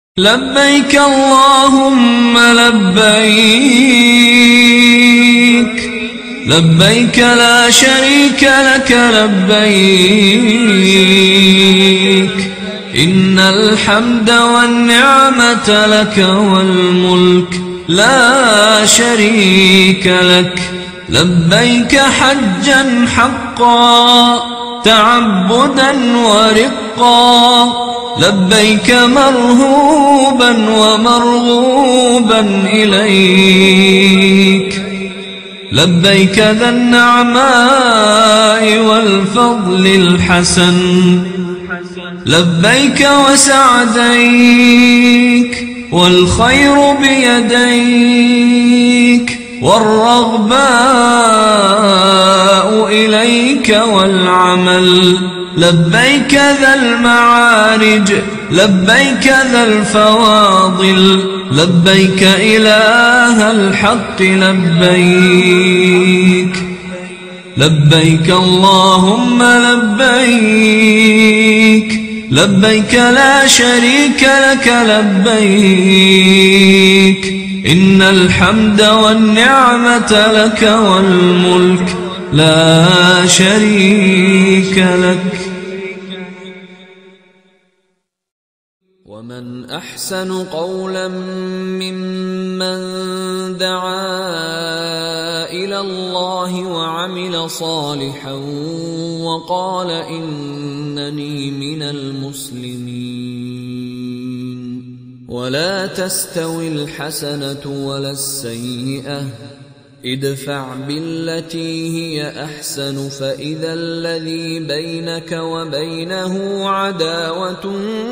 لبيك اللهم لبيك لبيك لا شريك لك لبيك إن الحمد والنعمة لك والملك لا شريك لك لبيك حجا حقا تعبدا ورقا لبيك مرهوبا ومرغوبا إليك لبيك ذا النعماء والفضل الحسن لبيك وسعديك والخير بيديك والرغباء إليك والعمل لبيك ذا المعارج لبيك ذا الفواضل لبيك إله الحق لبيك لبيك اللهم لبيك لبيك لا شريك لك لبيك إن الحمد والنعمة لك والملك لا شريك لك. ومن أحسن قولا ممن دعا إلى الله وعمل صالحا وقال إنني من المسلمين ولا تستوي الحسنة ولا السيئة ادفع بالتي هي أحسن فإذا الذي بينك وبينه عداوة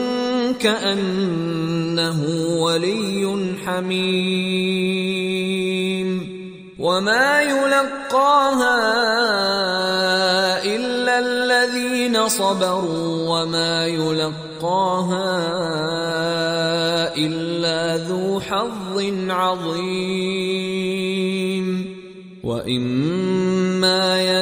كأنه ولي حميم وما يلقاها إلا الذين صبروا وما يلقاها إلا ذو حظ عظيم وإما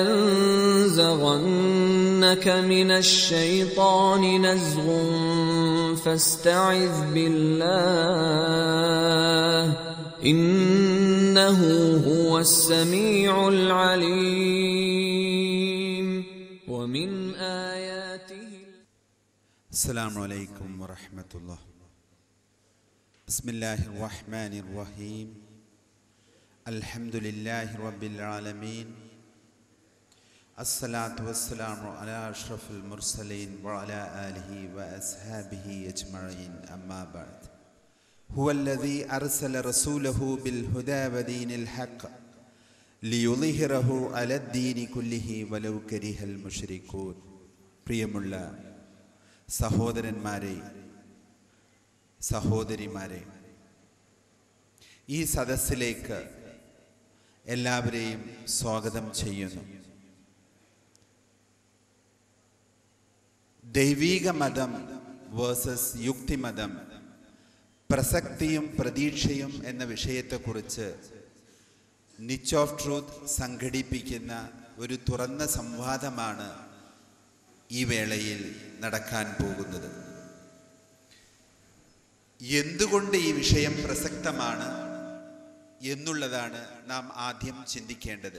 ينزغنك من الشيطان نزغ فاستعذ بالله إنه هو السميع العليم ومن آياته. السلام عليكم ورحمة الله. بسم الله الرحمن الرحيم. الحمد لله رب العالمين. الصلاة والسلام على أشرف المرسلين وعلى آله وأصحابه أجمعين أما بعد. هو الذي أرسل رسوله بالهدى ودين الحق ليظهره على الدين كله ولو كره المشركون. പ്രിയമുള്ള സഹോദരന്മാരെ, സഹോദരിമാരെ, ഈ സദസ്സിലേക്ക് എല്ലാവരെയും സ്വാഗതം ചെയ്യുന്നു. ദൈവീക മതം വേഴ്സസ് യുക്തിമതം, പ്രസക്തിയും പ്രതീക്ഷയും എന്ന വിഷയത്തെക്കുറിച്ച് നിച്ച് ഓഫ് ട്രൂത്ത് സംഘടിപ്പിക്കുന്ന ഒരു തുറന്ന സംവാദമാണ് ഈ വേളയിൽ നടക്കാൻ പോകുന്നത്. എന്തുകൊണ്ട് ഈ വിഷയം പ്രസക്തമാണ് എന്നുള്ളതാണ് നാം ആദ്യം ചിന്തിക്കേണ്ടത്.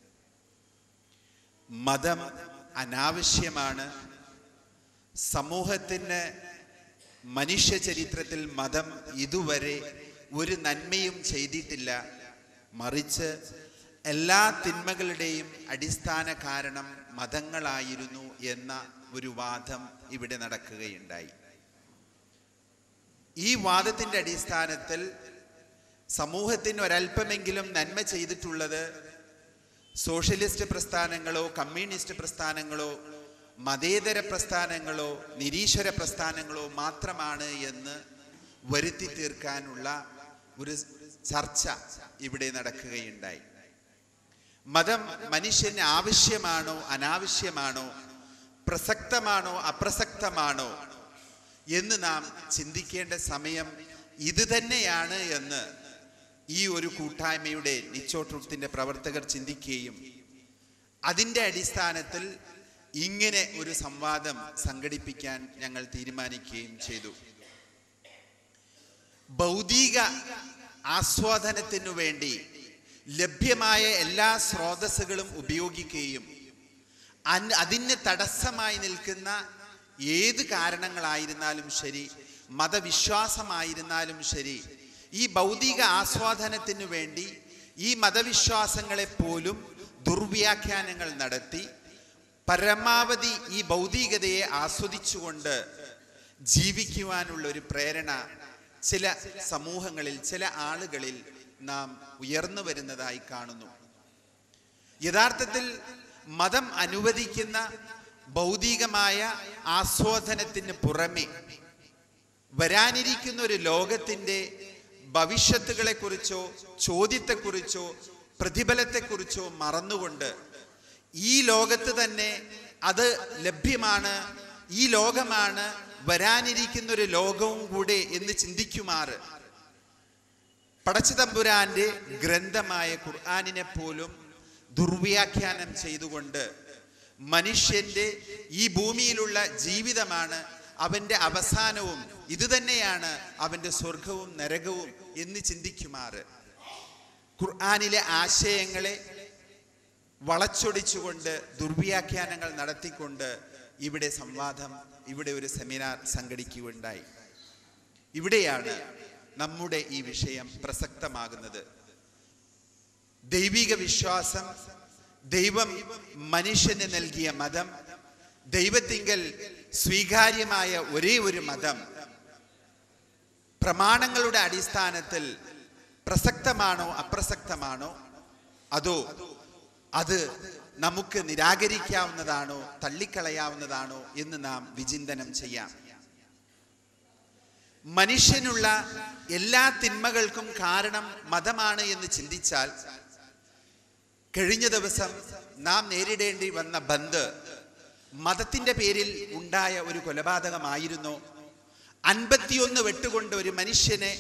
മതം അനാവശ്യമാണ്. സമൂഹത്തിന് മനുഷ്യ ചരിത്രത്തിൽ മതം ഇതുവരെ ഒരു നന്മയും ചെയ്തിട്ടില്ല. മറിച്ച് എല്ലാ തിന്മകളുടെയും അടിസ്ഥാന കാരണം മതങ്ങളായിരുന്നു എന്ന ഒരു വാദം ഇവിടെ നടക്കുകയുണ്ടായി. ഈ വാദത്തിൻ്റെ അടിസ്ഥാനത്തിൽ സമൂഹത്തിന് ഒരല്പമെങ്കിലും നന്മ ചെയ്തിട്ടുള്ളത് സോഷ്യലിസ്റ്റ് പ്രസ്ഥാനങ്ങളോ കമ്മ്യൂണിസ്റ്റ് പ്രസ്ഥാനങ്ങളോ മതേതര പ്രസ്ഥാനങ്ങളോ നിരീശ്വര പ്രസ്ഥാനങ്ങളോ മാത്രമാണ് എന്ന് വരുത്തി തീർക്കാനുള്ള ഒരു ചർച്ച ഇവിടെ നടക്കുകയുണ്ടായി. മതം മനുഷ്യന് ആവശ്യമാണോ അനാവശ്യമാണോ, പ്രസക്തമാണോ അപ്രസക്തമാണോ എന്ന് നാം ചിന്തിക്കേണ്ട സമയം ഇത് തന്നെയാണ് എന്ന് ഈ ഒരു കൂട്ടായ്മയുടെ നിച്ച് ഓഫ് ട്രൂത്തിന്റെ പ്രവർത്തകർ ചിന്തിക്കുകയും അതിൻ്റെ അടിസ്ഥാനത്തിൽ ഇങ്ങനെ ഒരു സംവാദം സംഘടിപ്പിക്കാൻ ഞങ്ങൾ തീരുമാനിക്കുകയും ചെയ്തു. ഭൗതിക ആസ്വാദനത്തിനു വേണ്ടി ലഭ്യമായ എല്ലാ സ്രോതസ്സുകളും ഉപയോഗിക്കുകയും അതിന് തടസ്സമായി നിൽക്കുന്ന ഏത് കാരണങ്ങളായിരുന്നാലും ശരി, മതവിശ്വാസമായിരുന്നാലും ശരി, ഈ ഭൗതിക ആസ്വാദനത്തിനു വേണ്ടി ഈ മതവിശ്വാസങ്ങളെപ്പോലും ദുർവ്യാഖ്യാനങ്ങൾ നടത്തി പരമാവധി ഈ ഭൗതികതയെ ആസ്വദിച്ചുകൊണ്ട് ജീവിക്കുവാനുള്ള ഒരു പ്രേരണ ചില സമൂഹങ്ങളിൽ, ചില ആളുകളിൽ നാം ഉയർന്നു വരുന്നതായി കാണുന്നു. യഥാർത്ഥത്തിൽ മതം അനുവദിക്കുന്ന ഭൗതികമായ ആസ്വാദനത്തിന് പുറമെ വരാനിരിക്കുന്ന ഒരു ലോകത്തിൻ്റെ ഭവിഷ്യത്തുകളെക്കുറിച്ചോ ചോദ്യത്തെക്കുറിച്ചോ പ്രതിഫലത്തെക്കുറിച്ചോ മറന്നുകൊണ്ട് ഈ ലോകത്ത് തന്നെ അത് ലഭ്യമാണ്, ഈ ലോകമാണ് വരാനിരിക്കുന്ന ഒരു ലോകവും കൂടെ എന്ന് ചിന്തിക്കുമാറ് പടച്ചതമ്പുരാന്റെ ഗ്രന്ഥമായ ഖുർആനിനെ പോലും ദുർവ്യാഖ്യാനം ചെയ്തുകൊണ്ട് മനുഷ്യന്റെ ഈ ഭൂമിയിലുള്ള ജീവിതമാണ് അവന്റെ അവസാനവും, ഇതുതന്നെയാണ് അവന്റെ സ്വർഗവും നരകവും എന്ന് ചിന്തിക്കുമാറ് ഖുർആനിലെ ആശയങ്ങളെ വളച്ചൊടിച്ചുകൊണ്ട് ദുർവ്യാഖ്യാനങ്ങൾ നടത്തിക്കൊണ്ട് ഇവിടെ സംവാദം, ഇവിടെ ഒരു സെമിനാർ സംഘടിക്കുകയുണ്ടായി. ഇവിടെയാണ് നമ്മുടെ ഈ വിഷയം പ്രസക്തമാകുന്നത്. ദൈവിക വിശ്വാസം, ദൈവം മനുഷ്യന് നൽകിയ മതം, ദൈവത്തിങ്കൽ സ്വീകാര്യമായ ഒരേ ഒരു മതം പ്രമാണങ്ങളുടെ അടിസ്ഥാനത്തിൽ പ്രസക്തമാണോ അപ്രസക്തമാണോ, അതോ അത് നമുക്ക് നിരാകരിക്കാവുന്നതാണോ തള്ളിക്കളയാവുന്നതാണോ എന്ന് നാം വിചിന്തനം ചെയ്യാം. മനുഷ്യനുള്ള എല്ലാ തിന്മകൾക്കും കാരണം മതമാണ് എന്ന് ചിന്തിച്ചാൽ കഴിഞ്ഞ ദിവസം നാം നേരിടേണ്ടി വന്ന ബന്ദ് മതത്തിന്റെ പേരിൽ ഉണ്ടായ ഒരു കൊലപാതകമായിരുന്നോ? 51 വെട്ടുകൊണ്ട് ഒരു മനുഷ്യനെ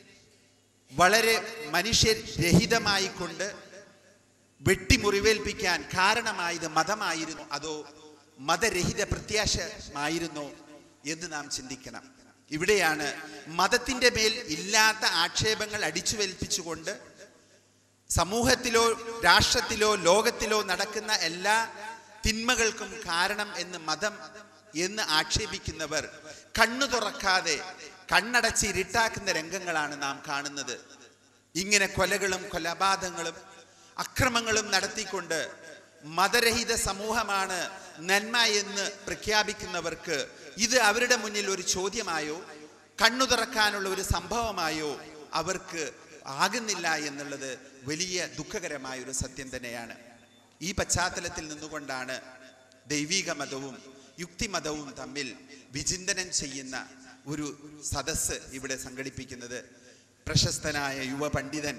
വളരെ മനുഷ്യരഹിതമായി കൊണ്ട് വെട്ടിമുറിവേൽപ്പിക്കാൻ കാരണമായത് മതമായിരുന്നു, അതോ മതരഹിത പ്രത്യാശമായിരുന്നോ എന്ന് നാം ചിന്തിക്കണം. ഇവിടെയാണ് മതത്തിന്റെ മേൽ ഇല്ലാത്ത ആക്ഷേപങ്ങൾ അടിച്ചുവേൽപ്പിച്ചുകൊണ്ട് സമൂഹത്തിലോ രാഷ്ട്രത്തിലോ ലോകത്തിലോ നടക്കുന്ന എല്ലാ തിന്മകൾക്കും കാരണം എന്ന് മതം എന്ന് ആക്ഷേപിക്കുന്നവർ കണ്ണു തുറക്കാതെ കണ്ണടച്ച് ഇരുട്ടാക്കുന്ന രംഗങ്ങളാണ് നാം കാണുന്നത്. ഇങ്ങനെ കൊലകളും കൊലപാതകങ്ങളും അക്രമങ്ങളും നടത്തിക്കൊണ്ട് മതരഹിത സമൂഹമാണ് നന്മ എന്ന് പ്രഖ്യാപിക്കുന്നവർക്ക് ഇത് അവരുടെ മുന്നിൽ ഒരു ചോദ്യമായോ കണ്ണു തുറക്കാനുള്ള ഒരു സംഭവമായോ അവർക്ക് ആകുന്നില്ല എന്നുള്ളത് വലിയ ദുഃഖകരമായ ഒരു സത്യം തന്നെയാണ്. ഈ പശ്ചാത്തലത്തിൽ നിന്നുകൊണ്ടാണ് ദൈവിക മതവും യുക്തിമതവും തമ്മിൽ വിചിന്തനം ചെയ്യുന്ന ഒരു സദസ്സ് ഇവിടെ സംഘടിപ്പിക്കുന്നത്. പ്രശസ്തനായ യുവ പണ്ഡിതൻ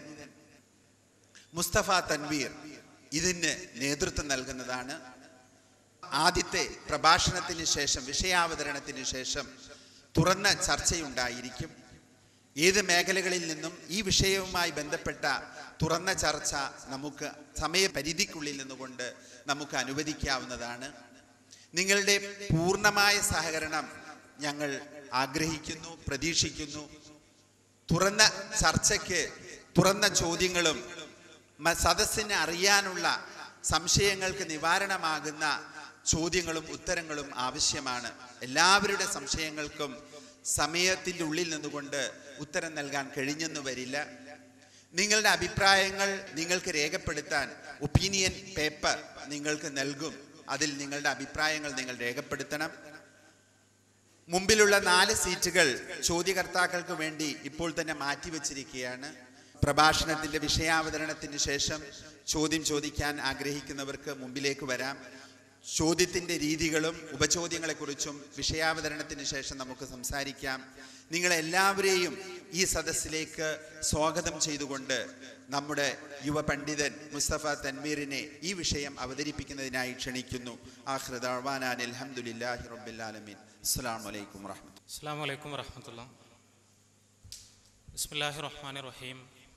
മുസ്തഫ തൻവീർ ഇതിന് നേതൃത്വം നൽകുന്നതാണ്. ആദ്യത്തെ പ്രഭാഷണത്തിന് ശേഷം, വിഷയാവതരണത്തിന് ശേഷം തുറന്ന ചർച്ചയുണ്ടായിരിക്കും. ഏത് മേഖലകളിൽ നിന്നും ഈ വിഷയവുമായി ബന്ധപ്പെട്ട തുറന്ന ചർച്ച നമുക്ക് സമയപരിധിക്കുള്ളിൽ നിന്നുകൊണ്ട് നമുക്ക് അനുവദിക്കാവുന്നതാണ്. നിങ്ങളുടെ പൂർണ്ണമായ സഹകരണം ഞങ്ങൾ ആഗ്രഹിക്കുന്നു, പ്രതീക്ഷിക്കുന്നു. തുറന്ന ചർച്ചയ്ക്ക്, തുറന്ന ചോദ്യങ്ങളും സദസ്സിനെ അറിയാനുള്ള സംശയങ്ങൾക്ക് നിവാരണമാകുന്ന ചോദ്യങ്ങളും ഉത്തരങ്ങളും ആവശ്യമാണ്. എല്ലാവരുടെ സംശയങ്ങൾക്കും സമയത്തിൻ്റെ ഉള്ളിൽ നിന്നുകൊണ്ട് ഉത്തരം നൽകാൻ കഴിഞ്ഞെന്ന് വരില്ല. നിങ്ങളുടെ അഭിപ്രായങ്ങൾ നിങ്ങൾക്ക് രേഖപ്പെടുത്താൻ ഒപ്പീനിയൻ പേപ്പർ നിങ്ങൾക്ക് നൽകും. അതിൽ നിങ്ങളുടെ അഭിപ്രായങ്ങൾ നിങ്ങൾ രേഖപ്പെടുത്തണം. മുമ്പിലുള്ള 4 സീറ്റുകൾ ചോദ്യകർത്താക്കൾക്ക് വേണ്ടി ഇപ്പോൾ തന്നെ മാറ്റിവെച്ചിരിക്കുകയാണ്. പ്രഭാഷണത്തിന്റെ വിഷയാവതരണത്തിന് ശേഷം ചോദ്യം ചോദിക്കാൻ ആഗ്രഹിക്കുന്നവർക്ക് മുമ്പിലേക്ക് വരാം. ചോദ്യത്തിന്റെ രീതികളും ഉപചോദ്യങ്ങളെക്കുറിച്ചും വിഷയാവതരണത്തിന് ശേഷം നമുക്ക് സംസാരിക്കാം. നിങ്ങളെല്ലാവരെയും ഈ സദസ്സിലേക്ക് സ്വാഗതം ചെയ്തുകൊണ്ട് നമ്മുടെ യുവ പണ്ഡിതൻ മുസ്തഫ തൻവീറിനെ ഈ വിഷയം അവതരിപ്പിക്കുന്നതിനായി ക്ഷണിക്കുന്നു. ആഖിറു ദഅ്വാനാ അൽഹംദുലില്ലാഹി റബ്ബിൽ ആലമീൻ. അസ്സലാമു അലൈക്കും വറഹ്മത്തുള്ളാഹി. അസ്സലാമു അലൈക്കും വറഹ്മത്തുള്ളാഹി. ബിസ്മില്ലാഹിർ റഹ്മാനിർ റഹീം.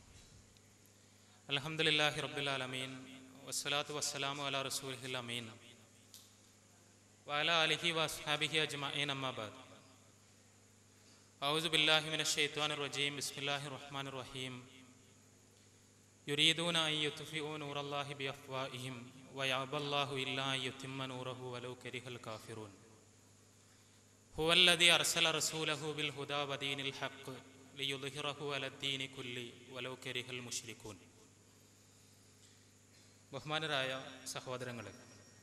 അൽഹംദുലില്ലാഹി റബ്ബിൽ ആലമീൻ വസ്സലാത്തു വസ്സലാമു അലാ റസൂലിഹിൽ അമീൻ വഅലാ ആലിഹി വഅസ്ഹാബിഹി അജ്മഈൻ. അമ്മാ ബഅദ്. ഔസു ബില്ലാഹി മിനശ് ശൈത്വാനിർ റജീം. ബിസ്മില്ലാഹിർ റഹ്മാനിർ റഹീം. യുരീദൂന അൻ യുത്ഫിഉ നൂറല്ലാഹി ബിഅഫ്വാഹിഹിം വയഅബല്ലാഹു ഇല്ലാ അൻ യുതിമ്മ നൂറഹു വലൗ കരിഹൽ കാഫിറൂൻ. ഹുവല്ലദീ അർസല റസൂലഹു ബിൽ ഹുദാ വദീനിൽ ഹഖ് ലിയുദ്ഹിറഹു അലദ്ദീനി കുല്ലി വലൗ കരിഹൽ മുശ്രികൂൻ. ബഹുമാനരായ സഹോദരങ്ങളെ,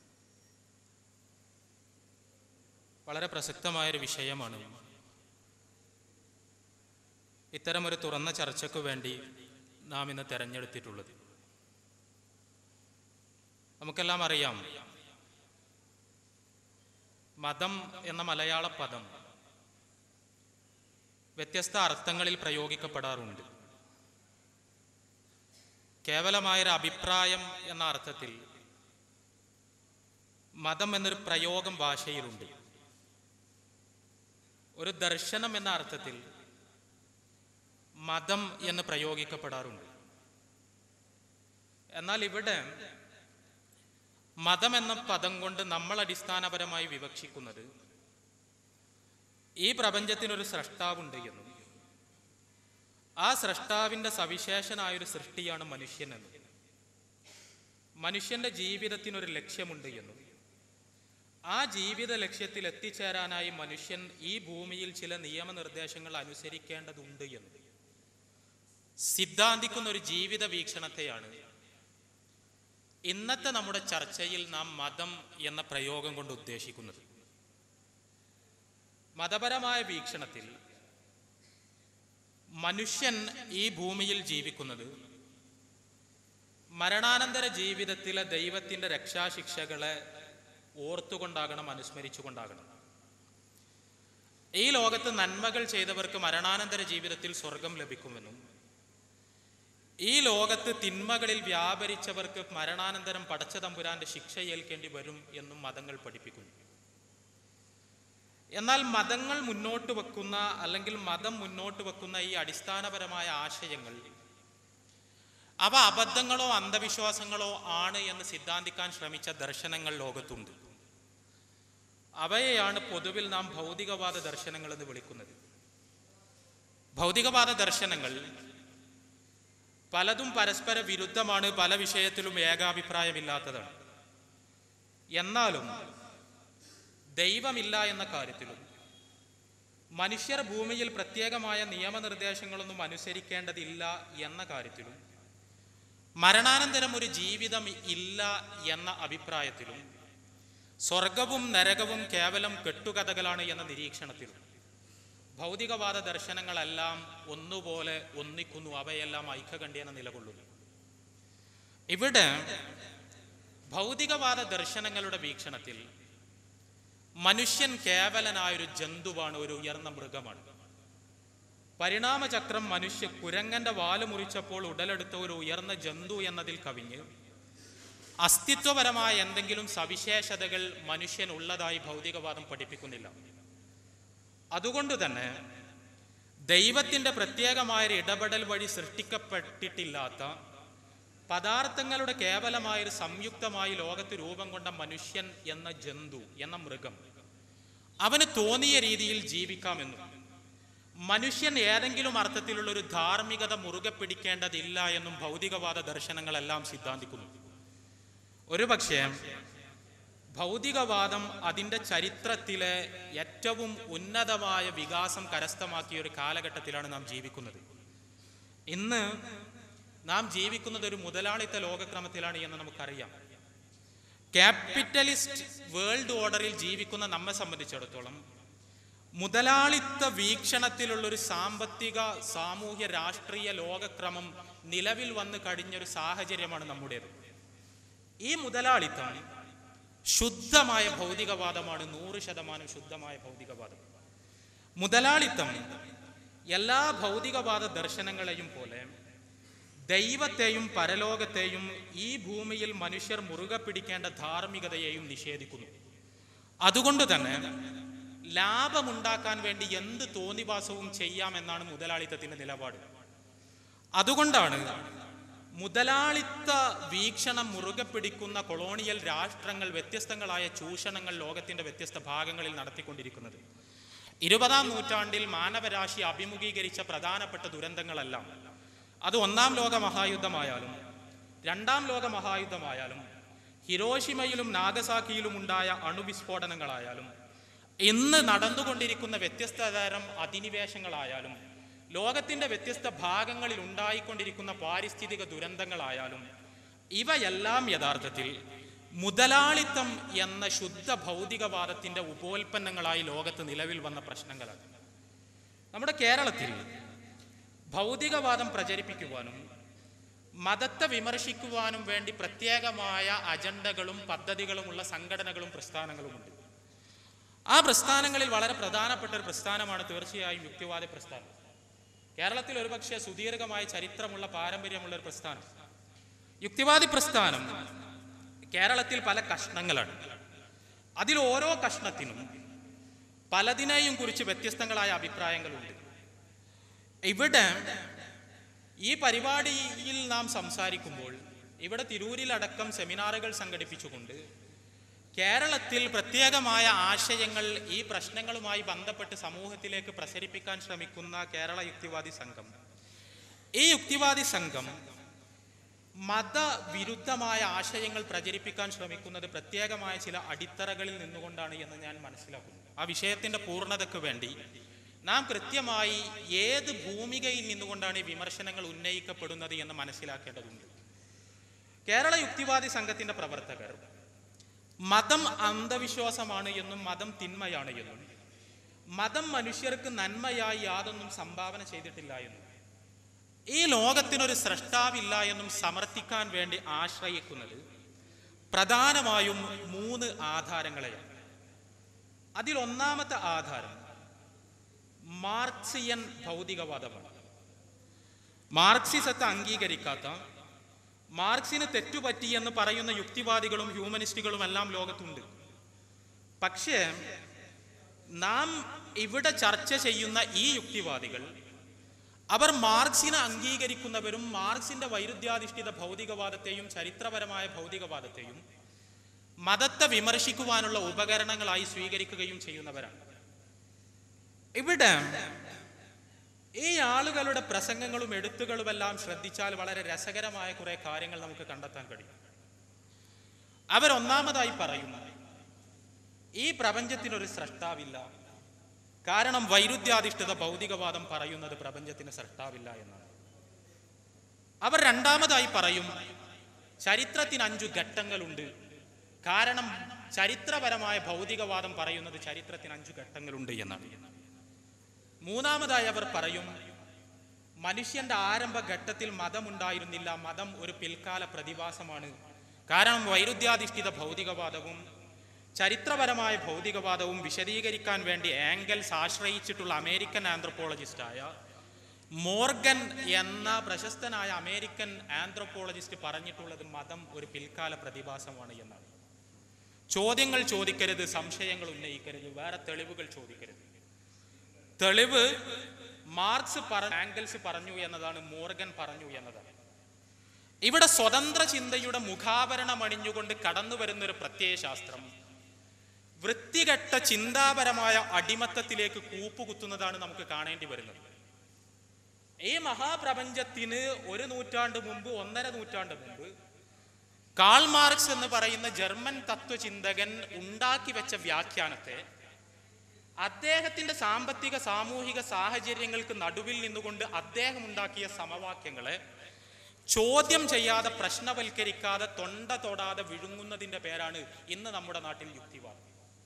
വളരെ പ്രസക്തമായൊരു വിഷയമാണ് ഇത്തരമൊരു തുറന്ന ചർച്ചയ്ക്കു വേണ്ടി നാം ഇന്ന് തിരഞ്ഞെടുത്തിട്ടുള്ളത്. നമുക്കെല്ലാം അറിയാം, മതം എന്ന മലയാള പദം വ്യത്യസ്ത അർത്ഥങ്ങളിൽ പ്രയോഗിക്കപ്പെടാറുണ്ട്. കേവലമായൊരു അഭിപ്രായം എന്ന അർത്ഥത്തിൽ മതം എന്നൊരു പ്രയോഗം ഭാഷയിലുണ്ട്. ഒരു ദർശനം എന്ന അർത്ഥത്തിൽ മതം എന്ന് പ്രയോഗിക്കപ്പെടാറുണ്ട്. എന്നാൽ ഇവിടെ മതം എന്ന പദം കൊണ്ട് നമ്മൾ അടിസ്ഥാനപരമായി വിവക്ഷിക്കുന്നത് ഈ പ്രപഞ്ചത്തിനൊരു സ്രഷ്ടാവുണ്ട് എന്നും ആ സ്രഷ്ടാവിൻ്റെ സവിശേഷനായൊരു സൃഷ്ടിയാണ് മനുഷ്യൻ എന്നും മനുഷ്യന്റെ ജീവിതത്തിനൊരു ലക്ഷ്യമുണ്ട് എന്നും ആ ജീവിത ലക്ഷ്യത്തിൽ എത്തിച്ചേരാനായി മനുഷ്യൻ ഈ ഭൂമിയിൽ ചില നിയമനിർദ്ദേശങ്ങൾ അനുസരിക്കേണ്ടതുണ്ട് എന്നും സിദ്ധാന്തിക്കുന്ന ഒരു ജീവിത വീക്ഷണത്തെയാണ് ഇന്നത്തെ നമ്മുടെ ചർച്ചയിൽ നാം മതം എന്ന പ്രയോഗം കൊണ്ട് ഉദ്ദേശിക്കുന്നത്. മതപരമായ വീക്ഷണത്തിൽ മനുഷ്യൻ ഈ ഭൂമിയിൽ ജീവിക്കുന്നത് മരണാനന്തര ജീവിതത്തിലെ ദൈവത്തിൻ്റെ രക്ഷാശിക്ഷകളെ ഓർത്തുകൊണ്ടാകണം, അനുസ്മരിച്ചുകൊണ്ടാകണം. ഈ ലോകത്ത് നന്മകൾ ചെയ്തവർക്ക് മരണാനന്തര ജീവിതത്തിൽ സ്വർഗം ലഭിക്കുമെന്നും ഈ ലോകത്ത് തിന്മകളിൽ വ്യാപരിച്ചവർക്ക് മരണാനന്തരം പടച്ച തമ്പുരാന്റെ ശിക്ഷ ഏൽക്കേണ്ടി വരും എന്നും മതങ്ങൾ പഠിപ്പിക്കുന്നു. എന്നാൽ മതങ്ങൾ മുന്നോട്ട് വെക്കുന്ന അല്ലെങ്കിൽ മതം മുന്നോട്ട് വെക്കുന്ന ഈ അടിസ്ഥാനപരമായ ആശയങ്ങൾ അവ അബദ്ധങ്ങളോ അന്ധവിശ്വാസങ്ങളോ ആണ് എന്ന് സിദ്ധാന്തിക്കാൻ ശ്രമിച്ച ദർശനങ്ങൾ ലോകത്തുണ്ട്. അവയെയാണ് പൊതുവിൽ നാം ഭൗതികവാദ ദർശനങ്ങൾ എന്ന് വിളിക്കുന്നത്. ഭൗതികവാദ ദർശനങ്ങൾ പലതും പരസ്പര വിരുദ്ധമാണ്, പല വിഷയത്തിലും ഏകാഭിപ്രായമില്ലാത്തതാണ്. എന്നാലും ദൈവമില്ല എന്ന കാര്യത്തിലും മനുഷ്യർ ഭൂമിയിൽ പ്രത്യേകമായ നിയമനിർദ്ദേശങ്ങളൊന്നും അനുസരിക്കേണ്ടതില്ല എന്ന കാര്യത്തിലും മരണാനന്തരം ഒരു ജീവിതം ഇല്ല എന്ന അഭിപ്രായത്തിലും സ്വർഗവും നരകവും കേവലം കെട്ടുകഥകളാണ് എന്ന നിരീക്ഷണത്തിലും ഭൗതികവാദ ദർശനങ്ങളെല്ലാം ഒന്നുപോലെ ഒന്നിക്കുന്നു, അവയെല്ലാം ഐക്യകണ്ഠ്യേന നിലകൊള്ളുന്നു. ഇവിടെ ഭൗതികവാദ ദർശനങ്ങളുടെ വീക്ഷണത്തിൽ മനുഷ്യൻ കേവലനായൊരു ജന്തുവാണ്, ഒരു ഉയർന്ന മൃഗമാണ്. പരിണാമചക്രം കുരങ്ങന്റെ വാല് മുറിച്ചപ്പോൾ ഉടലെടുത്ത ഒരു ഉയർന്ന ജന്തു എന്നതിൽ കവിഞ്ഞ് അസ്തിത്വപരമായ എന്തെങ്കിലും സവിശേഷതകൾ മനുഷ്യൻ ഉള്ളതായി ഭൗതികവാദം പഠിപ്പിക്കുന്നില്ല. അതുകൊണ്ട് തന്നെ ദൈവത്തിൻ്റെ പ്രത്യേകമായൊരു ഇടപെടൽ വഴി സൃഷ്ടിക്കപ്പെട്ടിട്ടില്ലാത്ത പദാർത്ഥങ്ങളുടെ കേവലമായൊരു സംയുക്തമായി ലോകത്ത് രൂപം കൊണ്ട മനുഷ്യൻ എന്ന ജന്തു എന്ന മൃഗം അവന് തോന്നിയ രീതിയിൽ ജീവിക്കാമെന്നും മനുഷ്യൻ ഏതെങ്കിലും അർത്ഥത്തിലുള്ളൊരു ധാർമ്മികത മുറുകെ പിടിക്കേണ്ടതില്ല എന്നും ഭൗതികവാദ ദർശനങ്ങളെല്ലാം സിദ്ധാന്തിക്കുന്നു. ഒരുപക്ഷെ ഭൗതികവാദം അതിൻ്റെ ചരിത്രത്തിലെ ഏറ്റവും ഉന്നതമായ വികാസം കരസ്ഥമാക്കിയ ഒരു കാലഘട്ടത്തിലാണ് നാം ജീവിക്കുന്നത്. ഇന്ന് നാം ജീവിക്കുന്നത് ഒരു മുതലാളിത്ത ലോകക്രമത്തിലാണ് എന്ന് നമുക്കറിയാം. ക്യാപിറ്റലിസ്റ്റ് വേൾഡ് ഓർഡറിൽ ജീവിക്കുന്ന നമ്മെ സംബന്ധിച്ചിടത്തോളം മുതലാളിത്ത വീക്ഷണത്തിലുള്ളൊരു സാമ്പത്തിക സാമൂഹ്യ രാഷ്ട്രീയ ലോകക്രമം നിലവിൽ വന്നു കഴിഞ്ഞൊരു സാഹചര്യമാണ് നമ്മുടേത്. ഈ മുതലാളിത്തം ശുദ്ധമായ ഭൗതികവാദമാണ്, 100% ശുദ്ധമായ ഭൗതികവാദം. മുതലാളിത്തം എല്ലാ ഭൗതികവാദ ദർശനങ്ങളെയും പോലെ ദൈവത്തെയും പരലോകത്തെയും ഈ ഭൂമിയിൽ മനുഷ്യർ മുറുകെ പിടിക്കേണ്ട ധാർമ്മികതയെയും നിഷേധിക്കുന്നു. അതുകൊണ്ട് തന്നെ ലാഭമുണ്ടാക്കാൻ വേണ്ടി എന്ത് തോന്നിവാസവും ചെയ്യാമെന്നാണ് മുതലാളിത്തത്തിന്റെ നിലപാട്. അതുകൊണ്ടാണ് മുതലാളിത്ത വീക്ഷണം മുറുകെ പിടിക്കുന്ന കൊളോണിയൽ രാഷ്ട്രങ്ങൾ വ്യത്യസ്തങ്ങളായ ചൂഷണങ്ങൾ ലോകത്തിന്റെ വ്യത്യസ്ത ഭാഗങ്ങളിൽ നടത്തിക്കൊണ്ടിരിക്കുന്നത്. 20-ാം നൂറ്റാണ്ടിൽ മാനവരാശി അഭിമുഖീകരിച്ച പ്രധാനപ്പെട്ട ദുരന്തങ്ങളെല്ലാം, അത് 1-ാം ലോക മഹായുദ്ധമായാലും 2-ാം ലോക മഹായുദ്ധമായാലും ഹിരോഷിമയിലും നാഗസാക്കിയിലും ഉണ്ടായ അണുവിസ്ഫോടനങ്ങളായാലും ഇന്ന് നടന്നുകൊണ്ടിരിക്കുന്ന വ്യത്യസ്ത തരം അധിനിവേശങ്ങളായാലും ലോകത്തിൻ്റെ വ്യത്യസ്ത ഭാഗങ്ങളിൽ ഉണ്ടായിക്കൊണ്ടിരിക്കുന്ന പാരിസ്ഥിതിക ദുരന്തങ്ങളായാലും ഇവയെല്ലാം യഥാർത്ഥത്തിൽ മുതലാളിത്തം എന്ന ശുദ്ധ ഭൗതികവാദത്തിൻ്റെ ഉപോൽപ്പന്നങ്ങളായി ലോകത്ത് നിലവിൽ വന്ന പ്രശ്നങ്ങളാണ്. നമ്മുടെ കേരളത്തിൽ ഭൗതികവാദം പ്രചരിപ്പിക്കുവാനും മതത്തെ വിമർശിക്കുവാനും വേണ്ടി പ്രത്യേകമായ അജണ്ടകളും പദ്ധതികളുമുള്ള സംഘടനകളും പ്രസ്ഥാനങ്ങളുമുണ്ട്. ആ പ്രസ്ഥാനങ്ങളിൽ വളരെ പ്രധാനപ്പെട്ട ഒരു പ്രസ്ഥാനമാണ് തീർച്ചയായും യുക്തിവാദി പ്രസ്ഥാനം. കേരളത്തിൽ ഒരുപക്ഷെ സുദീർഘമായ ചരിത്രമുള്ള പാരമ്പര്യമുള്ള ഒരു പ്രസ്ഥാനം. യുക്തിവാദി പ്രസ്ഥാനം കേരളത്തിൽ പല കഷ്ണങ്ങളാണ്. അതിൽ ഓരോ കഷ്ണത്തിനും പലതിനെയും കുറിച്ച് വ്യത്യസ്തങ്ങളായ അഭിപ്രായങ്ങളുണ്ട്. ഇവിടെ ഈ പരിപാടിയിൽ നാം സംസാരിക്കുമ്പോൾ ഇവിടെ തിരൂരിലടക്കം സെമിനാറുകൾ സംഘടിപ്പിച്ചുകൊണ്ട് കേരളത്തിൽ പ്രത്യേകമായ ആശയങ്ങൾ ഈ പ്രശ്നങ്ങളുമായി ബന്ധപ്പെട്ട് സമൂഹത്തിലേക്ക് പ്രസരിപ്പിക്കാൻ ശ്രമിക്കുന്ന കേരള യുക്തിവാദി സംഘം, ഈ യുക്തിവാദി സംഘം മതവിരുദ്ധമായ ആശയങ്ങൾ പ്രചരിപ്പിക്കാൻ ശ്രമിക്കുന്നത് പ്രത്യേകമായ ചില അടിത്തറകളിൽ നിന്നുകൊണ്ടാണ് എന്ന് ഞാൻ മനസ്സിലാക്കുന്നു. ആ വിഷയത്തിൻ്റെ പൂർണ്ണതയ്ക്ക് വേണ്ടി നാം കൃത്യമായി ഏത് ഭൂമികയിൽ നിന്നുകൊണ്ടാണ് ഈ വിമർശനങ്ങൾ ഉന്നയിക്കപ്പെടുന്നത് എന്ന് മനസ്സിലാക്കേണ്ടതുണ്ട്. കേരള യുക്തിവാദി സംഘത്തിൻ്റെ പ്രവർത്തകർ മതം അന്ധവിശ്വാസമാണ് എന്നും മതം തിന്മയാണ് എന്നും മതം മനുഷ്യർക്ക് നന്മയായി യാതൊന്നും സംഭാവന ചെയ്തിട്ടില്ല എന്നും ഈ ലോകത്തിനൊരു സ്രഷ്ടാവില്ല എന്നും സമർത്ഥിക്കാൻ വേണ്ടി ആശ്രയിക്കുന്നത് പ്രധാനമായും 3 ആധാരങ്ങളെയാണ്. അതിൽ ഒന്നാമത്തെ ആധാരം മാർക്സിയൻ ഭൗതികവാദമാണ്. മാർക്സിസത്തെ അംഗീകരിക്കാത്ത, മാർക്സിന് തെറ്റുപറ്റി എന്ന് പറയുന്ന യുക്തിവാദികളും ഹ്യൂമനിസ്റ്റുകളും എല്ലാം ലോകത്തുണ്ട്. പക്ഷേ നാം ഇവിടെ ചർച്ച ചെയ്യുന്ന ഈ യുക്തിവാദികൾ അവർ മാർക്സിനെ അംഗീകരിക്കുന്നവരും മാർക്സിന്റെ വൈരുദ്ധ്യാധിഷ്ഠിത ഭൗതികവാദത്തെയും ചരിത്രപരമായ ഭൗതികവാദത്തെയും മതത്തെ വിമർശിക്കുവാനുള്ള ഉപകരണങ്ങളായി സ്വീകരിക്കുകയും ചെയ്യുന്നവരാണ്. ഇവിടെ ഈ ആളുകളുടെ പ്രസംഗങ്ങളും എഴുത്തുകളുമെല്ലാം ശ്രദ്ധിച്ചാൽ വളരെ രസകരമായ കുറെ കാര്യങ്ങൾ നമുക്ക് കണ്ടെത്താൻ കഴിയും. അവരൊന്നാമതായി പറയും, ഈ പ്രപഞ്ചത്തിനൊരു സ്രഷ്ടാവില്ല, കാരണം വൈരുദ്ധ്യാധിഷ്ഠിത ഭൗതികവാദം പറയുന്നത് പ്രപഞ്ചത്തിന് സ്രഷ്ടാവില്ല എന്നാണ്. അവർ രണ്ടാമതായി പറയും, ചരിത്രത്തിന് 5 ഘട്ടങ്ങളുണ്ട്, കാരണം ചരിത്രപരമായ ഭൗതികവാദം പറയുന്നത് ചരിത്രത്തിന് 5 ഘട്ടങ്ങളുണ്ട് എന്നാണ്. മൂന്നാമതായി അവർ പറയും, മനുഷ്യന്റെ ആരംഭഘട്ടത്തിൽ മതമുണ്ടായിരുന്നില്ല, മതം ഒരു പിൽക്കാല പ്രതിഭാസമാണ്, കാരണം വൈരുദ്ധ്യാധിഷ്ഠിത ഭൗതികവാദവും ചരിത്രപരമായ ഭൗതികവാദവും വിശദീകരിക്കാൻ വേണ്ടി ആംഗൽസ് ആശ്രയിച്ചിട്ടുള്ള അമേരിക്കൻ ആന്ത്രപ്പോളജിസ്റ്റായ മോർഗൻ എന്ന പ്രശസ്തനായ അമേരിക്കൻ ആന്ത്രപ്പോളജിസ്റ്റ് പറഞ്ഞിട്ടുള്ളത് മതം ഒരു പിൽക്കാല പ്രതിഭാസമാണ് എന്നാണ്. ചോദ്യങ്ങൾ ചോദിക്കരുത്, സംശയങ്ങൾ ഉന്നയിക്കരുത്, വേറെ തെളിവുകൾ ചോദിക്കരുത്. തെളിവ് മാർക്സ് ആംഗൽസ് പറഞ്ഞു എന്നതാണ്, മോർഗൻ പറഞ്ഞു എന്നതാണ്. ഇവിടെ സ്വതന്ത്ര ചിന്തയുടെ മുഖാവരണം അണിഞ്ഞുകൊണ്ട് കടന്നു വരുന്നൊരു പ്രത്യയശാസ്ത്രം വൃത്തികെട്ട ചിന്താപരമായ അടിമത്തത്തിലേക്ക് കൂപ്പുകുത്തുന്നതാണ് നമുക്ക് കാണേണ്ടി വരുന്നത്. ഈ മഹാപ്രപഞ്ചത്തിന് 1 നൂറ്റാണ്ട് മുമ്പ്, 1.5 നൂറ്റാണ്ട് മുമ്പ് കാൾ മാർക്സ് എന്ന് പറയുന്ന ജർമ്മൻ തത്വചിന്തകൻ ഉണ്ടാക്കി വെച്ച വ്യാഖ്യാനത്തെ അദ്ദേഹത്തിന്റെ സാമ്പത്തിക സാമൂഹിക സാഹചര്യങ്ങൾക്ക് നടുവിൽ നിന്നുകൊണ്ട് അദ്ദേഹം ഉണ്ടാക്കിയ സമവാക്യങ്ങളെ ചോദ്യം ചെയ്യാതെ, പ്രശ്നവൽക്കരിക്കാതെ, തൊണ്ട തൊടാതെ വിഴുങ്ങുന്നതിന്റെ പേരാണ് ഇന്ന് നമ്മുടെ നാട്ടിൽ യുക്തിവാദം.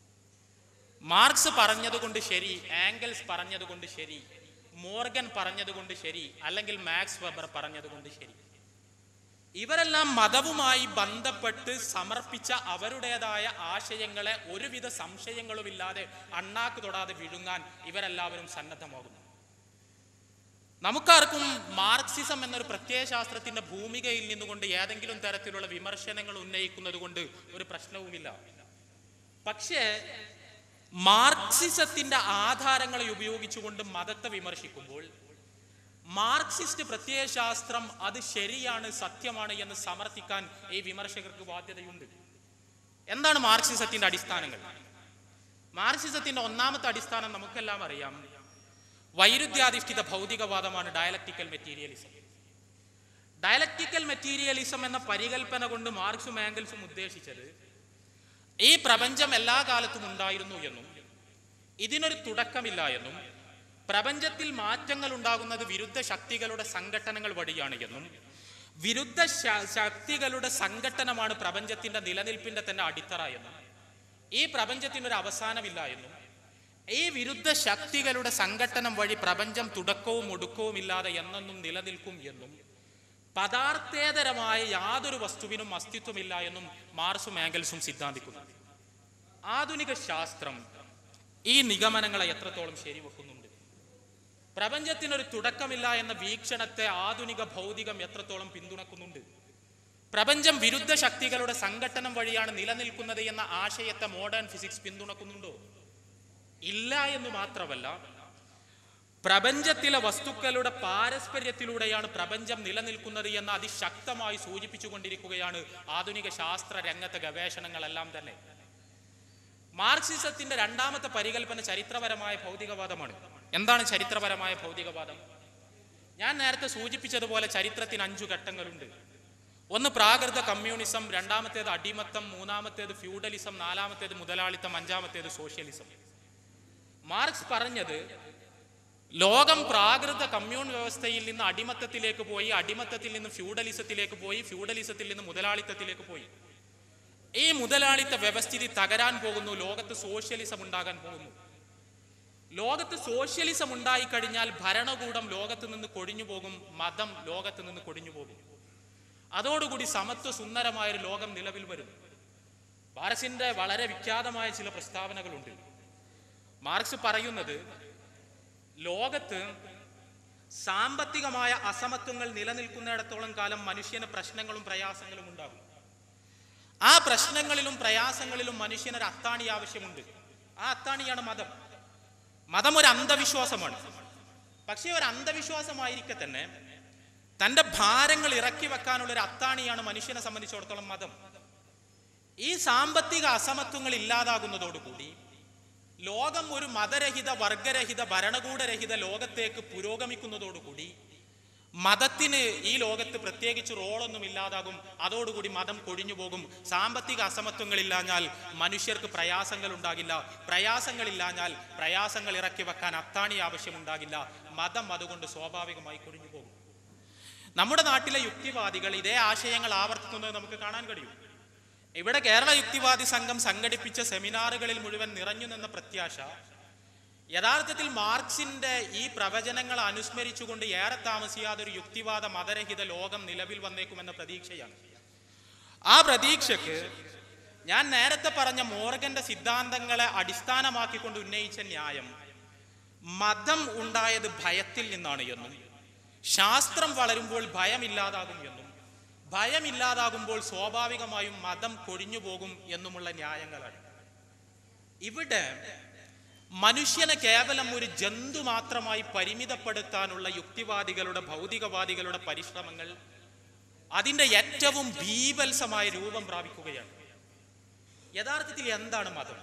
മാർക്സ് പറഞ്ഞതുകൊണ്ട് ശരി, ആംഗൽസ് പറഞ്ഞതുകൊണ്ട് ശരി, മോർഗൻ പറഞ്ഞതുകൊണ്ട് ശരി, അല്ലെങ്കിൽ മാക്സ് വെബർ പറഞ്ഞതുകൊണ്ട് ശരി, ഇവരെല്ലാം മതവുമായി ബന്ധപ്പെട്ട് സമർപ്പിച്ച അവരുടേതായ ആശയങ്ങളെ ഒരുവിധ സംശയങ്ങളുമില്ലാതെ അണ്ണാക്ക് തൊടാതെ വിഴുങ്ങാൻ ഇവരെല്ലാവരും സന്നദ്ധമാകുന്നു. നമുക്കാർക്കും മാർക്സിസം എന്നൊരു പ്രത്യയശാസ്ത്രത്തിന്റെ ഭൂമികയിൽ നിന്നുകൊണ്ട് ഏതെങ്കിലും തരത്തിലുള്ള വിമർശനങ്ങൾ ഉന്നയിക്കുന്നത് കൊണ്ട് ഒരു പ്രശ്നവുമില്ല. പക്ഷേ മാർക്സിസത്തിന്റെ ആധാരങ്ങളെ ഉപയോഗിച്ചുകൊണ്ട് മതത്തെ വിമർശിക്കുമ്പോൾ മാർക്സിസ്റ്റ് പ്രത്യയശാസ്ത്രം അത് ശരിയാണ്, സത്യമാണ് എന്ന് സമർത്ഥിക്കാൻ ഈ വിമർശകർക്ക് ബാധ്യതയുണ്ട്. എന്താണ് മാർക്സിസത്തിന്റെ അടിസ്ഥാനങ്ങൾ? മാർക്സിസത്തിന്റെ ഒന്നാമത്തെ അടിസ്ഥാനം നമുക്കെല്ലാം അറിയാം, വൈരുദ്ധ്യാധിഷ്ഠിത ഭൗതികവാദമാണ് ഡയലക്റ്റിക്കൽ മെറ്റീരിയലിസം. ഡയലക്റ്റിക്കൽ മെറ്റീരിയലിസം എന്ന പരികൽപ്പന കൊണ്ട് മാർക്സും ആംഗൽസും ഉദ്ദേശിച്ചത് ഈ പ്രപഞ്ചം എല്ലാ കാലത്തും ഉണ്ടായിരുന്നു എന്നും ഇതിനൊരു തുടക്കമില്ല എന്നും പ്രപഞ്ചത്തിൽ മാറ്റങ്ങൾ ഉണ്ടാകുന്നത് വിരുദ്ധ ശക്തികളുടെ സംഘടനകൾ വഴിയാണ് എന്നും വിരുദ്ധ ശക്തികളുടെ സംഘടനമാണ് പ്രപഞ്ചത്തിന്റെ നിലനിൽപ്പിന്റെ തന്നെ അടിത്തറ എന്നും ഈ പ്രപഞ്ചത്തിനൊരു അവസാനമില്ല എന്നും ഈ വിരുദ്ധ ശക്തികളുടെ സംഘടനം വഴി പ്രപഞ്ചം തുടക്കവും ഒടുക്കവും ഇല്ലാതെ എന്നെന്നും നിലനിൽക്കും എന്നും പദാർത്ഥേതരമായ യാതൊരു വസ്തുവിനും അസ്തിത്വമില്ല എന്നും മാർക്സും ആംഗൽസും സിദ്ധാന്തിക്കുന്നു. ആധുനിക ശാസ്ത്രം ഈ നിഗമനങ്ങളെ എത്രത്തോളം ശരിവെക്കുന്നുണ്ട്? പ്രപഞ്ചത്തിനൊരു തുടക്കമില്ല എന്ന വീക്ഷണത്തെ ആധുനിക ഭൗതികം എത്രത്തോളം പിന്തുണക്കുന്നുണ്ട്? പ്രപഞ്ചം വിരുദ്ധ ശക്തികളുടെ സംഘടനം വഴിയാണ് നിലനിൽക്കുന്നത് എന്ന ആശയത്തെ മോഡേൺ ഫിസിക്സ് പിന്തുണക്കുന്നുണ്ടോ? ഇല്ല എന്ന് മാത്രമല്ല, പ്രപഞ്ചത്തിലെ വസ്തുക്കളുടെ പാരസ്പര്യത്തിലൂടെയാണ് പ്രപഞ്ചം നിലനിൽക്കുന്നത് എന്ന് അതിശക്തമായി സൂചിപ്പിച്ചുകൊണ്ടിരിക്കുകയാണ് ആധുനിക ശാസ്ത്ര രംഗത്തെ ഗവേഷണങ്ങളെല്ലാം തന്നെ. മാർക്സിസത്തിന്റെ രണ്ടാമത്തെ പരികൽപ്പന ചരിത്രപരമായ ഭൗതികവാദമാണ്. എന്താണ് ചരിത്രപരമായ ഭൗതികവാദം? ഞാൻ നേരത്തെ സൂചിപ്പിച്ചതുപോലെ ചരിത്രത്തിന് 5 ഘട്ടങ്ങളുണ്ട്. ഒന്ന് പ്രാകൃത കമ്മ്യൂണിസം, രണ്ടാമത്തേത് അടിമത്തം, മൂന്നാമത്തേത് ഫ്യൂഡലിസം, നാലാമത്തേത് മുതലാളിത്തം, അഞ്ചാമത്തേത് സോഷ്യലിസം. മാർക്സ് പറഞ്ഞത് ലോകം പ്രാകൃത കമ്മ്യൂൺ വ്യവസ്ഥയിൽ നിന്ന് അടിമത്തത്തിലേക്ക് പോയി, അടിമത്തത്തിൽ നിന്ന് ഫ്യൂഡലിസത്തിലേക്ക് പോയി, ഫ്യൂഡലിസത്തിൽ നിന്ന് മുതലാളിത്തത്തിലേക്ക് പോയി. ഈ മുതലാളിത്ത വ്യവസ്ഥിതി തകരാൻ പോകുന്നു, ലോകത്ത് സോഷ്യലിസം ഉണ്ടാകാൻ പോകുന്നു. ലോകത്ത് സോഷ്യലിസം ഉണ്ടായിക്കഴിഞ്ഞാൽ ഭരണകൂടം ലോകത്ത് നിന്ന് കൊഴിഞ്ഞു പോകും, മതം ലോകത്ത് നിന്ന് കൊഴിഞ്ഞു പോകും. അതോടുകൂടി സമത്വ സുന്ദരമായൊരു ലോകം നിലവിൽ വരും. മാർക്സിന്റെ വളരെ വിഖ്യാതമായ ചില പ്രസ്താവനകളുണ്ട്. മാർക്സ് പറയുന്നത് ലോകത്ത് സാമ്പത്തികമായ അസമത്വങ്ങൾ നിലനിൽക്കുന്നിടത്തോളം കാലം മനുഷ്യന് പ്രശ്നങ്ങളും പ്രയാസങ്ങളും ഉണ്ടാകും. ആ പ്രശ്നങ്ങളിലും പ്രയാസങ്ങളിലും മനുഷ്യനൊരു അത്താണി ആവശ്യമുണ്ട്. ആ അത്താണിയാണ് മതം. മതം ഒരു അന്ധവിശ്വാസമാണ്. പക്ഷേ ഒരു അന്ധവിശ്വാസമായിരിക്കെ തന്നെ തൻ്റെ ഭാരങ്ങൾ ഇറക്കി വെക്കാനുള്ള ഒരു അത്താണിയാണ് മനുഷ്യനെ സംബന്ധിച്ചിടത്തോളം മതം. ഈ സാമ്പത്തിക അസമത്വങ്ങൾ ഇല്ലാതാകുന്നതോടുകൂടി ലോകം ഒരു മതരഹിത, വർഗരഹിത, ഭരണകൂടരഹിത ലോകത്തേക്ക് പുരോഗമിക്കുന്നതോടുകൂടി മതത്തിന് ഈ ലോകത്ത് പ്രത്യേകിച്ച് റോളൊന്നും ഇല്ലാതാകും. അതോടുകൂടി മതം കൊഴിഞ്ഞു പോകും. സാമ്പത്തിക അസമത്വങ്ങളില്ലാഞ്ഞാൽ മനുഷ്യർക്ക് പ്രയാസങ്ങൾ ഉണ്ടാകില്ല. പ്രയാസങ്ങളില്ലാഞ്ഞാൽ പ്രയാസങ്ങൾ ഇറക്കി വെക്കാൻ അത്താണി ആവശ്യമുണ്ടാകില്ല. മതം അതുകൊണ്ട് സ്വാഭാവികമായി കൊഴിഞ്ഞു പോകും. നമ്മുടെ നാട്ടിലെ യുക്തിവാദികൾ ഇതേ ആശയങ്ങൾ ആവർത്തിക്കുന്നത് നമുക്ക് കാണാൻ കഴിയും. ഇവിടെ കേരള യുക്തിവാദി സംഘം സംഘടിപ്പിച്ച സെമിനാറുകളിൽ മുഴുവൻ നിറഞ്ഞു നിന്ന പ്രത്യാശ യഥാർത്ഥത്തിൽ മാർക്സിന്റെ ഈ പ്രവചനങ്ങൾ അനുസ്മരിച്ചുകൊണ്ട് ഏറെ താമസിയാതെ ഒരു യുക്തിവാദ മതരഹിത ലോകം നിലവിൽ വന്നേക്കുമെന്ന പ്രതീക്ഷയാണ്. ആ പ്രതീക്ഷക്ക് ഞാൻ നേരത്തെ പറഞ്ഞ മോർഗന്റെ സിദ്ധാന്തങ്ങളെ അടിസ്ഥാനമാക്കിക്കൊണ്ട് ഉന്നയിച്ച ന്യായം മതം ഉണ്ടായത് ഭയത്തിൽ നിന്നാണ് എന്നും ശാസ്ത്രം വളരുമ്പോൾ ഭയമില്ലാതാകും എന്നും ഭയമില്ലാതാകുമ്പോൾ സ്വാഭാവികമായും മതം കൊഴിഞ്ഞു പോകും എന്നുമുള്ള ന്യായങ്ങളാണ്. ഇവിടെ മനുഷ്യനെ കേവലം ഒരു ജന്തു മാത്രമായി പരിമിതപ്പെടുത്താനുള്ള യുക്തിവാദികളുടെ, ഭൗതികവാദികളുടെ പരിശ്രമങ്ങൾ അതിൻ്റെ ഏറ്റവും ബീഭത്സമായ രൂപം പ്രാപിക്കുകയാണ്. യഥാർത്ഥത്തിൽ എന്താണ് മതം?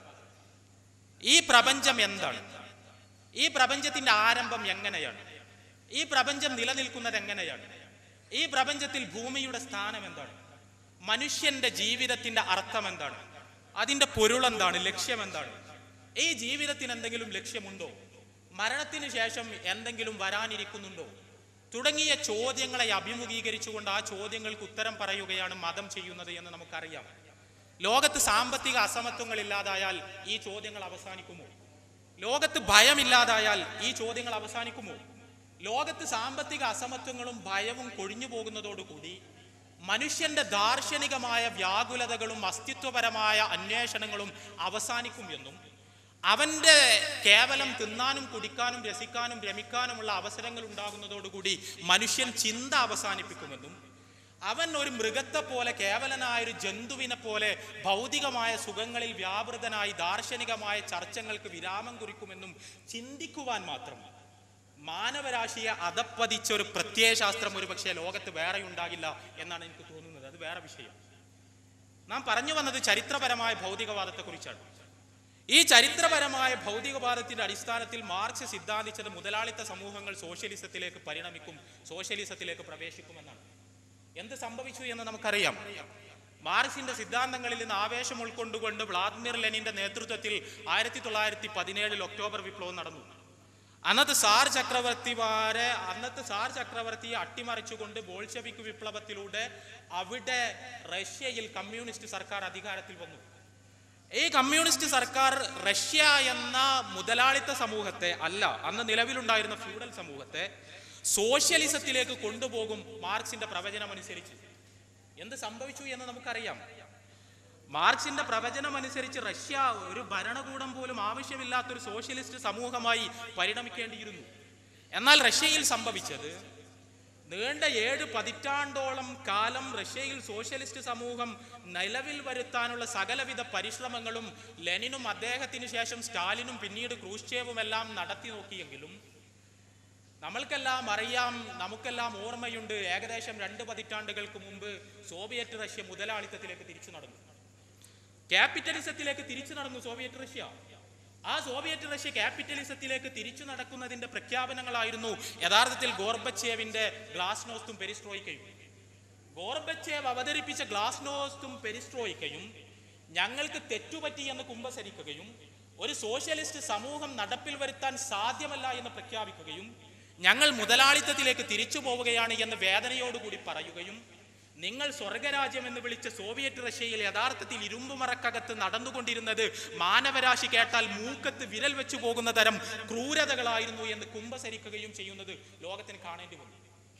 ഈ പ്രപഞ്ചം എന്താണ്? ഈ പ്രപഞ്ചത്തിന്റെ ആരംഭം എങ്ങനെയാണ്? ഈ പ്രപഞ്ചം നിലനിൽക്കുന്നത് എങ്ങനെയാണ്? ഈ പ്രപഞ്ചത്തിൽ ഭൂമിയുടെ സ്ഥാനം എന്താണ്? മനുഷ്യന്റെ ജീവിതത്തിന്റെ അർത്ഥം എന്താണ്? അതിന്റെ പൊരുൾ എന്താണ്? ലക്ഷ്യം എന്താണ്? ഈ ജീവിതത്തിന് എന്തെങ്കിലും ലക്ഷ്യമുണ്ടോ? മരണത്തിന് ശേഷം എന്തെങ്കിലും വരാനിരിക്കുന്നുണ്ടോ? തുടങ്ങിയ ചോദ്യങ്ങളെ അഭിമുഖീകരിച്ചുകൊണ്ട് ആ ചോദ്യങ്ങൾക്ക് ഉത്തരം പറയുകയാണ് മതം ചെയ്യുന്നത് എന്ന് നമുക്കറിയാം. ലോകത്ത് സാമ്പത്തിക അസമത്വങ്ങൾ ഇല്ലാതായാൽ ഈ ചോദ്യങ്ങൾ അവസാനിക്കുമോ? ലോകത്ത് ഭയമില്ലാതായാൽ ഈ ചോദ്യങ്ങൾ അവസാനിക്കുമോ? ലോകത്ത് സാമ്പത്തിക അസമത്വങ്ങളും ഭയവും കൊഴിഞ്ഞു പോകുന്നതോടുകൂടി മനുഷ്യന്റെ ദാർശനികമായ വ്യാകുലതകളും അസ്തിത്വപരമായ അന്വേഷണങ്ങളും അവസാനിക്കും എന്നും അവന്റെ കേവലം തിന്നാനും കുടിക്കാനും രസിക്കാനും രമിക്കാനുമുള്ള അവസരങ്ങൾ ഉണ്ടാകുന്നതോടുകൂടി മനുഷ്യൻ ചിന്ത അവസാനിപ്പിക്കുമെന്നും അവൻ ഒരു മൃഗത്തെ പോലെ, കേവലനായൊരു ജന്തുവിനെ പോലെ ഭൗതികമായ സുഖങ്ങളിൽ വ്യാപൃതനായി ദാർശനികമായ ചർച്ചകൾക്ക് വിരാമം കുറിക്കുമെന്നും ചിന്തിക്കുവാൻ മാത്രം മാനവരാശിയെ അധപ്പതിച്ച ഒരു പ്രത്യയശാസ്ത്രം ഒരു പക്ഷേ ലോകത്ത് വേറെ ഉണ്ടാകില്ല എന്നാണ് എനിക്ക് തോന്നുന്നത്. അത് വേറെ വിഷയം. നാം പറഞ്ഞു വന്നത് ചരിത്രപരമായ ഭൗതികവാദത്തെക്കുറിച്ചാണ്. ഈ ചരിത്രപരമായ ഭൗതികവാദത്തിന്റെ അടിസ്ഥാനത്തിൽ മാർക്സ് സിദ്ധാന്തിച്ചത് മുതലാളിത്ത സമൂഹങ്ങൾ സോഷ്യലിസത്തിലേക്ക് പരിണമിക്കും, സോഷ്യലിസത്തിലേക്ക് പ്രവേശിക്കുമെന്നാണ്. എന്ത് സംഭവിച്ചു എന്ന് നമുക്കറിയാം. മാർക്സിന്റെ സിദ്ധാന്തങ്ങളിൽ നിന്ന് ആവേശം ഉൾക്കൊണ്ടുകൊണ്ട് വ്ളാദിമിർ ലെനിന്റെ നേതൃത്വത്തിൽ 1917 ഒക്ടോബർ വിപ്ലവം നടന്നു. അന്നത്തെ സാർ ചക്രവർത്തിയെ അട്ടിമറിച്ചുകൊണ്ട് ബോൾഷെവിക് വിപ്ലവത്തിലൂടെ അവിടെ റഷ്യയിൽ കമ്മ്യൂണിസ്റ്റ് സർക്കാർ അധികാരത്തിൽ വന്നു. ഈ കമ്മ്യൂണിസ്റ്റ് സർക്കാർ റഷ്യ എന്ന മുതലാളിത്ത സമൂഹത്തെ അല്ല, അന്ന് നിലവിലുണ്ടായിരുന്ന ഫ്യൂഡൽ സമൂഹത്തെ സോഷ്യലിസത്തിലേക്ക് കൊണ്ടുപോകും മാർക്സിന്റെ പ്രവചനം അനുസരിച്ച്. എന്ത് സംഭവിച്ചു എന്ന് നമുക്കറിയാം. മാർക്സിന്റെ പ്രവചനം അനുസരിച്ച് റഷ്യ ഒരു ഭരണകൂടം പോലും ആവശ്യമില്ലാത്തൊരു സോഷ്യലിസ്റ്റ് സമൂഹമായി പരിണമിക്കേണ്ടിയിരുന്നു. എന്നാൽ റഷ്യയിൽ സംഭവിച്ചത്, നീണ്ട 7 പതിറ്റാണ്ടോളം കാലം റഷ്യയിൽ സോഷ്യലിസ്റ്റ് സമൂഹം നിലവിൽ വരുത്താനുള്ള സകലവിധ പരിശ്രമങ്ങളും ലെനിനും അദ്ദേഹത്തിന് ശേഷം സ്റ്റാലിനും പിന്നീട് ക്രൂഷ്ചേവും എല്ലാം നടത്തി നോക്കിയെങ്കിലും നമ്മൾക്കെല്ലാം അറിയാം, നമുക്കെല്ലാം ഓർമ്മയുണ്ട്, ഏകദേശം 2 പതിറ്റാണ്ടുകൾക്ക് മുമ്പ് സോവിയറ്റ് റഷ്യ മുതലാളിത്തത്തിലേക്ക് തിരിച്ചു നടന്നു, ക്യാപിറ്റലിസത്തിലേക്ക് തിരിച്ചു നടന്നു സോവിയറ്റ് റഷ്യ. ആ സോവിയറ്റ് റഷ്യ ക്യാപിറ്റലിസത്തിലേക്ക് തിരിച്ചു നടക്കുന്നതിന്റെ പ്രഖ്യാപനങ്ങളായിരുന്നു യഥാർത്ഥത്തിൽ ഗോർബച്ചേവിന്റെ ഗ്ലാസ്നോസ്തും പെരിസ്ട്രോയിക്കയും. ഗോർബച്ചേവ് അവതരിപ്പിച്ച ഗ്ലാസ്നോസ്തും പെരിസ്ട്രോയിക്കയും ഞങ്ങൾക്ക് തെറ്റുപറ്റി എന്ന് കുമ്പസരിക്കുകയും ഒരു സോഷ്യലിസ്റ്റ് സമൂഹം നടപ്പിൽ വരുത്താൻ സാധ്യമല്ല എന്ന് പ്രഖ്യാപിക്കുകയും ഞങ്ങൾ മുതലാളിത്തത്തിലേക്ക് തിരിച്ചു പോവുകയാണ് എന്ന് വേദനയോടുകൂടി പറയുകയും നിങ്ങൾ സ്വർഗരാജ്യം എന്ന് വിളിച്ച സോവിയറ്റ് റഷ്യയിൽ യഥാർത്ഥത്തിൽ ഇരുമ്പുമറക്കകത്ത് നടന്നുകൊണ്ടിരുന്നത് മാനവരാശി കേട്ടാൽ മൂക്കത്ത് വിരൽ വെച്ചു പോകുന്ന തരം ക്രൂരതകളായിരുന്നു എന്ന് കുമ്പസരിക്കുകയും ചെയ്യുന്നത് ലോകത്തിന് കാണേണ്ടി വന്നു.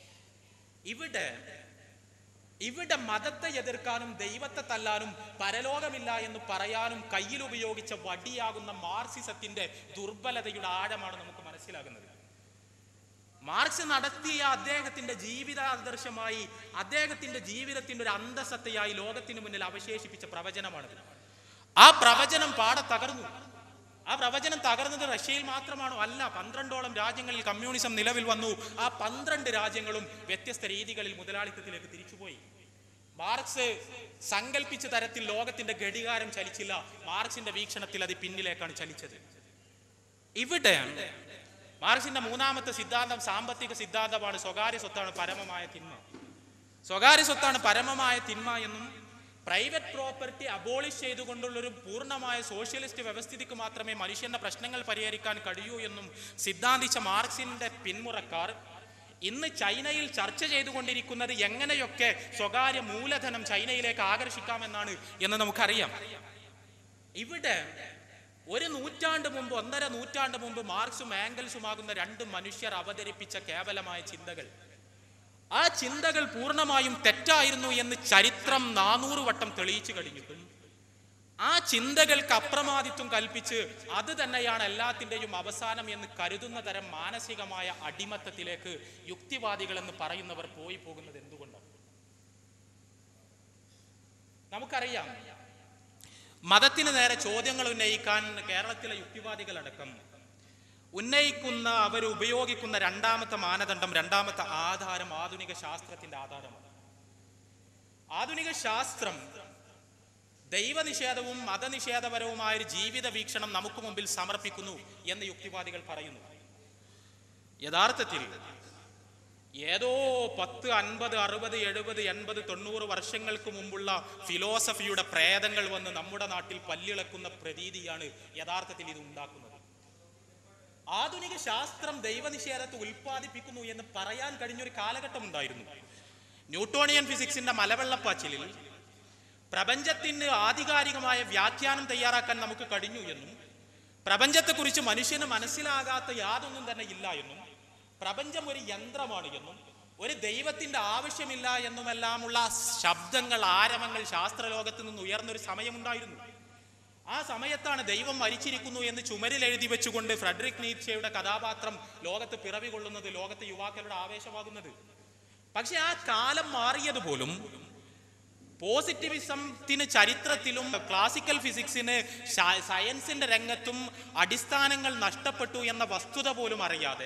ഇവിടെ മതത്തെ എതിർക്കാനും ദൈവത്തെ തല്ലാനും പരലോകമില്ല എന്ന് പറയാനും കയ്യിൽ ഉപയോഗിച്ച വടിയാകുന്ന മാർക്സിസത്തിന്റെ ദുർബലതയുടെ ആഴമാണ് നമുക്ക് മനസ്സിലാകുന്നത്. മാർക്സ് നടത്തിയ അദ്ദേഹത്തിന്റെ ജീവിതാദർശമായി, അദ്ദേഹത്തിന്റെ ജീവിതത്തിന്റെ ഒരു അന്തസത്തയായി ലോകത്തിന് മുന്നിൽ അവശേഷിപ്പിച്ച പ്രവചനമാണിത്. ആ പ്രവചനം പാടെ തകർന്നു. ആ പ്രവചനം തകർന്നത് റഷ്യയിൽ മാത്രമാണോ? അല്ല, 12ഓളം രാജ്യങ്ങളിൽ കമ്മ്യൂണിസം നിലവിൽ വന്നു. ആ 12 രാജ്യങ്ങളും വ്യത്യസ്ത രീതികളിൽ മുതലാളിത്തത്തിലേക്ക് തിരിച്ചുപോയി. മാർക്സ് സങ്കല്പിച്ച തരത്തിൽ ലോകത്തിന്റെ ഘടികാരം ചലിച്ചില്ല. മാർക്സിന്റെ വീക്ഷണത്തിൽ അത് പിന്നിലേക്കാണ് ചലിച്ചത്. ഇവിടെയാണ് മാർക്സിന്റെ 3ാമത്തെ സിദ്ധാന്തം സാമ്പത്തിക സിദ്ധാന്തമാണ്. സ്വകാര്യ സ്വത്താണ് പരമമായ തിന്മ. സ്വകാര്യ സ്വത്താണ് പരമമായ തിന്മ എന്നും പ്രൈവറ്റ് പ്രോപ്പർട്ടി അബോളിഷ് ചെയ്തുകൊണ്ടുള്ളൊരു പൂർണ്ണമായ സോഷ്യലിസ്റ്റ് വ്യവസ്ഥിതിക്ക് മാത്രമേ മനുഷ്യന്റെ പ്രശ്നങ്ങൾ പരിഹരിക്കാൻ കഴിയൂ എന്നും സിദ്ധാന്തിച്ച മാർക്സിന്റെ പിന്മുറക്കാർ ഇന്ന് ചൈനയിൽ ചർച്ച ചെയ്തുകൊണ്ടിരിക്കുന്നത് എങ്ങനെയൊക്കെ സ്വകാര്യ മൂലധനം ചൈനയിലേക്ക് ആകർഷിക്കാമെന്നാണ് എന്ന് നമുക്കറിയാം. ഇവിടെ 1 നൂറ്റാണ്ട് മുമ്പ്, 1.5 നൂറ്റാണ്ട് മുമ്പ് മാർക്സും ആംഗൽസുമാകുന്ന 2 മനുഷ്യർ അവതരിപ്പിച്ച കേവലമായ ചിന്തകൾ, ആ ചിന്തകൾ പൂർണ്ണമായും തെറ്റായിരുന്നു എന്ന് ചരിത്രം 400 വട്ടം തെളിയിച്ചു കഴിഞ്ഞിട്ടും ആ ചിന്തകൾക്ക് അപ്രമാദിത്വം കൽപ്പിച്ച് അത് തന്നെയാണ് എല്ലാത്തിൻ്റെയും അവസാനം എന്ന് കരുതുന്ന തരം മാനസികമായ അടിമത്തത്തിലേക്ക് യുക്തിവാദികൾ എന്ന് പറയുന്നവർ പോയി പോകുന്നത് എന്തുകൊണ്ടാണ്? നമുക്കറിയാം, മതത്തിന് നേരെ ചോദ്യങ്ങൾ ഉന്നയിക്കാൻ കേരളത്തിലെ യുക്തിവാദികളടക്കം അവർ ഉപയോഗിക്കുന്ന 2ാമത്തെ മാനദണ്ഡം, 2ാമത്തെ ആധാരം ആധുനിക ശാസ്ത്രത്തിന്റെ ആധാരമാണ്. ആധുനിക ശാസ്ത്രം ദൈവനിഷേധവും മതനിഷേധപരവുമായ ഒരു ജീവിത വീക്ഷണം നമുക്ക് മുമ്പിൽ സമർപ്പിക്കുന്നു എന്ന് യുക്തിവാദികൾ പറയുന്നു. യഥാർത്ഥത്തിൽ ഏതോ 10, 50, 60, 70, 80, 90 വർഷങ്ങൾക്ക് മുമ്പുള്ള ഫിലോസഫിയുടെ പ്രേതങ്ങൾ വന്ന് നമ്മുടെ നാട്ടിൽ പല്ലിളക്കുന്ന പ്രതീതിയാണ് യഥാർത്ഥത്തിൽ ഇത് ഉണ്ടാക്കുന്നത്. ആധുനിക ശാസ്ത്രം ദൈവനിഷേധത്തെ ഉൽപ്പാദിപ്പിക്കുന്നു എന്ന് പറയാൻ കഴിഞ്ഞൊരു കാലഘട്ടം ഉണ്ടായിരുന്നു. ന്യൂട്ടോണിയൻ ഫിസിക്സിന്റെ മലവെള്ളപ്പാച്ചിലിൽ പ്രപഞ്ചത്തിന് ആധികാരികമായ വ്യാഖ്യാനം തയ്യാറാക്കാൻ നമുക്ക് കഴിഞ്ഞു എന്നും പ്രപഞ്ചത്തെക്കുറിച്ച് മനുഷ്യന് മനസ്സിലാകാത്ത യാതൊന്നും തന്നെ ഇല്ല എന്നും പ്രപഞ്ചം ഒരു യന്ത്രമാണ് എന്നും ഒരു ദൈവത്തിന്റെ ആവശ്യമില്ല എന്നുമെല്ലാമുള്ള ശബ്ദങ്ങൾ, ആരവങ്ങൾ ശാസ്ത്രലോകത്ത് നിന്ന് ഉയർന്നൊരു സമയമുണ്ടായിരുന്നു. ആ സമയത്താണ് ദൈവം മരിച്ചിരിക്കുന്നു എന്ന് ചുമരിൽ എഴുതി വെച്ചുകൊണ്ട് ഫ്രെഡറിക് നീറ്റ്ഷെയുടെ കഥാപാത്രം ലോകത്ത് പിറവി കൊള്ളുന്നത്, ലോകത്തെ യുവാക്കളുടെ ആവേശമാകുന്നത്. പക്ഷെ ആ കാലം മാറിയതുപോലും പോസിറ്റിവിസത്തിന് ചരിത്രത്തിലും ക്ലാസിക്കൽ ഫിസിക്സിന് സയൻസിന്റെ രംഗത്തും അടിസ്ഥാനങ്ങൾ നഷ്ടപ്പെട്ടു എന്ന വസ്തുത പോലും അറിയാതെ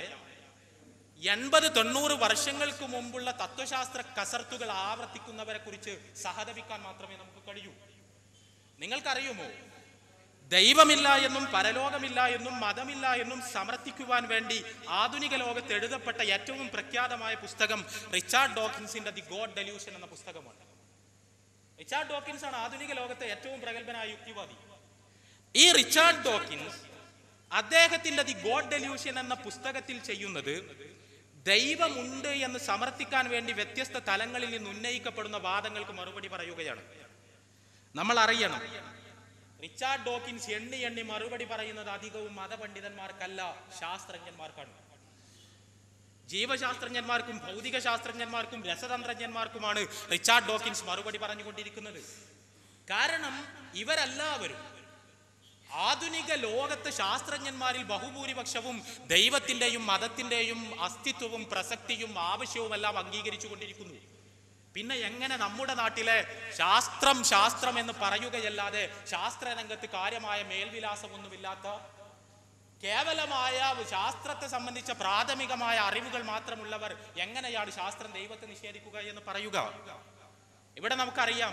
80-90 വർഷങ്ങൾക്ക് മുമ്പുള്ള തത്വശാസ്ത്ര കസർത്തുകൾ ആവർത്തിക്കുന്നവരെ കുറിച്ച് സഹതപിക്കാൻ മാത്രമേ നമുക്ക് കഴിയൂ. നിങ്ങൾക്കറിയുമോ, ദൈവമില്ല എന്നും പരലോകമില്ല എന്നും മതമില്ല എന്നും സമർത്ഥിക്കുവാൻ വേണ്ടി ആധുനിക ലോകത്ത് എഴുതപ്പെട്ട ഏറ്റവും പ്രഖ്യാതമായ പുസ്തകം റിച്ചാർഡ് ഡോക്കിൻസിന്റെ ദി ഗോഡ് ഡെലൂഷൻ എന്ന പുസ്തകമാണ്. റിച്ചാർഡ് ഡോക്കിൻസ് ആണ് ആധുനിക ലോകത്തെ ഏറ്റവും പ്രഗത്ഭനായ യുക്തിവാദി. ഈ റിച്ചാർഡ് ഡോക്കിൻസ് അദ്ദേഹത്തിന്റെ ദി ഗോഡ് ഡെലൂഷൻ എന്ന പുസ്തകത്തിൽ ചെയ്യുന്നത് ദൈവമുണ്ട് എന്ന് സമർത്ഥിക്കാൻ വേണ്ടി വ്യത്യസ്ത തലങ്ങളിൽ നിന്ന് ഉന്നയിക്കപ്പെടുന്ന വാദങ്ങൾക്ക് മറുപടി പറയുകയാണ്. നമ്മൾ അറിയണം, റിച്ചാർഡ് ഡോക്കിൻസ് എണ്ണി എണ്ണി മറുപടി പറയുന്നത് അധികവും മതപണ്ഡിതന്മാർക്കല്ല, ശാസ്ത്രജ്ഞന്മാർക്കാണ്. ജീവശാസ്ത്രജ്ഞന്മാർക്കും ഭൗതിക ശാസ്ത്രജ്ഞന്മാർക്കും രസതന്ത്രജ്ഞന്മാർക്കുമാണ് റിച്ചാർഡ് ഡോക്കിൻസ് മറുപടി പറഞ്ഞുകൊണ്ടിരിക്കുന്നത്. കാരണം ഇവരെല്ലാവരും ആധുനിക ലോകത്തെ ശാസ്ത്രജ്ഞന്മാരിൽ ബഹുഭൂരിപക്ഷവും ദൈവത്തിന്റെയും മതത്തിന്റെയും അസ്തിത്വവും പ്രസക്തിയും ആവശ്യവും എല്ലാം അംഗീകരിച്ചു കൊണ്ടിരിക്കുന്നു. പിന്നെ എങ്ങനെ നമ്മുടെ നാട്ടിലെ ശാസ്ത്രം ശാസ്ത്രം എന്ന് പറയുകയല്ലാതെ ശാസ്ത്രരംഗത്ത് കാര്യമായ മേൽവിലാസമൊന്നുമില്ലാത്ത, കേവലമായ ശാസ്ത്രത്തെ സംബന്ധിച്ച പ്രാഥമികമായ അറിവുകൾ മാത്രമുള്ളവർ എങ്ങനെയാണ് ശാസ്ത്രം ദൈവത്തെ നിഷേധിക്കുക എന്ന് പറയുക? ഇവിടെ നമുക്കറിയാം,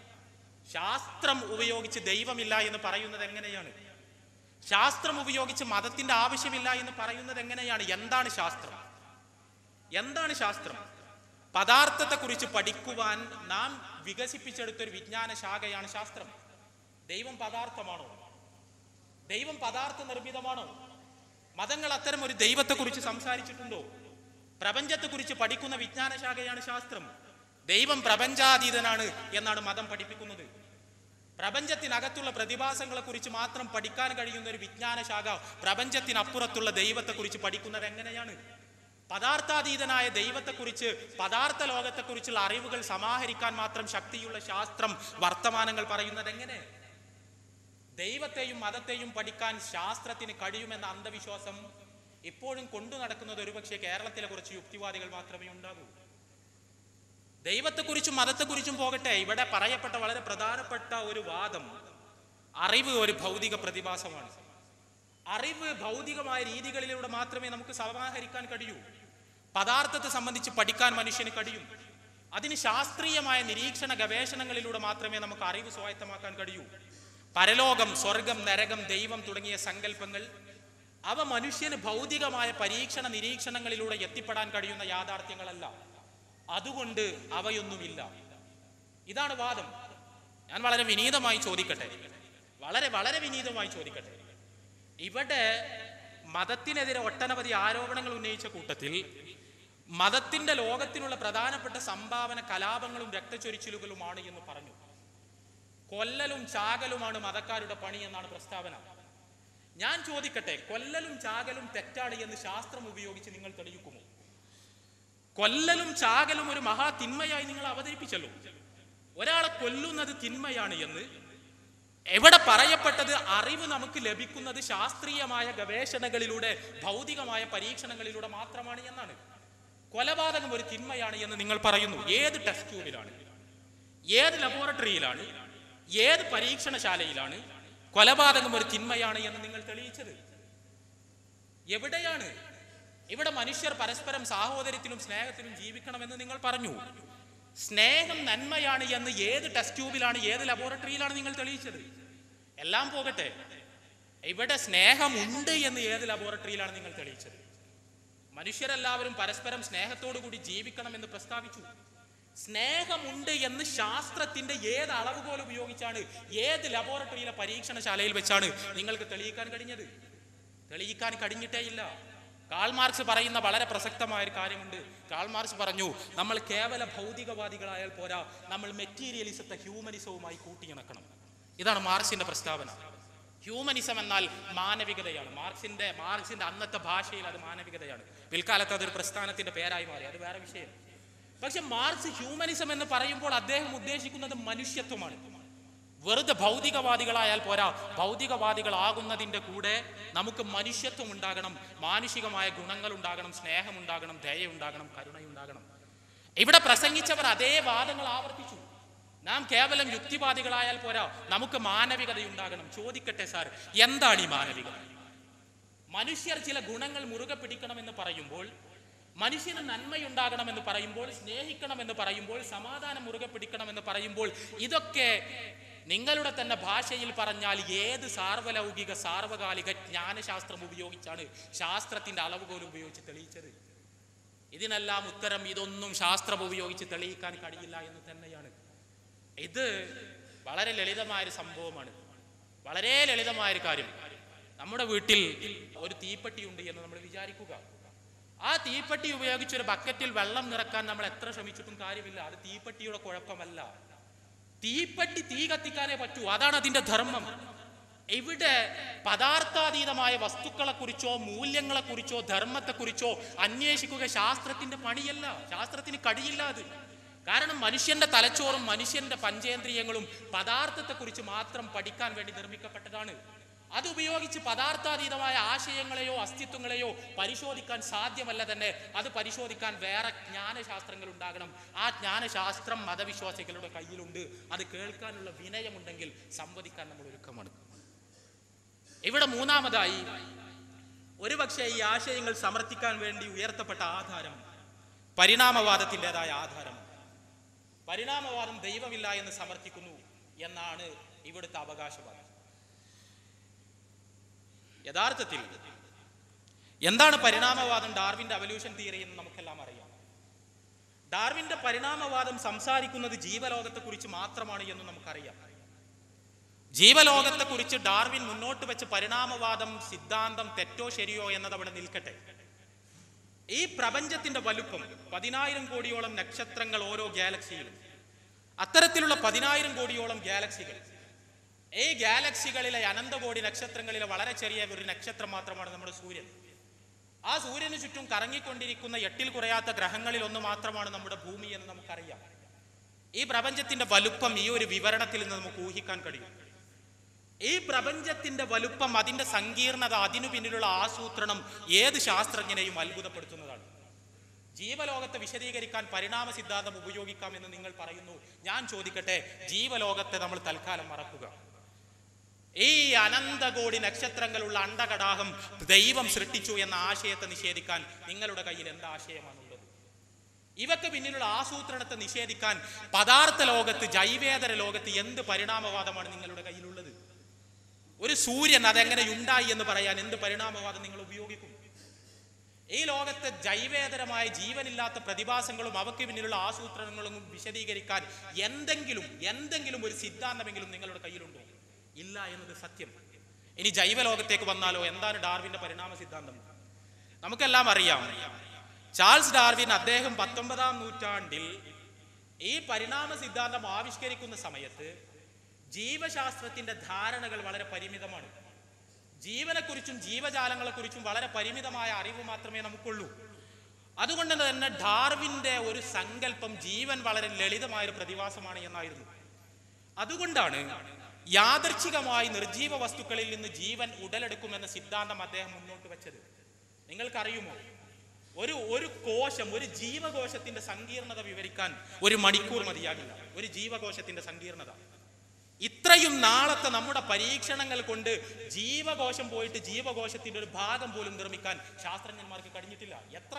ശാസ്ത്രം ഉപയോഗിച്ച് ദൈവമില്ല എന്ന് പറയുന്നത് എങ്ങനെയാണ്? ശാസ്ത്രം ഉപയോഗിച്ച് മതത്തിന്റെ ആവശ്യമില്ല എന്ന് പറയുന്നത് എങ്ങനെയാണ്? എന്താണ് ശാസ്ത്രം? എന്താണ് ശാസ്ത്രം? പദാർത്ഥത്തെ കുറിച്ച് പഠിക്കുവാൻ നാം വികസിപ്പിച്ചെടുത്തൊരു വിജ്ഞാന ശാഖയാണ് ശാസ്ത്രം. ദൈവം പദാർത്ഥമാണോ? ദൈവം പദാർത്ഥ നിർമ്മിതമാണോ? മതങ്ങൾ അത്തരം ഒരു ദൈവത്തെ കുറിച്ച് സംസാരിച്ചിട്ടുണ്ടോ? പ്രപഞ്ചത്തെ കുറിച്ച് പഠിക്കുന്ന വിജ്ഞാന ശാഖയാണ് ശാസ്ത്രം. ദൈവം പ്രപഞ്ചാതീതനാണ് എന്നാണ് മതം പഠിപ്പിക്കുന്നത്. പ്രപഞ്ചത്തിനകത്തുള്ള പ്രതിഭാസങ്ങളെ കുറിച്ച് മാത്രം പഠിക്കാൻ കഴിയുന്ന ഒരു വിജ്ഞാന ശാഖ പ്രപഞ്ചത്തിനപ്പുറത്തുള്ള ദൈവത്തെ കുറിച്ച് പഠിക്കുന്നത് എങ്ങനെയാണ്? പദാർത്ഥാതീതനായ ദൈവത്തെക്കുറിച്ച്, പദാർത്ഥ ലോകത്തെക്കുറിച്ചുള്ള അറിവുകൾ സമാഹരിക്കാൻ മാത്രം ശക്തിയുള്ള ശാസ്ത്രം വർത്തമാനങ്ങൾ പറയുന്നത് എങ്ങനെ? ദൈവത്തെയും മതത്തെയും പഠിക്കാൻ ശാസ്ത്രത്തിന് കഴിയുമെന്ന അന്ധവിശ്വാസം ഇപ്പോഴും കൊണ്ടു നടക്കുന്നത് ഒരുപക്ഷെ കേരളത്തിലെ കുറച്ച് യുക്തിവാദികൾ മാത്രമേ ഉണ്ടാകൂ. ദൈവത്തെക്കുറിച്ചും മതത്തെക്കുറിച്ചും പോകട്ടെ, ഇവിടെ പറയപ്പെട്ട വളരെ പ്രധാനപ്പെട്ട ഒരു വാദം, അറിവ് ഒരു ഭൗതിക പ്രതിഭാസമാണ്. അറിവ് ഭൗതികമായ രീതികളിലൂടെ മാത്രമേ നമുക്ക് സമാഹരിക്കാൻ കഴിയൂ. പദാർത്ഥത്തെ സംബന്ധിച്ച് പഠിക്കാൻ മനുഷ്യന് കഴിയും. അതിന് ശാസ്ത്രീയമായ നിരീക്ഷണ ഗവേഷണങ്ങളിലൂടെ മാത്രമേ നമുക്ക് അറിവ് സ്വായത്തമാക്കാൻ കഴിയൂ. പരലോകം, സ്വർഗം, നരകം, ദൈവം തുടങ്ങിയ സങ്കല്പങ്ങൾ അവ മനുഷ്യന് ഭൗതികമായ പരീക്ഷണ നിരീക്ഷണങ്ങളിലൂടെ എത്തിപ്പെടാൻ കഴിയുന്ന യാഥാർത്ഥ്യങ്ങളല്ല. അതുകൊണ്ട് അവയൊന്നുമില്ല. ഇതാണ് വാദം. ഞാൻ വളരെ വിനീതമായി ചോദിക്കട്ടെ, വളരെ വിനീതമായി ചോദിക്കട്ടെ, ഇവിടെ മതത്തിനെതിരെ ഒട്ടനവധി ആരോപണങ്ങൾ ഉന്നയിച്ച കൂട്ടത്തിൽ മതത്തിന്റെ ലോകത്തിനുള്ള പ്രധാനപ്പെട്ട സംഭാവന കലാപങ്ങളും രക്തച്ചൊരിച്ചിലുകളുമാണ് എന്ന് പറഞ്ഞു. കൊല്ലലും ചാകലുമാണ് മതക്കാരുടെ പണി എന്നാണ് പ്രസ്താവന. ഞാൻ ചോദിക്കട്ടെ, കൊല്ലലും ചാകലും തെറ്റാണ് എന്ന് ശാസ്ത്രം ഉപയോഗിച്ച് നിങ്ങൾ തെളിയിക്കുമോ? കൊല്ലലും ചാകലും ഒരു മഹാ തിന്മയായി നിങ്ങൾ അവതരിപ്പിച്ചല്ലോ. ഒരാളെ കൊല്ലുന്നത് തിന്മയാണ് എന്ന് എവിടെ പറയപ്പെട്ടത്? അറിവ് നമുക്ക് ലഭിക്കുന്നത് ശാസ്ത്രീയമായ ഗവേഷണങ്ങളിലൂടെ, ഭൗതികമായ പരീക്ഷണങ്ങളിലൂടെ മാത്രമാണ് എന്നാണ്. കൊലപാതകം ഒരു തിന്മയാണ് എന്ന് നിങ്ങൾ പറയുന്നു. ഏത് ടെസ്റ്റ് ട്യൂബിലാണ്, ഏത് ലബോറട്ടറിയിലാണ്, ഏത് പരീക്ഷണശാലയിലാണ് കൊലപാതകം ഒരു തിന്മയാണ് എന്ന് നിങ്ങൾ തെളിയിച്ചത്? എവിടെയാണ്? ഇവിടെ മനുഷ്യർ പരസ്പരം സാഹോദര്യത്തിലും സ്നേഹത്തിലും ജീവിക്കണമെന്ന് നിങ്ങൾ പറഞ്ഞു. സ്നേഹം നന്മയാണ് എന്ന് ഏത് ടെസ്റ്റ് ട്യൂബിലാണ്, ഏത് ലബോറട്ടറിയിലാണ് നിങ്ങൾ തെളിയിച്ചത്? എല്ലാം പോകട്ടെ, ഇവിടെ സ്നേഹമുണ്ട് എന്ന് ഏത് ലബോറട്ടറിയിലാണ് നിങ്ങൾ തെളിയിച്ചത്? മനുഷ്യരെല്ലാവരും പരസ്പരം സ്നേഹത്തോടു കൂടി ജീവിക്കണമെന്ന് പ്രസ്താവിച്ചു. സ്നേഹമുണ്ട് എന്ന് ശാസ്ത്രത്തിന്റെ ഏത് അളവുകോൽ ഉപയോഗിച്ചാണ്, ഏത് ലബോറട്ടറിയിലെ പരീക്ഷണശാലയിൽ വെച്ചാണ് നിങ്ങൾക്ക് തെളിയിക്കാൻ കഴിഞ്ഞത്? തെളിയിക്കാൻ കഴിഞ്ഞിട്ടേ ഇല്ല. കാൾ മാർക്സ് പറയുന്ന വളരെ പ്രസക്തമായ ഒരു കാര്യമുണ്ട്. കാൾ മാർക്സ് പറഞ്ഞു, നമ്മൾ കേവല ഭൗതികവാദികളായാൽ പോരാ, നമ്മൾ മെറ്റീരിയലിസത്തെ ഹ്യൂമനിസവുമായി കൂട്ടിയിണക്കണം. ഇതാണ് മാർക്സിന്റെ പ്രസ്താവന. ഹ്യൂമനിസം എന്നാൽ മാനവികതയാണ്. മാർക്സിന്റെ അന്നത്തെ ഭാഷയിൽ അത് മാനവികതയാണ്. പിൽക്കാലത്ത് അതൊരു പ്രസ്ഥാനത്തിന്റെ പേരായി മാറി, അത് വേറെ വിഷയം. പക്ഷെ മാർക്സ് ഹ്യൂമനിസം എന്ന് പറയുമ്പോൾ അദ്ദേഹം ഉദ്ദേശിക്കുന്നത് മനുഷ്യത്വമാണ്. വെറുതെ ഭൗതികവാദികളായാൽ പോരാ, ഭൗതികവാദികളാകുന്നതിൻ്റെ കൂടെ നമുക്ക് മനുഷ്യത്വം ഉണ്ടാകണം, മാനുഷികമായ ഗുണങ്ങൾ ഉണ്ടാകണം, സ്നേഹമുണ്ടാകണം, ദയയുണ്ടാകണം, കരുണയുണ്ടാകണം. ഇവിടെ പ്രസംഗിച്ചവർ അതേ വാദങ്ങൾ ആവർത്തിച്ചു. നാം കേവലം യുക്തിവാദികളായാൽ പോരാ, നമുക്ക് മാനവികതയുണ്ടാകണം. ചോദിക്കട്ടെ സാർ, എന്താണ് ഈ മാനവികത? മനുഷ്യർ ചില ഗുണങ്ങൾ മുറുകെ പിടിക്കണമെന്ന് പറയുമ്പോൾ, മനുഷ്യന് നന്മയുണ്ടാകണമെന്ന് പറയുമ്പോൾ, സ്നേഹിക്കണമെന്ന് പറയുമ്പോൾ, സമാധാനം മുറുകെ പിടിക്കണമെന്ന് പറയുമ്പോൾ, ഇതൊക്കെ നിങ്ങളുടെ തന്നെ ഭാഷയിൽ പറഞ്ഞാൽ ഏത് സാർവലൗകിക സാർവകാലിക ജ്ഞാനശാസ്ത്രം ഉപയോഗിച്ചാണ് ശാസ്ത്രത്തിന്റെ അളവുകോൽ ഉപയോഗിച്ച് തെളിയിച്ചത്? ഇതിനെല്ലാം ഉത്തരം ഇതൊന്നും ശാസ്ത്രം ഉപയോഗിച്ച് തെളിയിക്കാൻ കഴിയില്ല എന്ന് തന്നെയാണ്. ഇത് വളരെ ലളിതമായൊരു സംഭവമാണ്, വളരെ ലളിതമായൊരു കാര്യം. നമ്മുടെ വീട്ടിൽ ഒരു തീപ്പെട്ടി ഉണ്ട് എന്ന് നമ്മൾ വിചാരിക്കുക. ആ തീപ്പെട്ടി ഉപയോഗിച്ച് ഒരു ബക്കറ്റിൽ വെള്ളം നിറക്കാൻ നമ്മൾ എത്ര ശ്രമിച്ചിട്ടും കാര്യമില്ല. അത് തീപ്പെട്ടിയുടെ കുഴപ്പമല്ല. തീപ്പെട്ടി തീ കത്തിക്കാനേ പറ്റൂ, അതാണ് അതിന്റെ ധർമ്മം. ഇവിടെ പദാർത്ഥാതീതമായ വസ്തുക്കളെ കുറിച്ചോ മൂല്യങ്ങളെ കുറിച്ചോ ധർമ്മത്തെക്കുറിച്ചോ അന്വേഷിക്കുക ശാസ്ത്രത്തിന്റെ പണിയല്ല, ശാസ്ത്രത്തിന് കഴിയില്ല അത്. കാരണം മനുഷ്യന്റെ തലച്ചോറും മനുഷ്യന്റെ പഞ്ചേന്ദ്രിയങ്ങളും പദാർത്ഥത്തെക്കുറിച്ച് മാത്രം പഠിക്കാൻ വേണ്ടി നിർമ്മിക്കപ്പെട്ടതാണ്. അതുപയോഗിച്ച് പദാർത്ഥാതീതമായ ആശയങ്ങളെയോ അസ്തിത്വങ്ങളെയോ പരിശോധിക്കാൻ സാധ്യമല്ല തന്നെ. അത് പരിശോധിക്കാൻ വേറെ ജ്ഞാനശാസ്ത്രങ്ങൾ ഉണ്ടാകണം. ആ ജ്ഞാനശാസ്ത്രം മതവിശ്വാസികളുടെ കയ്യിലുണ്ട്. അത് കേൾക്കാനുള്ള വിനയമുണ്ടെങ്കിൽ സംവദിക്കാൻ നമ്മൾ ഒരുക്കമാണ്. ഇവിടെ മൂന്നാമതായി ഒരുപക്ഷെ ഈ ആശയങ്ങൾ സമർത്ഥിക്കാൻ വേണ്ടി ഉയർത്തപ്പെട്ട ആധാരം പരിണാമവാദത്തിൻ്റെതായ ആധാരം. പരിണാമവാദം ദൈവമില്ല എന്ന് സമർത്ഥിക്കുന്നു എന്നാണ് ഇവിടുത്തെ അവകാശവാദം. യഥാർത്ഥത്തിൽ എന്താണ് പരിണാമവാദം, ഡാർവിന്റെ എവല്യൂഷൻ തിയറി എന്ന് നമുക്കെല്ലാം അറിയാം. ഡാർവിന്റെ പരിണാമവാദം സംസാരിക്കുന്നത് ജീവലോകത്തെക്കുറിച്ച് മാത്രമാണ് എന്ന് നമുക്കറിയാം. ജീവലോകത്തെക്കുറിച്ച് ഡാർവിൻ മുന്നോട്ട് വെച്ച പരിണാമവാദം സിദ്ധാന്തം തെറ്റോ ശരിയോ എന്നതവിടെ നിൽക്കട്ടെ. ഈ പ്രപഞ്ചത്തിന്റെ വലുപ്പം 10,000 കോടിയോളം നക്ഷത്രങ്ങൾ ഓരോ ഗാലക്സിയിലും, അത്തരത്തിലുള്ള 10,000 കോടിയോളം ഗാലക്സികൾ. ഈ ഗാലക്സികളിലെ അനന്തകോടി നക്ഷത്രങ്ങളിലെ വളരെ ചെറിയ ഒരു നക്ഷത്രം മാത്രമാണ് നമ്മുടെ സൂര്യൻ. ആ സൂര്യന് ചുറ്റും കറങ്ങിക്കൊണ്ടിരിക്കുന്ന 8ൽ കുറയാത്ത ഗ്രഹങ്ങളിൽ ഒന്ന് മാത്രമാണ് നമ്മുടെ ഭൂമി എന്ന് നമുക്കറിയാം. ഈ പ്രപഞ്ചത്തിന്റെ വലുപ്പം ഈ ഒരു വിവരണത്തിൽ നിന്ന് നമുക്ക് ഊഹിക്കാൻ കഴിയും. ഈ പ്രപഞ്ചത്തിന്റെ വലുപ്പം, അതിന്റെ സങ്കീർണത, അതിനു പിന്നിലുള്ള ആസൂത്രണം ഏത് ശാസ്ത്രജ്ഞനെയും അത്ഭുതപ്പെടുത്തുന്നതാണ്. ജീവലോകത്തെ വിശദീകരിക്കാൻ പരിണാമ സിദ്ധാന്തം ഉപയോഗിക്കാം എന്ന് നിങ്ങൾ പറയുന്നു. ഞാൻ ചോദിക്കട്ടെ, ജീവലോകത്തെ നമ്മൾ തൽക്കാലം മറക്കുക. ഈ അനന്തകോടി നക്ഷത്രങ്ങളുള്ള അണ്ടകടാഹം ദൈവം സൃഷ്ടിച്ചു എന്ന ആശയത്തെ നിഷേധിക്കാൻ നിങ്ങളുടെ കയ്യിൽ എന്ത് ആശയമാണുള്ളത്? ഇവക്ക് പിന്നിലുള്ള ആസൂത്രണത്തെ നിഷേധിക്കാൻ പദാർത്ഥ ലോകത്ത്, ജൈവേതര ലോകത്ത് എന്ത് പരിണാമവാദമാണ് നിങ്ങളുടെ കയ്യിലുള്ളത്? ഒരു സൂര്യൻ അതെങ്ങനെ ഉണ്ടായി എന്ന് പറയാൻ എന്ത് പരിണാമവാദം നിങ്ങൾ ഉപയോഗിക്കും? ഈ ലോകത്തെ ജൈവേതരമായ ജീവനില്ലാത്ത പ്രതിഭാസങ്ങളും അവയ്ക്ക് പിന്നിലുള്ള ആസൂത്രണങ്ങളും വിശദീകരിക്കാൻ എന്തെങ്കിലും ഒരു സിദ്ധാന്തമെങ്കിലും നിങ്ങളുടെ കയ്യിലുണ്ടോ? ഇല്ല എന്നത് സത്യം. ഇനി ജൈവലോകത്തേക്ക് വന്നാലോ, എന്താണ് ഡാർവിന്റെ പരിണാമ സിദ്ധാന്തം? നമുക്കെല്ലാം അറിയാം. ചാൾസ് ഡാർവിൻ അദ്ദേഹം 19ാം നൂറ്റാണ്ടിൽ ഈ പരിണാമ സിദ്ധാന്തം ആവിഷ്കരിക്കുന്ന സമയത്ത് ജീവശാസ്ത്രത്തിന്റെ ധാരണകൾ വളരെ പരിമിതമാണ്. ജീവനെക്കുറിച്ചും ജീവജാലങ്ങളെക്കുറിച്ചും വളരെ പരിമിതമായ അറിവ് മാത്രമേ നമുക്കുള്ളൂ. അതുകൊണ്ട് തന്നെ ഡാർവിന്റെ ഒരു സങ്കല്പം ജീവൻ വളരെ ലളിതമായൊരു പ്രതിഭാസമാണ് എന്നായിരുന്നു. അതുകൊണ്ടാണ് യാദൃച്ഛികമായി നിർജീവ വസ്തുക്കളിൽ നിന്ന് ജീവൻ ഉടലെടുക്കുമെന്ന സിദ്ധാന്തം അദ്ദേഹം മുന്നോട്ട് വെച്ചത്. നിങ്ങൾക്കറിയുമോ, ഒരു കോശം, ഒരു ജീവകോശത്തിന്റെ സങ്കീർണത വിവരിക്കാൻ 1 മണിക്കൂർ മതിയാകില്ല. ഒരു ജീവകോശത്തിന്റെ സങ്കീർണത. ഇത്രയും നാളത്തെ നമ്മുടെ പരീക്ഷണങ്ങൾ കൊണ്ട് ജീവകോശം പോയിട്ട് ജീവകോശത്തിന്റെ ഒരു ഭാഗം പോലും നിർമ്മിക്കാൻ ശാസ്ത്രജ്ഞന്മാർക്ക് കഴിഞ്ഞിട്ടില്ല.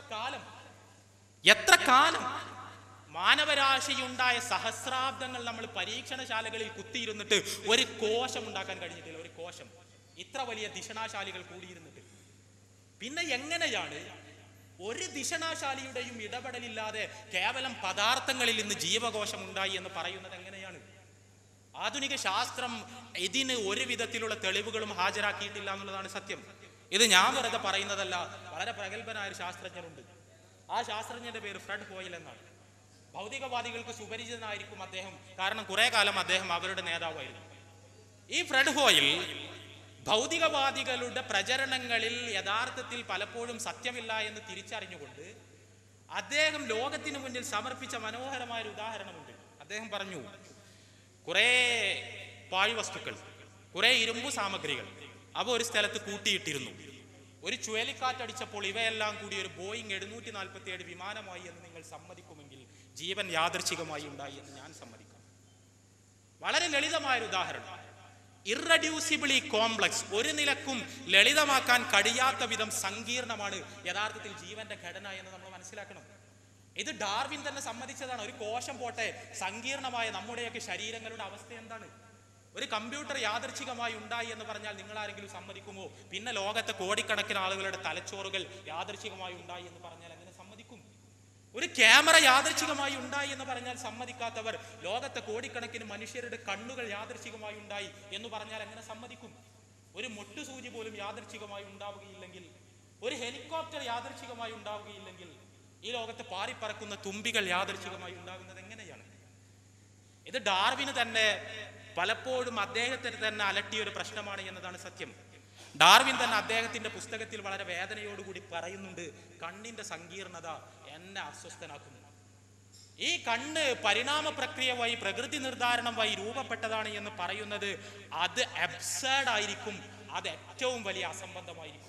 എത്ര കാലം മാനവരാശിയുണ്ടായ സഹസ്രാബ്ദങ്ങൾ നമ്മൾ പരീക്ഷണശാലകളിൽ കുത്തിയിരുന്നിട്ട് ഒരു കോശം ഉണ്ടാക്കാൻ കഴിഞ്ഞിട്ടില്ല. ഒരു കോശം, ഇത്ര വലിയ ദിഷണാശാലികൾ കൂടിയിരുന്നിട്ട്. പിന്നെ എങ്ങനെയാണ് ഒരു ദിഷണാശാലിയുടെയും ഇടപെടലില്ലാതെ കേവലം പദാർത്ഥങ്ങളിൽ നിന്ന് ജീവകോശം ഉണ്ടായി എന്ന് പറയുന്നത് എങ്ങനെയാണ്? ആധുനിക ശാസ്ത്രം ഇതിന് ഒരു വിധത്തിലുള്ള തെളിവുകളും ഹാജരാക്കിയിട്ടില്ല എന്നുള്ളതാണ് സത്യം. ഇത് ഞാൻ വെറുതെ പറയുന്നതല്ല. വളരെ പ്രഗത്ഭനായ ഒരു ശാസ്ത്രജ്ഞനുണ്ട്. ആ ശാസ്ത്രജ്ഞന്റെ പേര് ഫ്രെഡ് ഹോയിൽ എന്നാണ്. ഭൗതികവാദികൾക്ക് സുപരിചിതനായിരിക്കും അദ്ദേഹം, കാരണം കുറെ കാലം അദ്ദേഹം അവരുടെ നേതാവായിരുന്നു. ഈ ഫ്രെഡ് ഹോയിൽ ഭൗതികവാദികളുടെ പ്രചരണങ്ങളിൽ യഥാർത്ഥത്തിൽ പലപ്പോഴും സത്യമില്ല എന്ന് തിരിച്ചറിഞ്ഞുകൊണ്ട് അദ്ദേഹം ലോകത്തിന് മുന്നിൽ സമർപ്പിച്ച മനോഹരമായ ഒരു ഉദാഹരണമുണ്ട്. അദ്ദേഹം പറഞ്ഞു, കുറെ പാഴ്വസ്തുക്കൾ, കുറെ ഇരുമ്പു സാമഗ്രികൾ അവ ഒരു സ്ഥലത്ത് കൂട്ടിയിട്ടിരുന്നു. ഒരു ചുഴലിക്കാറ്റടിച്ചപ്പോൾ ഇവയെല്ലാം കൂടി ഒരു ബോയിങ് 747 വിമാനമായി എന്ന് നിങ്ങൾ സമ്മതിക്കുമെങ്കിൽ ജീവൻ യാദൃച്ഛികമായി ഉണ്ടായി എന്ന് ഞാൻ സമ്മതിക്കാം. വളരെ ലളിതമായൊരു ഉദാഹരണം. ഇറഡ്യൂസിബിളി കോംപ്ലക്സ്, ഒരു നിലക്കും ലളിതമാക്കാൻ കഴിയാത്ത വിധം സങ്കീർണമാണ് യഥാർത്ഥത്തിൽ ജീവന്റെ ഘടന എന്ന് നമ്മൾ മനസ്സിലാക്കണം. ഇത് ഡാർവിൻ തന്നെ സമ്മതിച്ചതാണ്. ഒരു കോശം പോട്ടെ, സങ്കീർണമായ നമ്മുടെയൊക്കെ ശരീരങ്ങളുടെ അവസ്ഥ എന്താണ്? ഒരു കമ്പ്യൂട്ടർ യാദൃച്ഛികമായി ഉണ്ടായി എന്ന് പറഞ്ഞാൽ നിങ്ങൾ ആരെങ്കിലും സമ്മതിക്കുമോ? പിന്നെ ലോകത്തെ കോടിക്കണക്കിന് ആളുകളുടെ തലച്ചോറുകൾ യാദൃച്ഛികമായി ഉണ്ടായി എന്ന് പറഞ്ഞാൽ എങ്ങനെ സമ്മതിക്കും? ഒരു ക്യാമറ യാദൃച്ഛികമായി ഉണ്ടായി എന്ന് പറഞ്ഞാൽ സമ്മതിക്കാത്തവർ ലോകത്തെ കോടിക്കണക്കിന് മനുഷ്യരുടെ കണ്ണുകൾ യാദൃച്ഛികമായി ഉണ്ടായി എന്ന് പറഞ്ഞാൽ എങ്ങനെ സമ്മതിക്കും? ഒരു മൊട്ടുസൂചി പോലും യാദൃച്ഛികമായി ഉണ്ടാവുകയില്ലെങ്കിൽ, ഒരു ഹെലികോപ്റ്റർ യാദൃച്ഛികമായി ഉണ്ടാവുകയില്ലെങ്കിൽ, ഈ ലോകത്ത് പാറിപ്പറക്കുന്ന തുമ്പികൾ യാദൃച്ഛികമായി ഉണ്ടാകുന്നത് എങ്ങനെയാണ്? ഇത് ഡാർവിന് തന്നെ പലപ്പോഴും അദ്ദേഹത്തിന് തന്നെ അലട്ടിയ ഒരു പ്രശ്നമാണ് എന്നതാണ് സത്യം. ഡാർവിൻ തന്നെ അദ്ദേഹത്തിന്റെ പുസ്തകത്തിൽ വളരെ വേദനയോടുകൂടി പറയുന്നുണ്ട്, കണ്ണിന്റെ സങ്കീർണത എന്നെ അസ്വസ്ഥനാക്കുന്നു. ഈ കണ്ണ് പരിണാമ പ്രക്രിയ വഴി, പ്രകൃതി നിർദ്ധാരണം വഴി രൂപപ്പെട്ടതാണ് എന്ന് പറയുന്നത് അത് അബ്സേർഡ് ആയിരിക്കും, അത് ഏറ്റവും വലിയ അസംബന്ധമായിരിക്കും.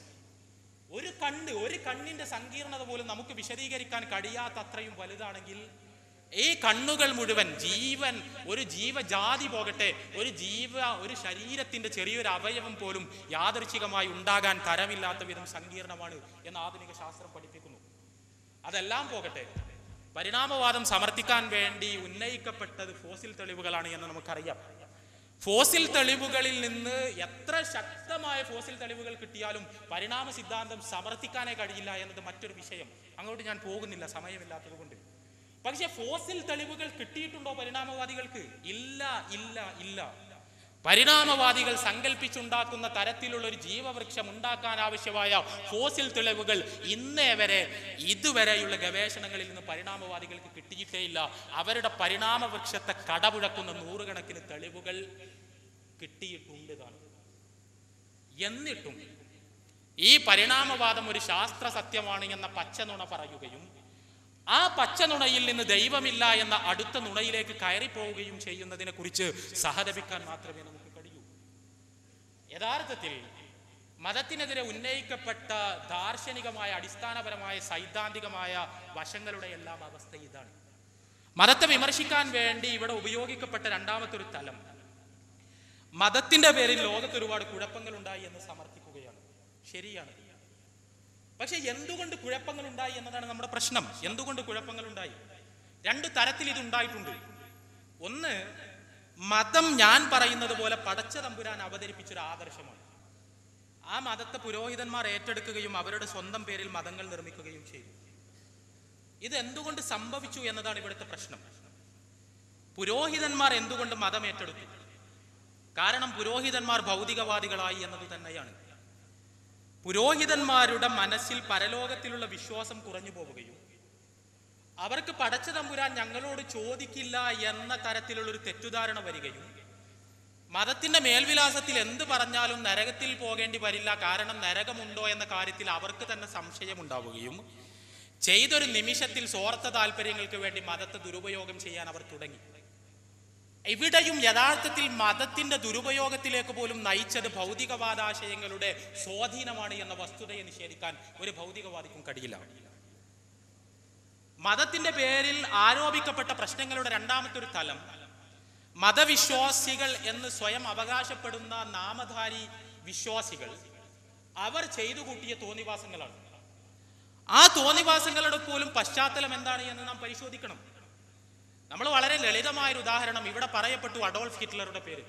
ഒരു കണ്ണിന്റെ സങ്കീർണത പോലും നമുക്ക് വിശദീകരിക്കാൻ കഴിയാത്ത അത്രയും വലുതാണെങ്കിൽ ഈ കണ്ണുകൾ മുഴുവൻ ഒരു ജീവജാതി പോകട്ടെ, ഒരു ശരീരത്തിന്റെ ചെറിയൊരു അവയവം പോലും യാദൃച്ഛികമായി ഉണ്ടാകാൻ തരമില്ലാത്ത വിധം സങ്കീർണമാണ് എന്ന് ആധുനിക ശാസ്ത്രം പഠിപ്പിക്കുന്നു. അതെല്ലാം പോകട്ടെ, പരിണാമവാദം സമർത്ഥിക്കാൻ വേണ്ടി ഉന്നയിക്കപ്പെട്ടത് ഫോസിൽ തെളിവുകളാണ് എന്ന് നമുക്കറിയാം. ഫോസിൽ തെളിവുകളിൽ നിന്ന് എത്ര ശക്തമായ ഫോസിൽ തെളിവുകൾ കിട്ടിയാലും പരിണാമ സിദ്ധാന്തം സമർത്ഥിക്കാനേ കഴിയില്ല എന്നത് മറ്റൊരു വിഷയം. അങ്ങോട്ട് ഞാൻ പോകുന്നില്ല, സമയമില്ലാത്തത് കൊണ്ട്. പക്ഷെ ഫോസിൽ തെളിവുകൾ കിട്ടിയിട്ടുണ്ടോ പരിണാമവാദികൾക്ക്? ഇല്ല ഇല്ല ഇല്ല. പരിണാമവാദികൾ സങ്കല്പിച്ചുണ്ടാക്കുന്ന തരത്തിലുള്ള ഒരു ജീവവൃക്ഷം ഉണ്ടാക്കാൻ ആവശ്യമായ ഫോസിൽ തെളിവുകൾ ഇതുവരെയുള്ള ഗവേഷണങ്ങളിൽ നിന്ന് പരിണാമവാദികൾക്ക് കിട്ടിയിട്ടേയില്ല. അവരുടെ പരിണാമവൃക്ഷത്തെ കടപുഴക്കുന്ന നൂറുകണക്കിന് തെളിവുകൾ കിട്ടിയിട്ടുണ്ട് താൻ. എന്നിട്ടും ഈ പരിണാമവാദം ഒരു ശാസ്ത്ര സത്യമാണ് എന്ന പച്ചനുണ പറയുകയും ആ പച്ചനുണയിൽ നിന്ന് ദൈവമില്ല എന്ന അടുത്ത നുണയിലേക്ക് കയറിപ്പോവുകയും ചെയ്യുന്നതിനെ കുറിച്ച് സഹതപിക്കാൻ മാത്രമേ നമുക്ക് കഴിയൂ. യഥാർത്ഥത്തിൽ മതത്തിനെതിരെ ഉന്നയിക്കപ്പെട്ട ദാർശനികമായ, അടിസ്ഥാനപരമായ, സൈദ്ധാന്തികമായ വശങ്ങളുടെ എല്ലാം അവസ്ഥ ഇതാണ്. മതത്തെ വിമർശിക്കാൻ വേണ്ടി ഇവിടെ ഉപയോഗിക്കപ്പെട്ട രണ്ടാമത്തെ ഒരു തലം മതത്തിന്റെ പേരിൽ ലോകത്ത് ഒരുപാട് കുഴപ്പങ്ങൾ ഉണ്ടായി എന്ന് സമർത്ഥിക്കുകയാണ്. ശരിയാണ്. പക്ഷെ എന്തുകൊണ്ട് കുഴപ്പങ്ങൾ ഉണ്ടായി എന്നതാണ് നമ്മുടെ പ്രശ്നം. എന്തുകൊണ്ട് കുഴപ്പങ്ങൾ ഉണ്ടായി? രണ്ടു തരത്തിൽ ഇത് ഉണ്ടായിട്ടുണ്ട്. ഒന്ന്, മതം ഞാൻ പറയുന്നത് പോലെ പടച്ച തമ്പുരാൻ അവതരിപ്പിച്ചൊരു ആദർശമാണ്. ആ മതത്തെ പുരോഹിതന്മാർ ഏറ്റെടുക്കുകയും അവരുടെ സ്വന്തം പേരിൽ മതങ്ങൾ നിർമ്മിക്കുകയും ചെയ്തു. ഇത് എന്തുകൊണ്ട് സംഭവിച്ചു എന്നതാണ് ഇവിടുത്തെ പ്രശ്നം. പുരോഹിതന്മാർ എന്തുകൊണ്ട് മതം ഏറ്റെടുത്തു? കാരണം പുരോഹിതന്മാർ ഭൗതികവാദികളായി എന്നത് തന്നെയാണ്. പുരോഹിതന്മാരുടെ മനസ്സിൽ പരലോകത്തിലുള്ള വിശ്വാസം കുറഞ്ഞു പോവുകയും അവർക്ക് പടച്ച തമ്പുരാൻ ഞങ്ങളോട് ചോദിക്കില്ല എന്ന തരത്തിലുള്ളൊരു തെറ്റുധാരണ വരികയും മതത്തിന്റെ മേൽവിലാസത്തിൽ എന്ത് പറഞ്ഞാലും നരകത്തിൽ പോകേണ്ടി വരില്ല, കാരണം നരകമുണ്ടോ എന്ന കാര്യത്തിൽ അവർക്ക് തന്നെ സംശയമുണ്ടാവുകയും ചെയ്തൊരു നിമിഷത്തിൽ സ്വാർത്ഥ താല്പര്യങ്ങൾക്ക് വേണ്ടി മതത്തെ ദുരുപയോഗം ചെയ്യാൻ അവർ തുടങ്ങി. ഇവിടെയും യഥാർത്ഥത്തിൽ മതത്തിന്റെ ദുരുപയോഗത്തിലേക്ക് പോലും നയിച്ചത് ഭൗതികവാദാശയങ്ങളുടെ സ്വാധീനമാണ് എന്ന വസ്തുതയെ നിഷേധിക്കാൻ ഒരു ഭൗതികവാദിക്കും കഴിയില്ല. മതത്തിന്റെ പേരിൽ ആരോപിക്കപ്പെട്ട പ്രശ്നങ്ങളുടെ രണ്ടാമത്തെ ഒരു തലം മതവിശ്വാസികൾ എന്ന് സ്വയം അവകാശപ്പെടുന്ന നാമധാരി വിശ്വാസികൾ അവർ ചെയ്തു കൂട്ടിയ തോന്നിവാസങ്ങളാണ്. ആ തോന്നിവാസങ്ങളുടെ പോലും പശ്ചാത്തലം എന്താണ് എന്ന് നാം പരിശോധിക്കണം. നമ്മൾ വളരെ ലളിതമായൊരു ഉദാഹരണം ഇവിടെ പറയപ്പെട്ടു, അഡോൾഫ് ഹിറ്റ്ലറുടെ പേര്.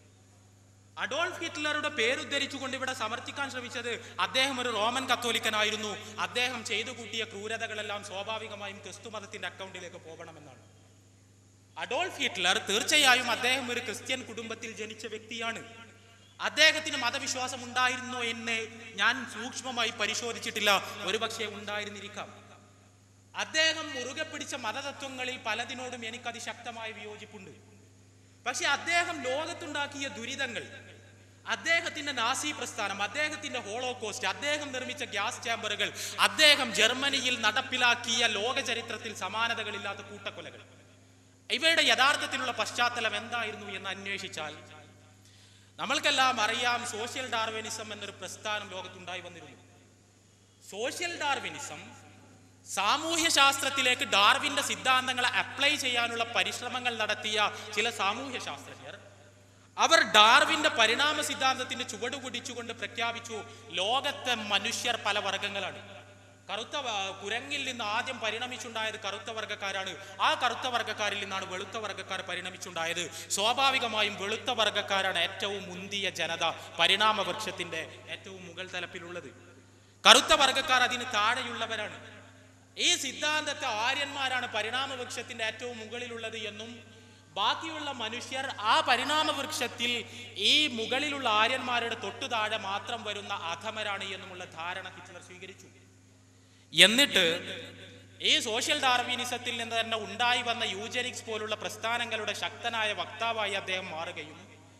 അഡോൾഫ് ഹിറ്റ്ലറുടെ പേരുദ്ധരിച്ചുകൊണ്ട് ഇവിടെ സമർത്ഥിക്കാൻ ശ്രമിച്ചത് അദ്ദേഹം ഒരു റോമൻ കത്തോലിക്കനായിരുന്നു, അദ്ദേഹം ചെയ്തു കൂട്ടിയ ക്രൂരതകളെല്ലാം സ്വാഭാവികമായും ക്രിസ്തു മതത്തിന്റെ അക്കൗണ്ടിലേക്ക് പോകണമെന്നാണ്. അഡോൾഫ് ഹിറ്റ്ലർ തീർച്ചയായും അദ്ദേഹം ഒരു ക്രിസ്ത്യൻ കുടുംബത്തിൽ ജനിച്ച വ്യക്തിയാണ്. അദ്ദേഹത്തിന് മതവിശ്വാസം ഉണ്ടായിരുന്നോ എന്ന് ഞാൻ സൂക്ഷ്മമായി പരിശോധിച്ചിട്ടില്ല, ഒരുപക്ഷെ ഉണ്ടായിരുന്നിരിക്കാം. അദ്ദേഹം മുറുകെ പിടിച്ച മതതത്വങ്ങളിൽ പലതിനോടും എനിക്ക് അതിശക്തമായ വിയോജിപ്പുണ്ട്. പക്ഷെ അദ്ദേഹം ലോകത്തുണ്ടാക്കിയ ദുരിതങ്ങൾ, അദ്ദേഹത്തിന്റെ നാസി പ്രസ്ഥാനം, അദ്ദേഹത്തിന്റെ ഹോളോകോസ്റ്റ്, അദ്ദേഹം നിർമ്മിച്ച ഗ്യാസ് ചാമ്പറുകൾ, അദ്ദേഹം ജർമ്മനിയിൽ നടപ്പിലാക്കിയ ലോക ചരിത്രത്തിൽ സമാനതകളില്ലാത്ത കൂട്ടക്കൊലകൾ, ഇവയുടെ യഥാർത്ഥത്തിലുള്ള പശ്ചാത്തലം എന്തായിരുന്നു എന്ന് അന്വേഷിച്ചാൽ നമ്മൾക്കെല്ലാം അറിയാം, സോഷ്യൽ ഡാർവിനിസം എന്നൊരു പ്രസ്ഥാനം ലോകത്തുണ്ടായി വന്നിരുന്നു. സോഷ്യൽ ഡാർവിനിസം സാമൂഹ്യ ശാസ്ത്രത്തിലേക്ക് ഡാർവിന്റെ സിദ്ധാന്തങ്ങളെ അപ്ലൈ ചെയ്യാനുള്ള പരിശ്രമങ്ങൾ നടത്തിയ ചില സാമൂഹ്യ ശാസ്ത്രജ്ഞർ അവർ ഡാർവിന്റെ പരിണാമ സിദ്ധാന്തത്തിന്റെ ചുവട് പിടിച്ചുകൊണ്ട് പ്രഖ്യാപിച്ചു, ലോകത്തെ മനുഷ്യർ പല വർഗങ്ങളാണ്. കുരങ്ങിൽ നിന്ന് ആദ്യം പരിണമിച്ചുണ്ടായത് കറുത്ത വർഗ്ഗക്കാരാണ്. ആ കറുത്ത വർഗ്ഗക്കാരിൽ നിന്നാണ് വെളുത്ത വർഗ്ഗക്കാർ പരിണമിച്ചുണ്ടായത്. സ്വാഭാവികമായും വെളുത്ത വർഗ്ഗക്കാരാണ് ഏറ്റവും മുന്തിയ ജനത, പരിണാമ വൃക്ഷത്തിന്റെ ഏറ്റവും മുകൾ തലപ്പിലുള്ളത്. കറുത്ത വർഗ്ഗക്കാർ അതിന് താഴെയുള്ളവരാണ്. ഈ സിദ്ധാന്തത്തെ ആര്യന്മാരാണ് പരിണാമ വൃക്ഷത്തിന്റെ ഏറ്റവും മുകളിലുള്ളത് എന്നും ബാക്കിയുള്ള മനുഷ്യർ ആ പരിണാമ വൃക്ഷത്തിൽ ഈ മുകളിലുള്ള ആര്യന്മാരുടെ തൊട്ടു താഴെ മാത്രം വരുന്ന അധമരാണ് എന്നുമുള്ള ധാരണ ഹിറ്റ്ലർ സ്വീകരിച്ചു. എന്നിട്ട് ഈ സോഷ്യൽ ഡാർവിനിസത്തിൽ നിന്ന് തന്നെ ഉണ്ടായി വന്ന യൂജനിക്സ് പോലുള്ള പ്രസ്ഥാനങ്ങളുടെ ശക്തനായ വക്താവായി അദ്ദേഹം മാറുകയും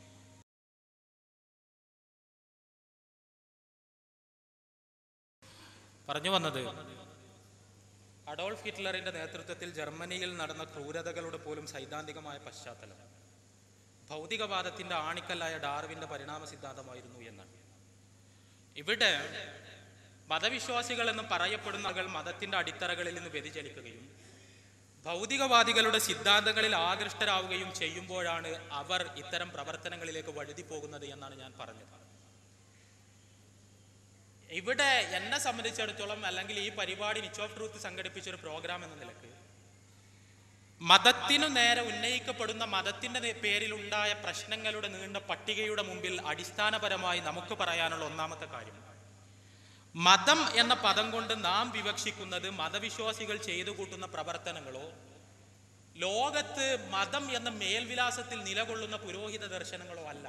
പറഞ്ഞു വന്നത് അഡോൾഫ് ഹിറ്റ്ലറിന്റെ നേതൃത്വത്തിൽ ജർമ്മനിയിൽ നടന്ന ക്രൂരതകളുടെ പോലും സൈദ്ധാന്തികമായ പശ്ചാത്തലം ഭൗതികവാദത്തിന്റെ ആണിക്കല്ലായ ഡാർവിന്റെ പരിണാമ സിദ്ധാന്തമായിരുന്നു എന്നാണ്. ഇവിടെ മതവിശ്വാസികൾ എന്ന് പറയപ്പെടുന്ന ആളുകൾ മതത്തിന്റെ അടിത്തറകളിൽ നിന്ന് വ്യതിചലിക്കുകയും ഭൗതികവാദികളുടെ സിദ്ധാന്തങ്ങളിൽ ആകൃഷ്ടരാവുകയും ചെയ്യുമ്പോഴാണ് അവർ ഇത്തരം പ്രവർത്തനങ്ങളിലേക്ക് വഴുതി പോകുന്നത് എന്നാണ് ഞാൻ പറഞ്ഞത്. ഇവിടെ എന്നെ സംബന്ധിച്ചിടത്തോളം, അല്ലെങ്കിൽ ഈ പരിപാടി നിച്ച് ഓഫ് ട്രൂത്ത് സംഘടിപ്പിച്ചൊരു പ്രോഗ്രാം എന്ന നിലക്ക്, മതത്തിനു നേരെ ഉന്നയിക്കപ്പെടുന്ന മതത്തിന്റെ പേരിലുണ്ടായ പ്രശ്നങ്ങളുടെ നീണ്ട പട്ടികയുടെ മുമ്പിൽ അടിസ്ഥാനപരമായി നമുക്ക് പറയാനുള്ള ഒന്നാമത്തെ കാര്യം, മതം എന്ന പദം കൊണ്ട് നാം വിവക്ഷിക്കുന്നത് മതവിശ്വാസികൾ ചെയ്തു കൂട്ടുന്ന പ്രവർത്തനങ്ങളോ ലോകത്ത് മതം എന്ന മേൽവിലാസത്തിൽ നിലകൊള്ളുന്ന പുരോഹിത ദർശനങ്ങളോ അല്ല.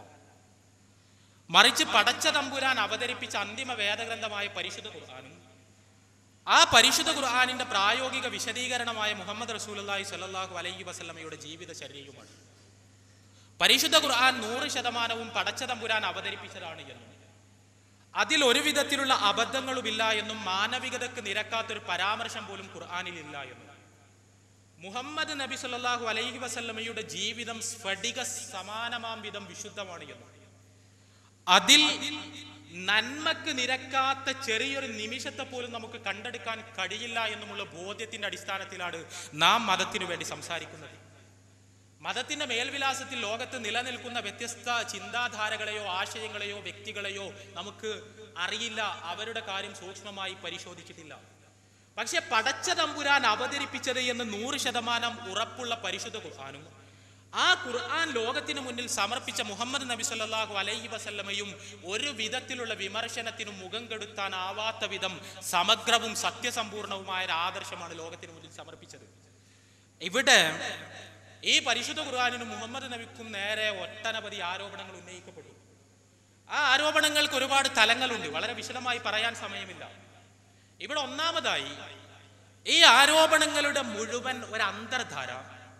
മറിച്ച് പടച്ച തമ്പുരാൻ അവതരിപ്പിച്ച അന്തിമ വേദഗ്രന്ഥമായ പരിശുദ്ധ ഖുർആനും ആ പരിശുദ്ധ ഖുർആനിന്റെ പ്രായോഗിക വിശദീകരണമായ മുഹമ്മദ് റസൂലുള്ളാഹി സ്വല്ലല്ലാഹു അലൈഹി വസല്ലമയുടെ ജീവിതചര്യയുമാണ്. പരിശുദ്ധ ഖുർആൻ 100% പടച്ച തമ്പുരാൻ അവതരിപ്പിച്ചതാണ് എന്നും അതിൽ ഒരു വിധത്തിലുള്ള അബദ്ധങ്ങളുമില്ല എന്നും മാനവികതയ്ക്ക് നിരക്കാത്തൊരു പരാമർശം പോലും ഖുർആനിൽ ഇല്ല എന്നും മുഹമ്മദ് നബി സ്വല്ലല്ലാഹു അലൈഹി വസല്ലമയുടെ ജീവിതം സ്ഫടിക സമാനമാം വിധം വിശുദ്ധമാണ് എന്നും അതിൽ നന്മക്ക് നിരക്കാത്ത ചെറിയൊരു നിമിഷത്തെ പോലും നമുക്ക് കണ്ടെടുക്കാൻ കഴിയില്ല എന്നുമുള്ള ബോധ്യത്തിന്റെ അടിസ്ഥാനത്തിലാണ് നാം മതത്തിനു വേണ്ടി സംസാരിക്കുന്നത്. മതത്തിന്റെ മേൽവിലാസത്തിൽ ലോകത്ത് നിലനിൽക്കുന്ന വ്യത്യസ്ത ചിന്താധാരകളെയോ ആശയങ്ങളെയോ വ്യക്തികളെയോ നമുക്ക് അറിയില്ല, അവരുടെ കാര്യം സൂക്ഷ്മമായി പരിശോധിച്ചിട്ടില്ല. പക്ഷെ പടച്ച തമ്പുരാൻ അവതരിപ്പിച്ചത് എന്ന് 100% ഉറപ്പുള്ള പരിശുദ്ധ ഖുർആനും ആ ഖുർആൻ ലോകത്തിന് മുന്നിൽ സമർപ്പിച്ച മുഹമ്മദ് നബി സല്ലല്ലാഹു അലൈഹി വസല്ലമയും ഒരു വിധത്തിലുള്ള വിമർശനത്തിനും മുഖം കെടുത്താനാവാത്ത വിധം സമഗ്രവും സത്യസമ്പൂർണവുമായ ഒരു ആദർശമാണ് ലോകത്തിന് മുന്നിൽ സമർപ്പിച്ചത്. ഇവിടെ ഈ പരിശുദ്ധ ഖുർആനിനും മുഹമ്മദ് നബിക്കും നേരെ ഒട്ടനവധി ആരോപണങ്ങൾ ഉന്നയിക്കപ്പെട്ടു. ആ ആരോപണങ്ങൾക്ക് ഒരുപാട് തലങ്ങളുണ്ട്, വളരെ വിശദമായി പറയാൻ സമയമില്ല. ഇവിടെ ഒന്നാമതായി ഈ ആരോപണങ്ങളുടെ മുഴുവൻ ഒരു അന്തർധാര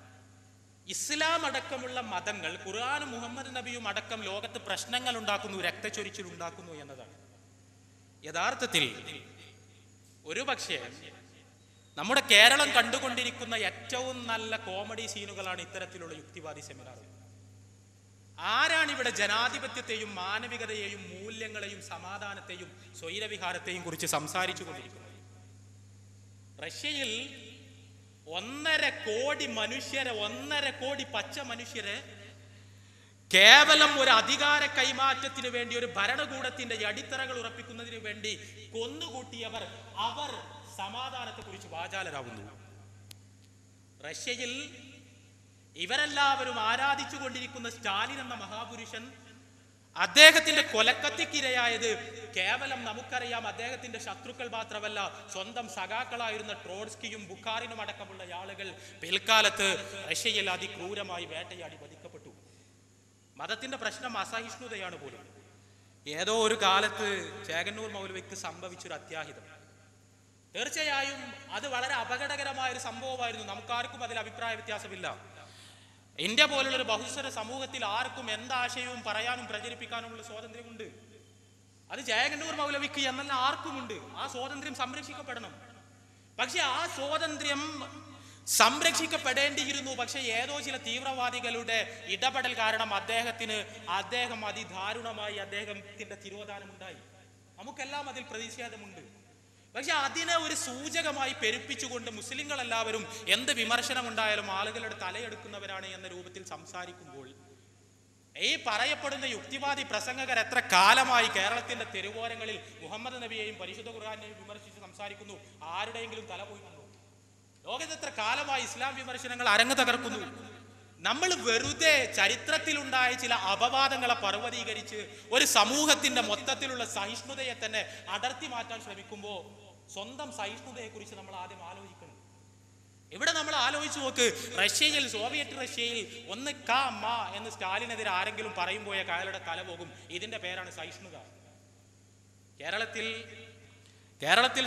ഇസ്ലാം അടക്കമുള്ള മതങ്ങൾ ഖുർആനും മുഹമ്മദ് നബിയും അടക്കം ലോകത്ത് പ്രശ്നങ്ങൾ ഉണ്ടാക്കുന്നു, രക്തച്ചൊരിച്ചിൽ ഉണ്ടാക്കുന്നു എന്നതാണ്. യഥാർത്ഥത്തിൽ ഒരുപക്ഷെ നമ്മുടെ കേരളം കണ്ടുകൊണ്ടിരിക്കുന്ന ഏറ്റവും നല്ല കോമഡി സീനുകളാണ് ഇത്തരത്തിലുള്ള യുക്തിവാദി സെമിനാറുകൾ. ആരാണ് ഇവിടെ ജനാധിപത്യത്തെയും മാനവികതയെയും മൂല്യങ്ങളെയും സമാധാനത്തെയും സ്വൈരവിഹാരത്തെയും കുറിച്ച് സംസാരിച്ചു കൊണ്ടിരിക്കുന്നത്? റഷ്യയിൽ 1.5 കോടി മനുഷ്യരെ, 1.5 കോടി പച്ച മനുഷ്യരെ കേവലം ഒരു അധികാര കൈമാറ്റത്തിന് വേണ്ടി, ഒരു ഭരണകൂടത്തിന്റെ അടിത്തറകൾ ഉറപ്പിക്കുന്നതിന് വേണ്ടി കൊന്നുകൂട്ടിയവർ അവർ സമാധാനത്തെ കുറിച്ച് വാചാലരാകുന്നു. റഷ്യയിൽ ഇവരെല്ലാവരും ആരാധിച്ചു കൊണ്ടിരിക്കുന്ന സ്റ്റാലിൻ എന്ന മഹാപുരുഷൻ, അദ്ദേഹത്തിന്റെ കൊലക്കത്തിക്കിരയായത് കേവലം നമുക്കറിയാം അദ്ദേഹത്തിന്റെ ശത്രുക്കൾ മാത്രമല്ല, സ്വന്തം സഖാക്കളായിരുന്ന ട്രോട്സ്കിയും ബുഖാറിനും അടക്കമുള്ള ആളുകൾ പിൽക്കാലത്ത് റഷ്യയിൽ അതിക്രൂരമായി വേട്ടയാടി വധിക്കപ്പെട്ടു. മതത്തിന്റെ പ്രശ്നം അസഹിഷ്ണുതയാണ് പോലും. ഏതോ ഒരു കാലത്ത് ചേകന്നൂർ മൗലവിക്ക് സംഭവിച്ചൊരു അത്യാഹിതം, തീർച്ചയായും അത് വളരെ അപകടകരമായ ഒരു സംഭവമായിരുന്നു. നമുക്കാർക്കും അതിൽ അഭിപ്രായ വ്യത്യാസമില്ല. ഇന്ത്യ പോലുള്ളൊരു ബഹുസ്വര സമൂഹത്തിൽ ആർക്കും എന്താശയവും പറയാനും പ്രചരിപ്പിക്കാനുമുള്ള സ്വാതന്ത്ര്യമുണ്ട്. അത് ചേകന്നൂർ മൗലവിക്ക് എന്നല്ല, ആർക്കുമുണ്ട്. ആ സ്വാതന്ത്ര്യം സംരക്ഷിക്കപ്പെടണം. പക്ഷെ ആ സ്വാതന്ത്ര്യം സംരക്ഷിക്കപ്പെടേണ്ടിയിരുന്നു. പക്ഷെ ഏതോ ചില തീവ്രവാദികളുടെ ഇടപെടൽ കാരണം അദ്ദേഹം അതിദാരുണമായി അദ്ദേഹത്തിന്റെ തിരോധാനമുണ്ടായി. നമുക്കെല്ലാം അതിൽ പ്രതിഷേധമുണ്ട്. പക്ഷെ അതിനെ ഒരു സൂചകമായി പെരുപ്പിച്ചുകൊണ്ട് മുസ്ലിങ്ങളെല്ലാവരും എന്ത് വിമർശനം ഉണ്ടായാലും ആളുകളുടെ തലയെടുക്കുന്നവരാണ് എന്ന രൂപത്തിൽ സംസാരിക്കുമ്പോൾ, ഈ പറയപ്പെടുന്ന യുക്തിവാദി പ്രസംഗകർ എത്ര കാലമായി കേരളത്തിന്റെ തെരുവോരങ്ങളിൽ മുഹമ്മദ് നബിയെയും പരിശുദ്ധ ഖുർആനെയും വിമർശിച്ച് സംസാരിക്കുന്നു, ആരുടെയെങ്കിലും തല പോയിട്ടുണ്ടോ? ലോകത്ത് എത്ര കാലമായി ഇസ്ലാം വിമർശനങ്ങൾ അരങ്ങ് തകർക്കുന്നു. നമ്മൾ വെറുതെ ചരിത്രത്തിലുണ്ടായ ചില അപവാദങ്ങളെ പർവ്വതീകരിച്ച് ഒരു സമൂഹത്തിന്റെ മൊത്തത്തിലുള്ള സഹിഷ്ണുതയെ തന്നെ അടർത്തി മാറ്റാൻ ശ്രമിക്കുമ്പോൾ സ്വന്തം സഹിഷ്ണുതയെക്കുറിച്ച് നമ്മൾ ആദ്യം ആലോചിക്കണം. ഇവിടെ നമ്മൾ ആലോചിച്ച് നോക്ക്, റഷ്യയിൽ, സോവിയറ്റ് റഷ്യയിൽ ഒന്ന് എന്ന് സ്റ്റാലിനെതിരെ ആരെങ്കിലും പറയുമ്പോൾ അയാളുടെ തല പോകും. ഇതിന്റെ പേരാണ് സഹിഷ്ണുത. കേരളത്തിൽ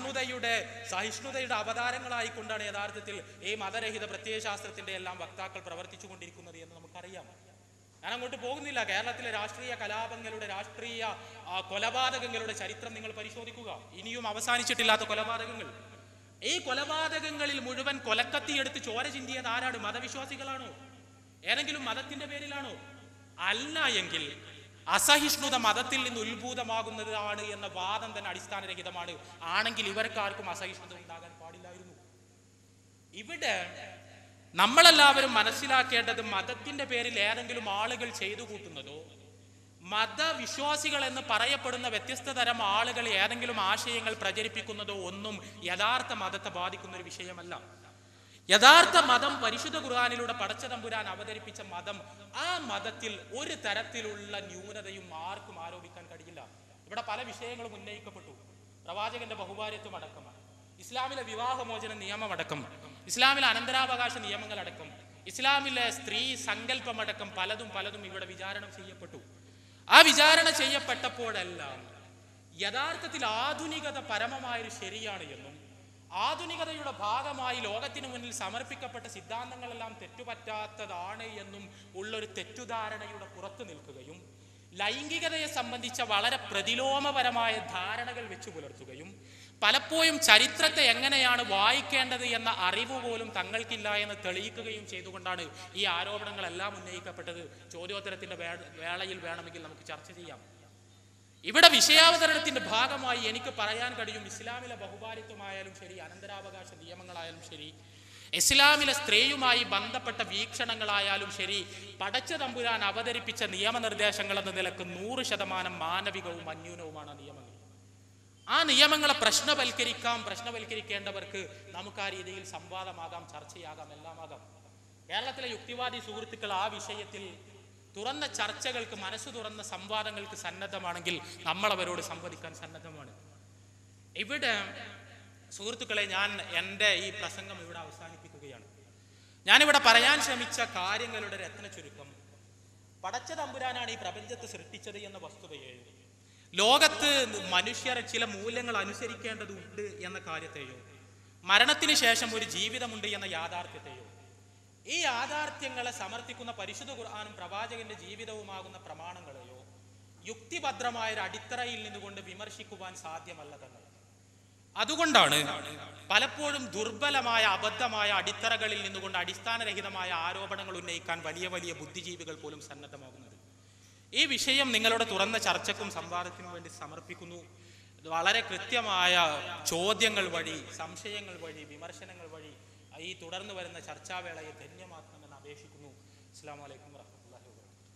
സഹിഷ്ണുതയുടെ അവതാരങ്ങളായിക്കൊണ്ടാണ് യഥാർത്ഥത്തിൽ ഈ മതരഹിത പ്രത്യയശാസ്ത്രത്തിന്റെ എല്ലാം വക്താക്കൾ പ്രവർത്തിച്ചു കൊണ്ടിരിക്കുന്നത് എന്ന് നമുക്കറിയാം. ഞാൻ അങ്ങോട്ട് പോകുന്നില്ല. കേരളത്തിലെ രാഷ്ട്രീയ കലാപങ്ങളുടെ, രാഷ്ട്രീയ കൊലപാതകങ്ങളുടെ ചരിത്രം നിങ്ങൾ പരിശോധിക്കുക. ഇനിയും അവസാനിച്ചിട്ടില്ലാത്ത കൊലപാതകങ്ങൾ. ഈ കൊലപാതകങ്ങളിൽ മുഴുവൻ കൊലക്കത്തിയെടുത്ത് ചോര ചിന്തിയത് ആരാണ്? മതവിശ്വാസികളാണോ? ഏതെങ്കിലും മതത്തിന്റെ പേരിലാണോ? അല്ല എങ്കിൽ അസഹിഷ്ണുത മതത്തിൽ നിന്ന് ഉത്ഭൂതമാകുന്നതാണ് എന്ന വാദം തന്നെ അടിസ്ഥാനരഹിതമാണ്. ആണെങ്കിൽ ഇവർക്കാർക്കും അസഹിഷ്ണുത ഉണ്ടാകാൻ പാടില്ലായിരുന്നു. ഇവിടെ നമ്മളെല്ലാവരും മനസ്സിലാക്കേണ്ടത് മതത്തിന്റെ പേരിൽ ഏതെങ്കിലും ആളുകൾ ചെയ്തു കൂട്ടുന്നതോ, മതവിശ്വാസികൾ എന്ന് പറയപ്പെടുന്ന വ്യത്യസ്ത തരം ആളുകൾ ഏതെങ്കിലും ആശയങ്ങൾ പ്രചരിപ്പിക്കുന്നതോ ഒന്നും യഥാർത്ഥ മതത്തെ ബാധിക്കുന്ന ഒരു വിഷയമല്ല. യഥാർത്ഥ മതം പരിശുദ്ധ ഖുർആനിലൂടെ പടച്ച തമ്പുരാൻ അവതരിപ്പിച്ച മതം, ആ മതത്തിൽ ഒരു തരത്തിലുള്ള ന്യൂനതയും ആർക്കും ആരോപിക്കാൻ കഴിയില്ല. ഇവിടെ പല വിഷയങ്ങളും ഉന്നയിക്കപ്പെട്ടു. പ്രവാചകന്റെ ബഹുഭാര്യത്വം അടക്കം, ഇസ്ലാമിലെ വിവാഹമോചന നിയമം അടക്കം, ഇസ്ലാമിലെ അനന്തരാവകാശ നിയമങ്ങൾ അടക്കം, ഇസ്ലാമിലെ സ്ത്രീ സങ്കല്പമടക്കം പലതും ഇവിടെ വിചാരണ ചെയ്യപ്പെട്ടു. ആ വിചാരണ ചെയ്യപ്പെട്ടപ്പോഴെല്ലാം യഥാർത്ഥത്തിൽ ആധുനികത പരമമായൊരു ശരിയാണ് എന്നും ആധുനികതയുടെ ഭാഗമായി ലോകത്തിന് മുന്നിൽ സമർപ്പിക്കപ്പെട്ട സിദ്ധാന്തങ്ങളെല്ലാം തെറ്റുപറ്റാത്തതാണ് എന്നും ഉള്ളൊരു തെറ്റുധാരണയുടെ പുറത്തു നിൽക്കുകയും ലൈംഗികതയെ സംബന്ധിച്ച വളരെ പ്രതിലോമപരമായ ധാരണകൾ വെച്ചു പുലർത്തുകയും പലപ്പോഴും ചരിത്രത്തെ എങ്ങനെയാണ് വായിക്കേണ്ടത് എന്ന അറിവ് പോലും തങ്ങൾക്കില്ല എന്ന് തെളിയിക്കുകയും ചെയ്തുകൊണ്ടാണ് ഈ ആരോപണങ്ങളെല്ലാം ഉന്നയിക്കപ്പെട്ടത്. ചോദ്യോത്തരത്തിന്റെ വേളയിൽ വേണമെങ്കിൽ നമുക്ക് ചർച്ച ചെയ്യാം. ഇവിടെ വിഷയാവതരണത്തിന്റെ ഭാഗമായി എനിക്ക് പറയാൻ കഴിയും, ഇസ്ലാമിലെ ബഹുഭാര്യത്വമായാലും ശരി, അനന്തരാവകാശ നിയമങ്ങളായാലും ശരി, ഇസ്ലാമിലെ സ്ത്രീയുമായി ബന്ധപ്പെട്ട വീക്ഷണങ്ങളായാലും ശരി, പടച്ച തമ്പുരാൻ അവതരിപ്പിച്ച നിയമനിർദ്ദേശങ്ങൾ എന്ന നിലക്ക് 100% മാനവികവും അന്യൂനവുമാണ് ആ നിയമങ്ങൾ. ആ നിയമങ്ങളെ പ്രശ്നവൽക്കരിക്കേണ്ടവർക്ക് നമുക്ക് ആ രീതിയിൽ സംവാദമാകാം, ചർച്ചയാകാം, എല്ലാമാകാം. കേരളത്തിലെ യുക്തിവാദി സുഹൃത്തുക്കൾ ആ വിഷയത്തിൽ തുറന്ന ചർച്ചകൾക്ക്, മനസ്സ് തുറന്ന സംവാദങ്ങൾക്ക് സന്നദ്ധമാണെങ്കിൽ നമ്മൾ അവരോട് സംവദിക്കാൻ സന്നദ്ധമാണ്. ഇവിടെ സുഹൃത്തുക്കളെ, ഞാൻ എൻ്റെ ഈ പ്രസംഗം ഇവിടെ അവസാനിപ്പിക്കുകയാണ്. ഞാനിവിടെ പറയാൻ ശ്രമിച്ച കാര്യങ്ങളുടെ രത്ന ചുരുക്കം, പടച്ച തമ്പുരാനാണ് ഈ പ്രപഞ്ചത്തെ സൃഷ്ടിച്ചത് എന്ന വസ്തുതയെയോ, ലോകത്ത് മനുഷ്യർ ചില മൂല്യങ്ങൾ അനുസരിക്കേണ്ടതുണ്ട് എന്ന കാര്യത്തെയോ, മരണത്തിന് ശേഷം ഒരു ജീവിതമുണ്ട് എന്ന യാഥാർത്ഥ്യത്തെയോ, ഈ യാഥാർത്ഥ്യങ്ങളെ സമർത്ഥിക്കുന്ന പരിശുദ്ധ ഖുർആനും പ്രവാചകന്റെ ജീവിതവുമാകുന്ന പ്രമാണങ്ങളെയോ യുക്തിഭദ്രമായ ഒരു അടിത്തറയിൽ നിന്നുകൊണ്ട് വിമർശിക്കുവാൻ സാധ്യമല്ല തന്നെ. അതുകൊണ്ടാണ് പലപ്പോഴും ദുർബലമായ, അബദ്ധമായ അടിത്തറകളിൽ നിന്നുകൊണ്ട് അടിസ്ഥാനരഹിതമായ ആരോപണങ്ങൾ ഉന്നയിക്കാൻ വലിയ വലിയ ബുദ്ധിജീവികൾ പോലും സന്നദ്ധമാകുന്നത്. ഈ വിഷയം നിങ്ങളുടെ തുറന്ന ചർച്ചക്കും സംവാദത്തിനും വേണ്ടി സമർപ്പിക്കുന്നു. വളരെ കൃത്യമായ ചോദ്യങ്ങൾ വഴി, സംശയങ്ങൾ വഴി, വിമർശനങ്ങൾ വഴി ഈ തുടർന്ന് വരുന്ന ചർച്ചാവേളയെ ധന്യമാക്കണമെന്ന് അപേക്ഷിക്കുന്നു. അസ്സലാമു അലൈക്കും വറഹ്മത്തുള്ളാഹി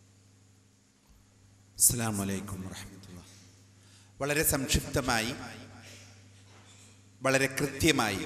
വബറകാതുഹു. അസ്സലാമു അലൈക്കും വറഹ്മത്തുള്ളാഹി. വളരെ സംക്ഷിപ്തമായി, വളരെ കൃത്യമായി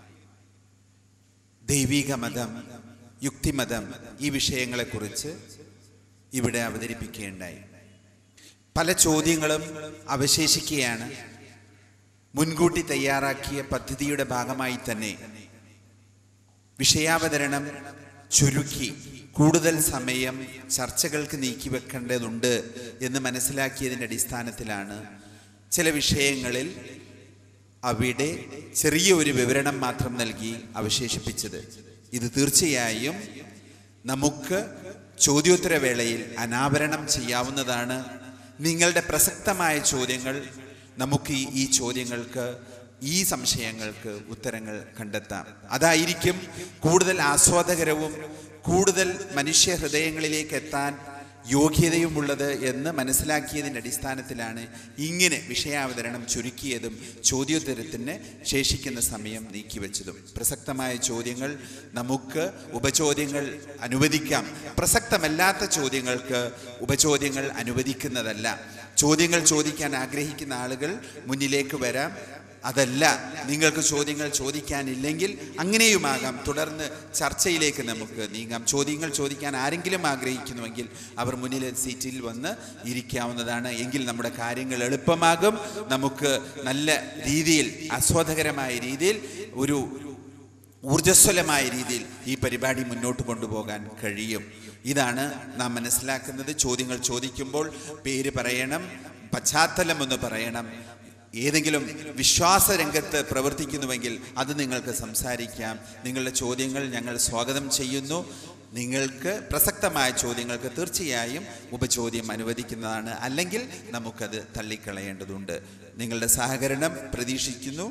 ദൈവിക മതം, യുക്തിമതം, ഈ വിഷയങ്ങളെക്കുറിച്ച് ഇവിടെ അവതരിപ്പിക്കുകയുണ്ടായി. പല ചോദ്യങ്ങളും അവശേഷിക്കുകയാണ്. മുൻകൂട്ടി തയ്യാറാക്കിയ പദ്ധതിയുടെ ഭാഗമായി തന്നെ വിഷയാവതരണം ചുരുക്കി കൂടുതൽ സമയം ചർച്ചകൾക്ക് നീക്കിവെക്കേണ്ടതുണ്ട് എന്ന് മനസ്സിലാക്കിയതിൻ്റെ അടിസ്ഥാനത്തിലാണ് ചില വിഷയങ്ങളിൽ അവിടെ ചെറിയ ഒരു വിവരണം മാത്രം നൽകി അവശേഷിപ്പിച്ചത്. ഇത് തീർച്ചയായും നമുക്ക് ചോദ്യോത്തരവേളയിൽ അനാവരണം ചെയ്യാവുന്നതാണ്. നിങ്ങളുടെ പ്രസക്തമായ ചോദ്യങ്ങൾ നമുക്ക് ഈ ചോദ്യങ്ങൾക്ക്, ഈ സംശയങ്ങൾക്ക് ഉത്തരങ്ങൾ കണ്ടെത്താം. അതായിരിക്കും കൂടുതൽ ആസ്വാദകരവും കൂടുതൽ മനുഷ്യ ഹൃദയങ്ങളിലേക്ക് എത്താൻ യോഗ്യതയുമുള്ളത് എന്ന് മനസ്സിലാക്കിയതിൻ്റെ അടിസ്ഥാനത്തിലാണ് ഇങ്ങനെ വിഷയാവതരണം ചുരുക്കിയതും ചോദ്യോത്തരത്തിന് ശേഷിക്കുന്ന സമയം നീക്കിവെച്ചതും. പ്രസക്തമായ ചോദ്യങ്ങൾ നമുക്ക് ഉപചോദ്യങ്ങൾ അനുവദിക്കാം. പ്രസക്തമല്ലാത്ത ചോദ്യങ്ങൾക്ക് ഉപചോദ്യങ്ങൾ അനുവദിക്കുന്നതല്ല. ചോദ്യങ്ങൾ ചോദിക്കാൻ ആഗ്രഹിക്കുന്ന ആളുകൾ മുന്നിലേക്ക് വരാം. അതല്ല, നിങ്ങൾക്ക് ചോദ്യങ്ങൾ ചോദിക്കാനില്ലെങ്കിൽ അങ്ങനെയുമാകാം. തുടർന്ന് ചർച്ചയിലേക്ക് നമുക്ക് നീങ്ങാം. ചോദ്യങ്ങൾ ചോദിക്കാൻ ആരെങ്കിലും ആഗ്രഹിക്കുന്നുവെങ്കിൽ അവർ മുന്നിലെ സീറ്റിൽ വന്ന് ഇരിക്കാവുന്നതാണ്. എങ്കിൽ നമ്മുടെ കാര്യങ്ങൾ എളുപ്പമാകും. നമുക്ക് നല്ല രീതിയിൽ, ആസ്വാദകരമായ രീതിയിൽ, ഒരു ഊർജ്ജസ്വലമായ രീതിയിൽ ഈ പരിപാടി മുന്നോട്ട് കൊണ്ടുപോകാൻ കഴിയും. ഇതാണ് നാം മനസ്സിലാക്കുന്നത്. ചോദ്യങ്ങൾ ചോദിക്കുമ്പോൾ പേര് പറയണം, പശ്ചാത്തലം ഒന്ന് പറയണം. ഏതെങ്കിലും വിശ്വാസ രംഗത്ത് പ്രവർത്തിക്കുന്നുവെങ്കിൽ അത് നിങ്ങൾക്ക് സംസാരിക്കാം. നിങ്ങളുടെ ചോദ്യങ്ങൾ ഞങ്ങൾ സ്വാഗതം ചെയ്യുന്നു. നിങ്ങൾക്ക് പ്രസക്തമായ ചോദ്യങ്ങൾക്ക് തീർച്ചയായും ഉപചോദ്യം അനുവദിക്കുന്നതാണ്. അല്ലെങ്കിൽ നമുക്കത് തള്ളിക്കളയേണ്ടതുണ്ട്. നിങ്ങളുടെ സഹകരണം പ്രതീക്ഷിക്കുന്നു.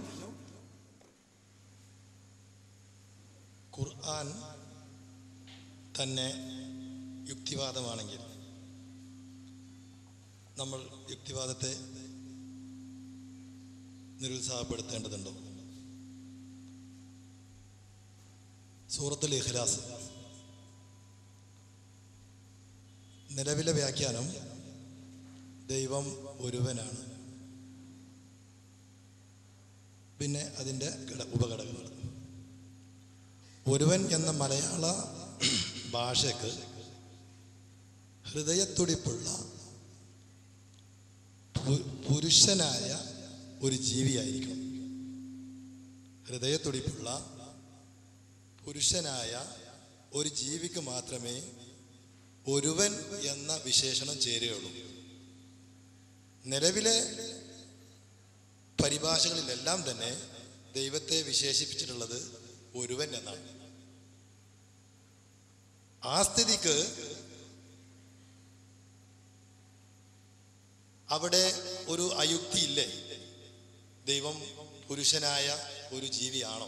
ഖുർആൻ തന്നെ യുക്തിവാദമാണെങ്കിൽ നമ്മൾ യുക്തിവാദത്തെ നിരുത്സാഹപ്പെടുത്തേണ്ടതുണ്ടോ? സൂറത്തുൽ ഇഖ്ലാസ് നിലവിലെ വ്യാഖ്യാനം ദൈവം ഒരുവനാണ്. പിന്നെ അതിൻ്റെ ഉപഘടകങ്ങൾ. ഒരുവൻ എന്ന മലയാള ഭാഷയ്ക്ക് ഹൃദയത്തുടിപ്പുള്ള പുരുഷനായ ഒരു ജീവിയായിരിക്കണം. ഹൃദയത്തുടിപ്പുള്ള പുരുഷനായ ഒരു ജീവിക്ക് മാത്രമേ ഒരുവൻ എന്ന വിശേഷണം ചേരുകയുള്ളൂ. നിലവിലെ പരിഭാഷകളിലെല്ലാം തന്നെ ദൈവത്തെ വിശേഷിപ്പിച്ചിട്ടുള്ളത് ഒരുവൻ എന്നാണ്. ആ സ്ഥിതിക്ക് അവിടെ ഒരു അയുക്തിയില്ലേ? ദൈവം പുരുഷനായ ഒരു ജീവിയാണോ?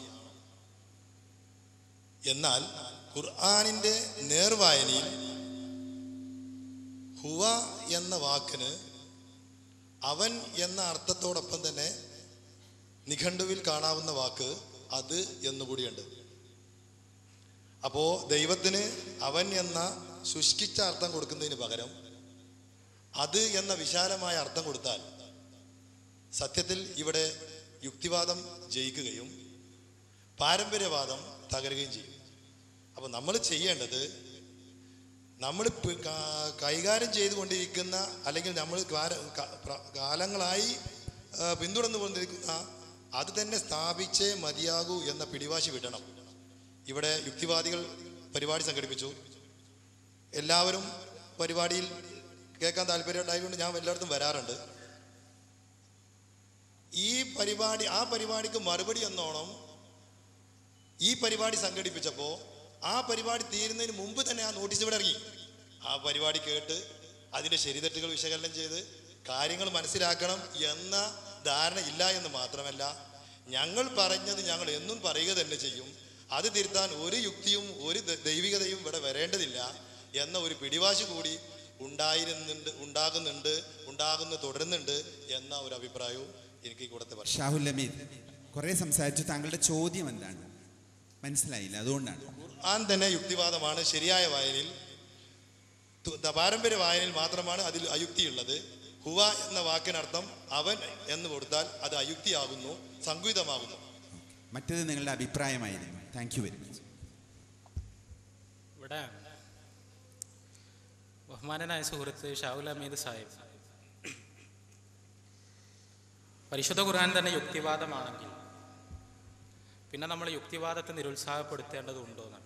എന്നാൽ ഖുർആനിൻ്റെ നേർവായനയിൽ ഹുവ എന്ന വാക്കിന് അവൻ എന്ന അർത്ഥത്തോടൊപ്പം തന്നെ നിഘണ്ടുവിൽ കാണാവുന്ന വാക്ക് അത് എന്നുകൂടിയുണ്ട്. അപ്പോൾ ദൈവത്തിന് അവൻ എന്ന ശുഷ്കിച്ച അർത്ഥം കൊടുക്കുന്നതിന് പകരം അത് എന്ന വിശാലമായ അർത്ഥം കൊടുത്താൽ സത്യത്തിൽ ഇവിടെ യുക്തിവാദം ജയിക്കുകയും പാരമ്പര്യവാദം തകരുകയും ചെയ്യും. അപ്പോൾ നമ്മൾ ചെയ്യേണ്ടത്, നമ്മൾ കൈകാര്യം ചെയ്തുകൊണ്ടിരിക്കുന്ന അല്ലെങ്കിൽ നമ്മൾ കാലങ്ങളായി പിന്തുടർന്നു കൊണ്ടിരിക്കുന്ന അത് തന്നെ സ്ഥാപിച്ചേ മതിയാകൂ എന്ന പിടിവാശി വിടണം. ഇവിടെ യുക്തിവാദികൾ പരിപാടി സംഘടിപ്പിച്ചു. എല്ലാവരും പരിപാടിയിൽ കേൾക്കാൻ താല്പര്യം ഉണ്ടായതുകൊണ്ട് ഞാൻ എല്ലായിടത്തും വരാറുണ്ട്. ആ പരിപാടിക്ക് മറുപടി എന്നോണം ഈ പരിപാടി സംഘടിപ്പിച്ചപ്പോൾ ആ പരിപാടി തീരുന്നതിന് മുമ്പ് തന്നെ ആ നോട്ടീസ് ഇവിടെ ഇറങ്ങി. ആ പരിപാടി കേട്ട് അതിൻ്റെ ശരിതെറ്റുകൾ വിശകലനം ചെയ്ത് കാര്യങ്ങൾ മനസ്സിലാക്കണം എന്ന ധാരണ ഇല്ല എന്ന് മാത്രമല്ല, ഞങ്ങൾ പറഞ്ഞത് ഞങ്ങൾ എന്നും പറയുക തന്നെ ചെയ്യും, അത് തിരുത്താൻ ഒരു യുക്തിയും ഒരു ദൈവികതയും ഇവിടെ വരേണ്ടതില്ല എന്ന ഒരു പിടിവാശി കൂടി ഉണ്ടാകുന്നു തുടരുന്നുണ്ട് എന്ന ഒരു അഭിപ്രായവും എനിക്ക് കൂടത്തെ പറയാം. ഷാഹുൽ ഹമീദ് കുറേ സംസാരിച്ചു. താങ്കളുടെ ചോദ്യം എന്താണ്? മനസ്സിലായില്ല, അതുകൊണ്ടാണ്. ഖുർആൻ തന്നെ യുക്തിവാദമാണ്. ശരിയായ വായനയിൽ, പാരമ്പര്യ വായനയിൽ മാത്രമാണ് അതിൽ അയുക്തിയുള്ളത്. ഹുവ എന്ന വാക്കിനർത്ഥം അവൻ എന്ന് കൊടുത്താൽ അത് അയുക്തിയാകുന്നു, സംഗീതമാകുന്നു. മറ്റേത് നിങ്ങളുടെ അഭിപ്രായമായിരുന്നു. Thank you very much. ഇവിടെ ബഹുമാനനായ സുഹൃത്ത് ഷാഹുൽ ഹമീദ് സാഹിബ്, പരിശുദ്ധ ഖുർആൻ തന്നെ യുക്തിവാദമാണെങ്കിൽ പിന്നെ നമ്മൾ യുക്തിവാദത്തെ നിരുത്സാഹപ്പെടുത്തേണ്ടതുണ്ടോ എന്നാണ്.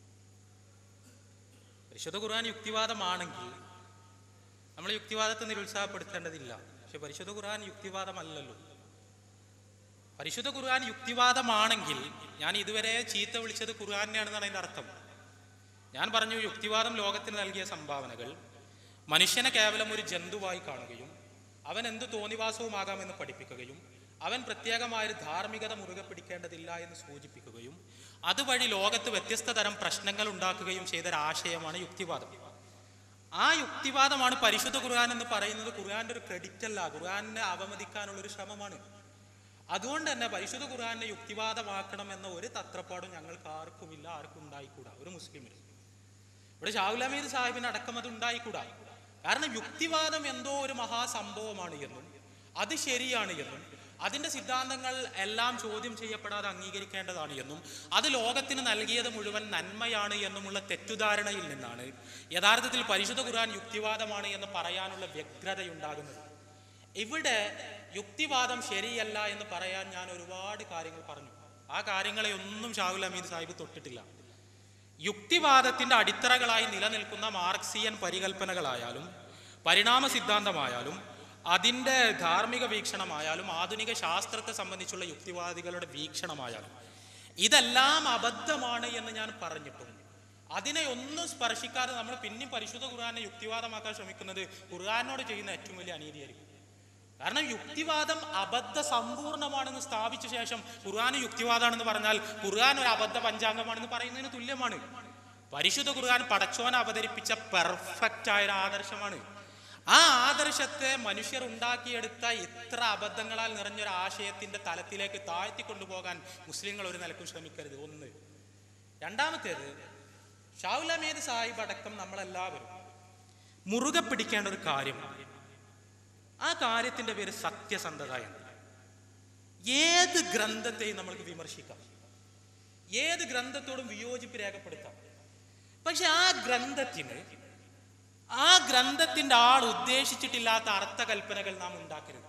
പരിശുദ്ധ ഖുർആൻ യുക്തിവാദമാണെങ്കിൽ നമ്മൾ യുക്തിവാദത്തെ നിരുത്സാഹപ്പെടുത്തേണ്ടതില്ല. പക്ഷെ പരിശുദ്ധ ഖുർആൻ യുക്തിവാദമല്ലല്ലോ. പരിശുദ്ധ ഖുർആൻ യുക്തിവാദമാണെങ്കിൽ ഞാൻ ഇതുവരെ ചീത്ത വിളിച്ചത് ഖുർആനെയാണെന്നാണ് അതിൻ്റെ അർത്ഥം. ഞാൻ പറഞ്ഞു, യുക്തിവാദം ലോകത്തിന് നൽകിയ സംഭാവനകൾ മനുഷ്യനെ കേവലം ഒരു ജന്തുവായി കാണുകയും അവൻ എന്ത് തോന്നിവാസവുമാകാമെന്ന് പഠിപ്പിക്കുകയും അവൻ പ്രത്യേകമായൊരു ധാർമ്മികത മുറുകെ പിടിക്കേണ്ടതില്ല എന്ന് സൂചിപ്പിക്കുകയും അതുവഴി ലോകത്ത് വ്യത്യസ്ത തരം പ്രശ്നങ്ങൾ ഉണ്ടാക്കുകയും ചെയ്തൊരാശയമാണ് യുക്തിവാദം. ആ യുക്തിവാദമാണ് പരിശുദ്ധ ഖുർആൻ എന്ന് പറയുന്നത്. ഖുർആന്റെ ഒരു ക്രെഡിറ്റ് അല്ല, ഖുർആനെ അവമതിക്കാനുള്ളൊരു ശ്രമമാണ്. അതുകൊണ്ട് തന്നെ പരിശുദ്ധ ഖുർആനെ യുക്തിവാദമാക്കണം എന്ന ഒരു തത്രപ്പാടും ഞങ്ങൾക്ക് ആർക്കുമില്ല, ആർക്കും ഉണ്ടായിക്കൂടാ, ഒരു മുസ്ലിമിന്. ഇവിടെ ഷാഹുൽ ഹമീദ് സാഹിബിന് അടക്കം അത് ഉണ്ടായിക്കൂടാ. കാരണം യുക്തിവാദം എന്തോ ഒരു മഹാസംഭവമാണ് എന്നും അത് ശരിയാണ് എന്നും അതിൻ്റെ സിദ്ധാന്തങ്ങൾ എല്ലാം ചോദ്യം ചെയ്യപ്പെടാതെ അംഗീകരിക്കേണ്ടതാണ് എന്നും അത് ലോകത്തിന് നൽകിയത് മുഴുവൻ നന്മയാണ് എന്നുമുള്ള തെറ്റുധാരണയിൽ നിന്നാണ് യഥാർത്ഥത്തിൽ പരിശുദ്ധ ഖുർആൻ യുക്തിവാദമാണ് എന്ന് പറയാനുള്ള വ്യഗ്രതയുണ്ടാകുന്നത്. ഇവിടെ യുക്തിവാദം ശരിയല്ല എന്ന് പറയാൻ ഞാൻ ഒരുപാട് കാര്യങ്ങൾ പറഞ്ഞു. ആ കാര്യങ്ങളെ ഒന്നും ഷാഹുൽ ഹമീദ് സാഹിബ് തൊട്ടിട്ടില്ല. യുക്തിവാദത്തിൻ്റെ അടിത്തറകളായി നിലനിൽക്കുന്ന മാർക്സിയൻ പരികൽപ്പനകളായാലും പരിണാമ സിദ്ധാന്തമായാലും അതിൻ്റെ ധാർമ്മിക വീക്ഷണമായാലും ആധുനിക ശാസ്ത്രത്തെ സംബന്ധിച്ചുള്ള യുക്തിവാദികളുടെ വീക്ഷണമായാലും ഇതെല്ലാം അബദ്ധമാണ് എന്ന് ഞാൻ പറഞ്ഞിട്ടും അതിനെ ഒന്നും സ്പർശിക്കാതെ നമ്മൾ പിന്നെയും പരിശുദ്ധ ഖുർആനെ യുക്തിവാദമാക്കാൻ ശ്രമിക്കുന്നത് ഖുർആനോട് ചെയ്യുന്ന ഏറ്റവും വലിയ അനീതിയായിരിക്കും. കാരണം യുക്തിവാദം അബദ്ധ സമ്പൂർണ്ണമാണെന്ന് സ്ഥാപിച്ച ശേഷം ഖുർആൻ യുക്തിവാദമാണെന്ന് പറഞ്ഞാൽ ഖുർആൻ ഒരു അബദ്ധ പഞ്ചാംഗമാണെന്ന് പറയുന്നതിന് തുല്യമാണ്. പരിശുദ്ധ ഖുർആൻ പടച്ചോൻ അവതരിപ്പിച്ച പെർഫെക്റ്റ് ആയ ഒരു ആദർശമാണ്. ആ ആദർശത്തെ മനുഷ്യർ ഉണ്ടാക്കിയെടുത്ത ഇത്ര അബദ്ധങ്ങളാൽ നിറഞ്ഞൊരു ആശയത്തിന്റെ തലത്തിലേക്ക് താഴ്ത്തി കൊണ്ടുപോകാൻ മുസ്ലിങ്ങൾ ഒരു നിലക്കും ശ്രമിക്കരുത്. ഒന്ന്. രണ്ടാമത്തേത്, ഷാഹുൽ ഹമീദ് സാഹിബ് അടക്കം നമ്മളെല്ലാവരും മുറുകെ പിടിക്കേണ്ട ഒരു കാര്യമാണ്. ആ കാര്യത്തിന്റെ പേര് സത്യസന്ധത എന്ന്. ഏത് ഗ്രന്ഥത്തെയും നമ്മൾക്ക് വിമർശിക്കാം, ഏത് ഗ്രന്ഥത്തോടും വിയോജിപ്പ് രേഖപ്പെടുത്താം. പക്ഷെ ആ ഗ്രന്ഥത്തിന്റെ ആൾ ഉദ്ദേശിച്ചിട്ടില്ലാത്ത അർത്ഥകൽപ്പനകൾ നാം ഉണ്ടാക്കരുത്.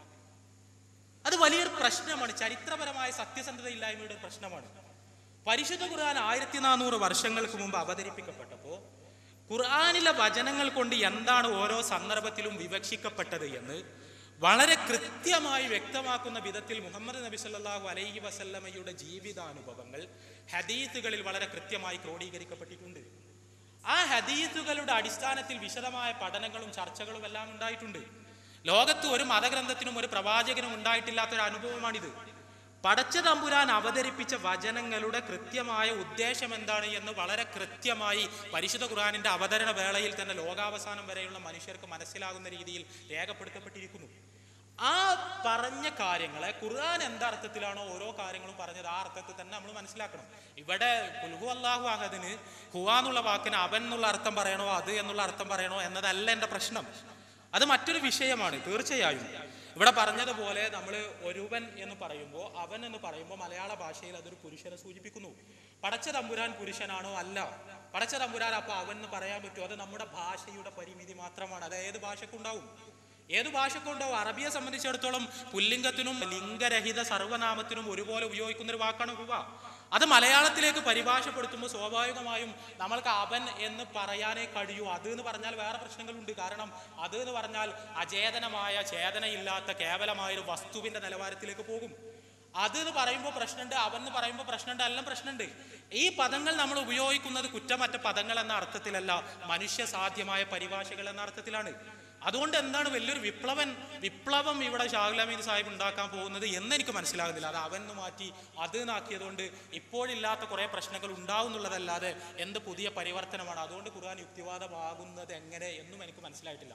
അത് വലിയൊരു പ്രശ്നമാണ്. ചരിത്രപരമായ സത്യസന്ധതയില്ലായ്മയുടെ പ്രശ്നമാണ്. പരിശുദ്ധ ഖുർആൻ 1400 വർഷങ്ങൾക്ക് മുമ്പ് അവതരിപ്പിക്കപ്പെട്ടപ്പോൾ ഖുർആനിലെ വചനങ്ങൾ കൊണ്ട് എന്താണ് ഓരോ സന്ദർഭത്തിലും വിവക്ഷിക്കപ്പെട്ടത് എന്ന് വളരെ കൃത്യമായി വ്യക്തമാക്കുന്ന വിധത്തിൽ മുഹമ്മദ് നബി സല്ലല്ലാഹു അലൈഹി വസല്ലമയുടെ ജീവിതാനുഭവങ്ങൾ ഹദീസുകളിൽ വളരെ കൃത്യമായി ക്രോഡീകരിക്കപ്പെട്ടിട്ടുണ്ട്. ആ ഹദീസുകളുടെ അടിസ്ഥാനത്തിൽ വിശദമായ പഠനങ്ങളും ചർച്ചകളും എല്ലാം ഉണ്ടായിട്ടുണ്ട്. ലോകത്ത് ഒരു മതഗ്രന്ഥത്തിനും ഒരു പ്രവാചകനും ഉണ്ടായിട്ടില്ലാത്തൊരു അനുഭവമാണിത്. പടച്ച തമ്പുരാൻ അവതരിപ്പിച്ച വചനങ്ങളുടെ കൃത്യമായ ഉദ്ദേശം എന്താണ് എന്ന് വളരെ കൃത്യമായി പരിശുദ്ധ ഖുർആനിന്റെ അവതരണ വേളയിൽ തന്നെ ലോകാവസാനം വരെയുള്ള മനുഷ്യർക്ക് മനസ്സിലാകുന്ന രീതിയിൽ രേഖപ്പെടുത്തപ്പെട്ടിരിക്കുന്നു. ആ പറഞ്ഞ കാര്യങ്ങളെ ഖുർആൻ എന്തർത്ഥത്തിലാണോ ഓരോ കാര്യങ്ങളും പറഞ്ഞത് ആ അർത്ഥത്തിൽ തന്നെ നമ്മൾ മനസ്സിലാക്കണം. ഇവിടെ ഖുൽഹു അല്ലാഹു അഹദിന് ഹുവ എന്നുള്ള വാക്കിന് അവൻ എന്നുള്ള അർത്ഥം പറയണോ അത് എന്നുള്ള അർത്ഥം പറയണോ എന്നതല്ല എൻ്റെ പ്രശ്നം. അത് മറ്റൊരു വിഷയമാണ്. തീർച്ചയായും ഇവിടെ പറഞ്ഞതുപോലെ നമ്മൾ ഒരുവൻ എന്ന് പറയുമ്പോൾ അവൻ എന്ന് പറയുമ്പോൾ മലയാള ഭാഷയിൽ അതൊരു പുരുഷനെ സൂചിപ്പിക്കുന്നു. പടച്ച തമ്പുരാൻ പുരുഷനാണോ? അല്ല. പടച്ച തമ്പുരാൻ അപ്പോൾ അവൻ എന്ന് പറയാൻ പറ്റുമോ? അത് നമ്മുടെ ഭാഷയുടെ പരിമിതി മാത്രമാണ്. അത് ഏത് ഭാഷക്കുണ്ടാവും, ഏത് ഭാഷക്കുണ്ടാവും. അറബിയെ സംബന്ധിച്ചിടത്തോളം പുല്ലിംഗത്തിനും ലിംഗരഹിത സർവനാമത്തിനും ഒരുപോലെ ഉപയോഗിക്കുന്ന ഒരു വാക്കാണ് ഹുവ. അത് മലയാളത്തിലേക്ക് പരിഭാഷപ്പെടുത്തുമ്പോൾ സ്വാഭാവികമായും നമ്മൾക്ക് അവൻ എന്ന് പറയാനേ കഴിയൂ. അത് എന്ന് പറഞ്ഞാൽ വേറെ പ്രശ്നങ്ങളുണ്ട്. കാരണം അത് എന്ന് പറഞ്ഞാൽ അചേതനമായ ചേതനയില്ലാത്ത കേവലമായൊരു വസ്തുവിന്റെ നിലവാരത്തിലേക്ക് പോകും. അത് എന്ന് പറയുമ്പോൾ പ്രശ്നമുണ്ട്, അവൻ എന്ന് പറയുമ്പോൾ പ്രശ്നമുണ്ട്, എല്ലാം പ്രശ്നമുണ്ട്. ഈ പദങ്ങൾ നമ്മൾ ഉപയോഗിക്കുന്നത് കുറ്റമറ്റ പദങ്ങൾ എന്ന അർത്ഥത്തിലല്ല, മനുഷ്യ സാധ്യമായ പരിഭാഷകൾ എന്ന അർത്ഥത്തിലാണ്. അതുകൊണ്ട് എന്താണ് വലിയൊരു വിപ്ലവം ഇവിടെ ഷാഹുൽ ഹമീദ് സാഹിബ് ഉണ്ടാക്കാൻ പോകുന്നത് എന്ന് എനിക്ക് മനസ്സിലാകുന്നില്ല. അത് അവൻ മാറ്റി അത് നാക്കിയതുകൊണ്ട് ഇപ്പോഴില്ലാത്ത കുറേ പ്രശ്നങ്ങൾ ഉണ്ടാവും എന്നുള്ളതല്ലാതെ എന്ത് പുതിയ പരിവർത്തനമാണ്. അതുകൊണ്ട് ഖുർആൻ യുക്തിവാദമാകുന്നത് എങ്ങനെ എന്നും എനിക്ക് മനസ്സിലായിട്ടില്ല.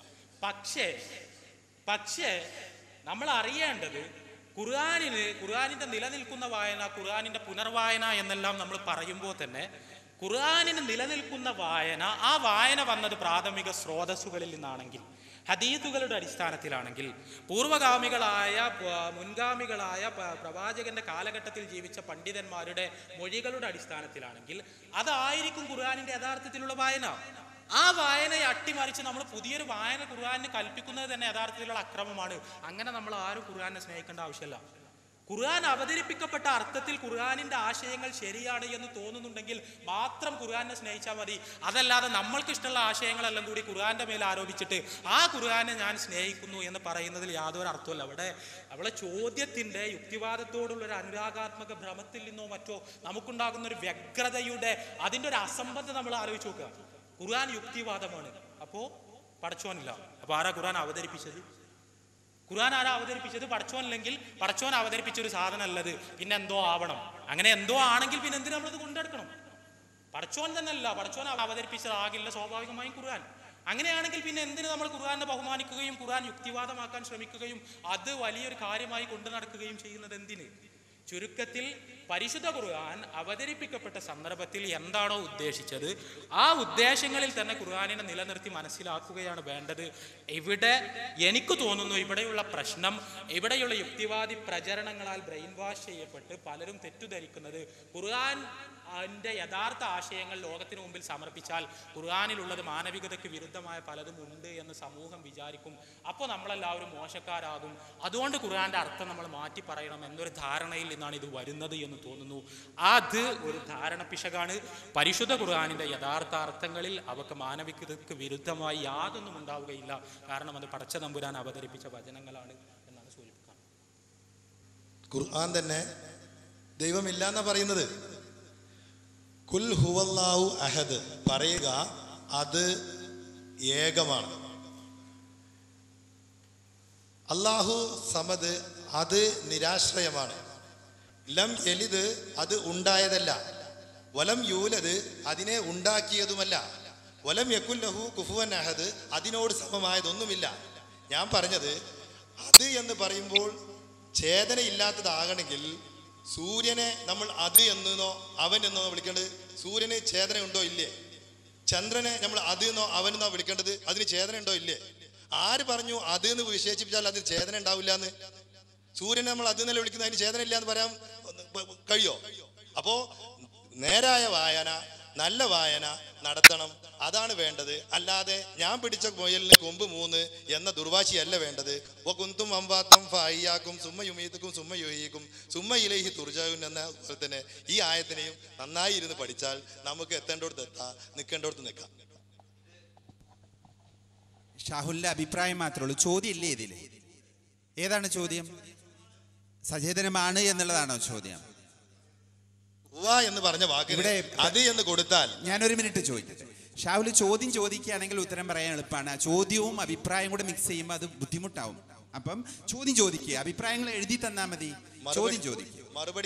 പക്ഷേ നമ്മൾ അറിയേണ്ടത് ഖുർആനിന്റെ നിലനിൽക്കുന്ന വായന, ഖുർആനിന്റെ പുനർവായന എന്നെല്ലാം നമ്മൾ പറയുമ്പോൾ തന്നെ ഖുർആനിന് നിലനിൽക്കുന്ന വായന, ആ വായന വന്നത് പ്രാഥമിക സ്രോതസ്സുകളിൽ നിന്നാണെങ്കിൽ, ഹദീസുകളുടെ അടിസ്ഥാനത്തിലാണെങ്കിൽ, മുൻഗാമികളായ പ്രവാചകന്റെ കാലഘട്ടത്തിൽ ജീവിച്ച പണ്ഡിതന്മാരുടെ മൊഴികളുടെ അടിസ്ഥാനത്തിലാണെങ്കിൽ അതായിരിക്കും ഖുർആനിന്റെ യഥാർത്ഥത്തിലുള്ള വായന. ആ വായനയെ അട്ടിമറിച്ച് നമ്മൾ പുതിയൊരു വായന ഖുർആനിന് കൽപ്പിക്കുന്നത് തന്നെ യഥാർത്ഥത്തിലുള്ള അക്രമമാണ്. അങ്ങനെ നമ്മൾ ആരും ഖുർആനെ സ്നേഹിക്കേണ്ട ആവശ്യമില്ല. ഖുർആൻ അവതരിപ്പിക്കപ്പെട്ട അർത്ഥത്തിൽ ഖുർആനിന്റെ ആശയങ്ങൾ ശരിയാണ് എന്ന് തോന്നുന്നുണ്ടെങ്കിൽ മാത്രം ഖുർആനെ സ്നേഹിച്ചാൽ മതി. അതല്ലാതെ നമ്മൾക്ക് ഇഷ്ടമുള്ള ആശയങ്ങളെല്ലാം കൂടി ഖുർആന്റെ മേൽ ആരോപിച്ചിട്ട് ആ ഖുർആനെ ഞാൻ സ്നേഹിക്കുന്നു എന്ന് പറയുന്നതിൽ യാതൊരു അർത്ഥമല്ല. അവിടെ ചോദ്യത്തിന്റെ യുക്തിവാദത്തോടുള്ള ഒരു അനുരാഗാത്മക ഭ്രമത്തിൽ നിന്നോ മറ്റോ നമുക്കുണ്ടാകുന്ന ഒരു വ്യഗ്രതയുടെ അതിൻ്റെ ഒരു അസംബന്ധം നമ്മൾ ആലോചിച്ച് നോക്കുക. ഖുർആൻ യുക്തിവാദമാണ്, അപ്പോ പടച്ചോനില്ല. അപ്പൊ ആരാ ഖുർആൻ അവതരിപ്പിച്ചത്? ഖുർആൻ ആരാ അവതരിപ്പിച്ചത്? പടച്ചോനില്ലെങ്കിൽ പടച്ചോൻ അവതരിപ്പിച്ചൊരു സാധനം അല്ലത്, പിന്നെ എന്തോ ആവണം. അങ്ങനെ എന്തോ ആണെങ്കിൽ പിന്നെ എന്തിനാ നമ്മളത് കൊണ്ടെടുക്കണം? പടച്ചോൻ തന്നെ അല്ല, പടച്ചോൻ അവതരിപ്പിച്ചതാകില്ല സ്വാഭാവികമായും ഖുർആൻ. അങ്ങനെയാണെങ്കിൽ പിന്നെ എന്തിന് നമ്മൾ ഖുർആനെ ബഹുമാനിക്കുകയും ഖുർആൻ യുക്തിവാദമാക്കാൻ ശ്രമിക്കുകയും അത് വലിയൊരു കാര്യമായി കൊണ്ടു നടക്കുകയും ചെയ്യുന്നത് എന്തിന്? ചുരുക്കത്തിൽ പരിശുദ്ധ ഖുർആൻ അവതരിപ്പിക്കപ്പെട്ട സന്ദർഭത്തിൽ എന്താണോ ഉദ്ദേശിച്ചത് ആ ഉദ്ദേശങ്ങളിൽ തന്നെ ഖുർആനിനെ നിലനിർത്തി മനസ്സിലാക്കുകയാണ് വേണ്ടത്. ഇവിടെ എനിക്ക് തോന്നുന്നു ഇവിടെയുള്ള പ്രശ്നം, ഇവിടെയുള്ള യുക്തിവാദി പ്രചരണങ്ങളാൽ ബ്രെയിൻ വാഷ് ചെയ്യപ്പെട്ട് പലരും തെറ്റിദ്ധരിക്കുന്നത് ഖുർആൻ അതിൻ്റെ യഥാർത്ഥ ആശയങ്ങൾ ലോകത്തിന് മുമ്പിൽ സമർപ്പിച്ചാൽ ഖുർആനിലുള്ളത് മാനവികതയ്ക്ക് വിരുദ്ധമായ പലതും ഉണ്ട് എന്ന് സമൂഹം വിചാരിക്കും. അപ്പോൾ നമ്മളെല്ലാവരും മോശക്കാരാകും. അതുകൊണ്ട് ഖുർആൻ്റെ അർത്ഥം നമ്മൾ മാറ്റി പറയണം എന്നൊരു ധാരണയിൽ നിന്നാണ് ഇത് വരുന്നത് എന്ന് തോന്നുന്നു. അത് ഒരു ധാരണ പിശകാണ്. പരിശുദ്ധ ഖുർആനിൻ്റെ യഥാർത്ഥ അർത്ഥങ്ങളിൽ അവർക്ക് മാനവികതയ്ക്ക് വിരുദ്ധമായി യാതൊന്നും ഉണ്ടാവുകയില്ല. കാരണം അത് പടച്ച തമ്പുരാൻ അവതരിപ്പിച്ച വചനങ്ങളാണ് എന്നാണ് സൂചിപ്പിക്കുന്നത്. ഖുർആൻ തന്നെ ദൈവമില്ല എന്നാ പറയുന്നത്. കുൽ ഹുവല്ലാഹു അഹദ്, പറയുക അത് ഏകമാണ്. അല്ലാഹു സമദ്, അത് നിരാശ്രയമാണ്. ലം യലിദ്, അത് ഉണ്ടായതല്ല. വലം യൂലദ്, അതിനെ ഉണ്ടാക്കിയതുമല്ല. വലം യകുൽ ലഹു കുഫുവൻ അഹദ്, അതിനോട് സമമായതൊന്നുമില്ല. ഞാൻ പറഞ്ഞത് അത് എന്ന് പറയുമ്പോൾ ഛേദനയില്ലാത്തതാകണമെങ്കിൽ സൂര്യനെ നമ്മൾ അത് എന്നോ അവൻ എന്നോ വിളിക്കേണ്ടത്? സൂര്യന് ഛേദന ഉണ്ടോ ഇല്ലേ? ചന്ദ്രനെ നമ്മൾ അത് എന്നോ അവനെന്നോ വിളിക്കേണ്ടത്? അതിന് ഛേദന ഉണ്ടോ ഇല്ലേ? ആര് പറഞ്ഞു അത് എന്ന് വിശേഷിപ്പിച്ചാൽ അതിന് ഛേദന ഉണ്ടാവില്ല എന്ന്? സൂര്യനെ നമ്മൾ അത് എന്നല്ല വിളിക്കുന്നത്, അതിന് ഛേദന ഇല്ല എന്ന് പറയാൻ കഴിയോ? അപ്പോ നേരായ വായന, നല്ല വായന നടത്തണം, അതാണ് വേണ്ടത്. അല്ലാതെ ഞാൻ പിടിച്ച മുയലിന് കൊമ്പ് 3 എന്ന ദുർവാശിയല്ല വേണ്ടത്. ഓ കുന്തും അമ്പാത്തം ഫയ്യാക്കും സുമ്മ യുമീത്തുക്കും സുമ്മ യുഹീക്കും സുമ്മ ഇലൈഹി തുർജഊൻ എന്ന പോലെ തന്നെ ഈ ആയത്തിനെയും നന്നായി ഇരുന്ന് പഠിച്ചാൽ നമുക്ക് എത്തേണ്ടോടത്ത് എത്താം, നിൽക്കേണ്ടോടത്ത് നിൽക്കാം. ഷാഹുലിന്റെ അഭിപ്രായം മാത്രമേ ഉള്ളൂ. ചോദ്യം ഇല്ലേ ഇതില്? ഏതാണ് ചോദ്യം? സചേതനമാണ് എന്നുള്ളതാണോ ചോദ്യം? എന്ന് പറഞ്ഞ വാക്കിവിടെ അത് എന്ന് കൊടുത്താൽ ഞാനൊരു മിനിറ്റ് ചോദിക്കട്ടെ. ഷാഹുൽ ചോദ്യം ചോദിക്കുകയാണെങ്കിൽ ഉത്തരം പറയാൻ എളുപ്പമാണ്. ചോദ്യവും അഭിപ്രായം കൂടെ മിക്സ് ചെയ്യുമ്പോൾ അത് ബുദ്ധിമുട്ടാവും. അപ്പം ചോദ്യം ചോദിക്കുക, അഭിപ്രായങ്ങൾ എഴുതി തന്നാൽ മതി. ചോദ്യം ചോദിക്കുക.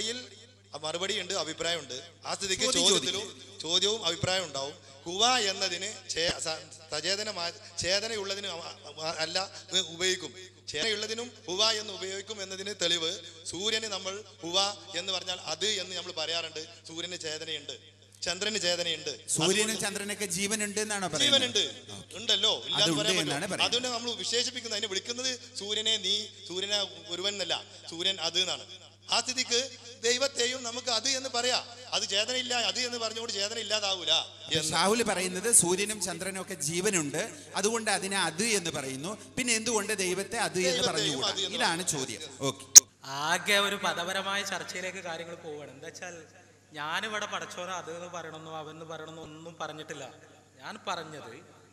മറുപടി ഉണ്ട്, അഭിപ്രായമുണ്ട്. ആ സ്ഥിതിക്ക് ചോദ്യത്തിലും ചോദ്യവും അഭിപ്രായം ഉണ്ടാവും. കുവ എന്നതിന് സചേതനമായ ചേതനയുള്ളതിന് അല്ല ഉപയോഗിക്കും. ചേതനയുള്ളതിനും ഹുവ എന്ന് ഉപയോഗിക്കും എന്നതിന് തെളിവ് സൂര്യന് നമ്മൾ ഹുവ എന്ന് പറഞ്ഞാൽ അത് എന്ന് നമ്മൾ പറയാറുണ്ട്. സൂര്യന് ചേതനയുണ്ട്, ചന്ദ്രന് ചേതനയുണ്ട്. സൂര്യനും ചന്ദ്രനൊക്കെ ജീവനുണ്ട് എന്നാണോ പറയുന്നത്? ജീവനുണ്ട്, ഉണ്ടല്ലോ, ഇല്ലാന്ന് പറയാൻ പറ്റും. അതുകൊണ്ട് നമ്മൾ വിശേഷിപ്പിക്കുന്നത്, അതിനെ വിളിക്കുന്നത് സൂര്യനെ നീ, സൂര്യനെ ഒരുവൻ എന്നല്ല, സൂര്യൻ അത് എന്നാണ്. ആ സ്ഥിതിക്ക് ദൈവത്തെയും നമുക്ക് അത് എന്ന് പറയാം. അത് ചേതനയില്ല, അത് എന്ന് പറഞ്ഞുകൊണ്ട് ചേതന ഇല്ലാതാവൂല. ഷാഹുൽ പറയുന്നത് സൂര്യനും ചന്ദ്രനും ഒക്കെ ജീവനുണ്ട്, അതുകൊണ്ട് അതിനെ അത് എന്ന് പറയുന്നു. പിന്നെ എന്തുകൊണ്ട് ദൈവത്തെ അത് എന്ന് പറഞ്ഞുകൂടാ? ഇതാണ് ചോദ്യം. ഓക്കെ, ആകെ ഒരു പദപരമായ ചർച്ചയിലേക്ക് കാര്യങ്ങൾ പോവുകയാണ്. എന്താ വെച്ചാൽ ഞാനിവിടെ പടച്ചോനെ അത് എന്ന് പറയണമെന്നോ അവന്ന് പറയണമെന്നോ ഒന്നും പറഞ്ഞിട്ടില്ല. ഞാൻ പറഞ്ഞത്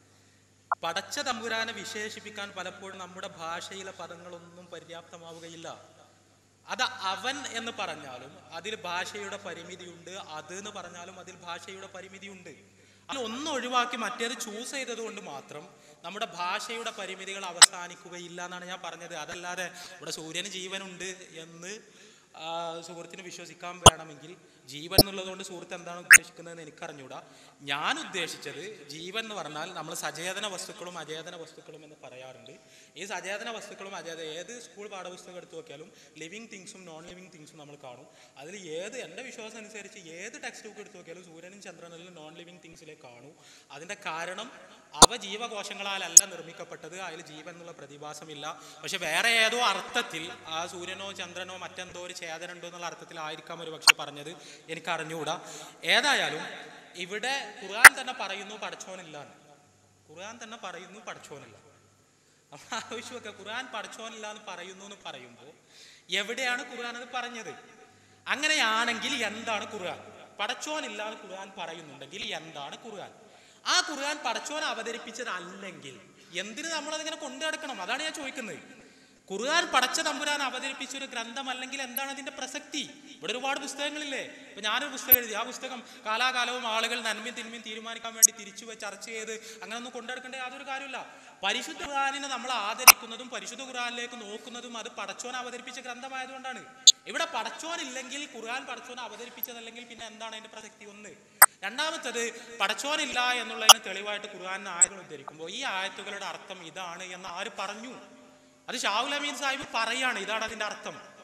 പടച്ച തമ്പുരാനെ വിശേഷിപ്പിക്കാൻ പലപ്പോഴും നമ്മുടെ ഭാഷയിലെ പദങ്ങളൊന്നും പര്യാപ്തമാവുകയില്ല. അത് അവൻ എന്ന് പറഞ്ഞാലും അതിൽ ഭാഷയുടെ പരിമിതിയുണ്ട്, അത് എന്ന് പറഞ്ഞാലും അതിൽ ഭാഷയുടെ പരിമിതിയുണ്ട്. അതിൽ ഒന്ന് ഒഴിവാക്കി മറ്റേത് ചൂസ് ചെയ്തത് കൊണ്ട് മാത്രം നമ്മുടെ ഭാഷയുടെ പരിമിതികൾ അവസാനിക്കുകയില്ല എന്നാണ് ഞാൻ പറഞ്ഞത്. അതല്ലാതെ ഇവിടെ സൂര്യന് ജീവനുണ്ട് എന്ന് സുഹൃത്തിന് വിശ്വസിക്കാൻ വേണമെങ്കിൽ ജീവൻ എന്നുള്ളതുകൊണ്ട് സുഹൃത്ത് എന്താണ് ഉദ്ദേശിക്കുന്നതെന്ന് എനിക്കറിഞ്ഞൂടാ. ഞാൻ ഉദ്ദേശിച്ചത് ജീവൻ എന്ന് പറഞ്ഞാൽ നമ്മൾ സചേതന വസ്തുക്കളും അചേതന വസ്തുക്കളും എന്ന് പറയാറുണ്ട്. ഈ സചേതന വസ്തുക്കളും ഏത് സ്കൂൾ പാഠപുസ്തകം എടുത്തു നോക്കിയാലും ലിവിങ് തിങ്സും നോൺ ലിവിങ് തിങ്സും നമ്മൾ കാണും. അതിൽ എൻ്റെ വിശ്വാസം അനുസരിച്ച് ഏത് ടെക്സ്റ്റ് ബുക്ക് എടുത്തു നോക്കിയാലും സൂര്യനും ചന്ദ്രനും നോൺ ലിവിങ് തിങ്സിലേക്ക് കാണും. അതിൻ്റെ കാരണം അവ ജീവകോശങ്ങളാലല്ല നിർമ്മിക്കപ്പെട്ടത്, അതിൽ ജീവൻ എന്നുള്ള പ്രതിഭാസമില്ല. പക്ഷെ വേറെ ഏതോ അർത്ഥത്തിൽ ആ സൂര്യനോ ചന്ദ്രനോ മറ്റെന്തോ ഒരു ചേതന ഉണ്ടോ എന്നുള്ള അർത്ഥത്തിലായിരിക്കാം ഒരു പക്ഷെ പറഞ്ഞത്, എനിക്ക് അറിഞ്ഞുകൂടാ. ഏതായാലും ഇവിടെ ഖുർആൻ തന്നെ പറയുന്നു പടച്ചോനില്ല. ഖുർആൻ തന്നെ പറയുന്നു പടച്ചോനില്ല. നമ്മൾ ആവശ്യമൊക്കെ ഖുർആൻ പടച്ചോനില്ല എന്ന് പറയുന്നു എന്ന് പറയുമ്പോൾ എവിടെയാണ് ഖുർആൻ അത് പറഞ്ഞത്? അങ്ങനെയാണെങ്കിൽ എന്താണ് ഖുർആൻ? പടച്ചോനില്ല എന്ന് ഖുർആൻ പറയുന്നുണ്ടെങ്കിൽ എന്താണ് ഖുർആൻ? ആ ഖുർആൻ പടച്ചോൻ അവതരിപ്പിച്ചതല്ലെങ്കിൽ എന്തിന് നമ്മളതിങ്ങനെ കൊണ്ടു നടക്കണം? അതാണ് ഞാൻ ചോദിക്കുന്നത്. ഖുർആൻ പടച്ച തമ്പുരാൻ അവതരിപ്പിച്ചൊരു ഗ്രന്ഥമല്ലെങ്കിൽ എന്താണ് അതിന്റെ പ്രസക്തി? ഇവിടെ ഒരുപാട് പുസ്തകങ്ങളില്ലേ. ഇപ്പൊ ഞാനൊരു പുസ്തകം എഴുതി, ആ പുസ്തകം കാലാകാലവും ആളുകൾ നന്മയും തിന്മയും തീരുമാനിക്കാൻ വേണ്ടി തിരിച്ചു ചർച്ച ചെയ്ത് അങ്ങനെ ഒന്നും കൊണ്ടെടുക്കേണ്ട യാതൊരു കാര്യമില്ല. പരിശുദ്ധ ഖുർആനിനെ നമ്മൾ ആദരിക്കുന്നതും പരിശുദ്ധ ഖുർആനിലേക്ക് നോക്കുന്നതും അത് പടച്ചോൻ അവതരിപ്പിച്ച ഗ്രന്ഥമായതുകൊണ്ടാണ്. ഇവിടെ പടച്ചോൻ ഇല്ലെങ്കിൽ, ഖുർആൻ പടച്ചോൻ അവതരിപ്പിച്ചതല്ലെങ്കിൽ പിന്നെ എന്താണ് അതിന്റെ പ്രസക്തി? ഒന്ന്. രണ്ടാമത്തത്, പടച്ചോനില്ല എന്നുള്ളതിന് തെളിവായിട്ട് ഖുർആനിന് ആയത്തുകൾ ഉദ്ധരിക്കുമ്പോൾ ഈ ആയത്തുകളുടെ അർത്ഥം ഇതാണ് എന്ന് ആര് പറഞ്ഞു? അത് ഷാഹുൽ അമീൻ സാഹിബ് പറയാണ്, ഇതാണ് അതിന്റെ അർത്ഥം.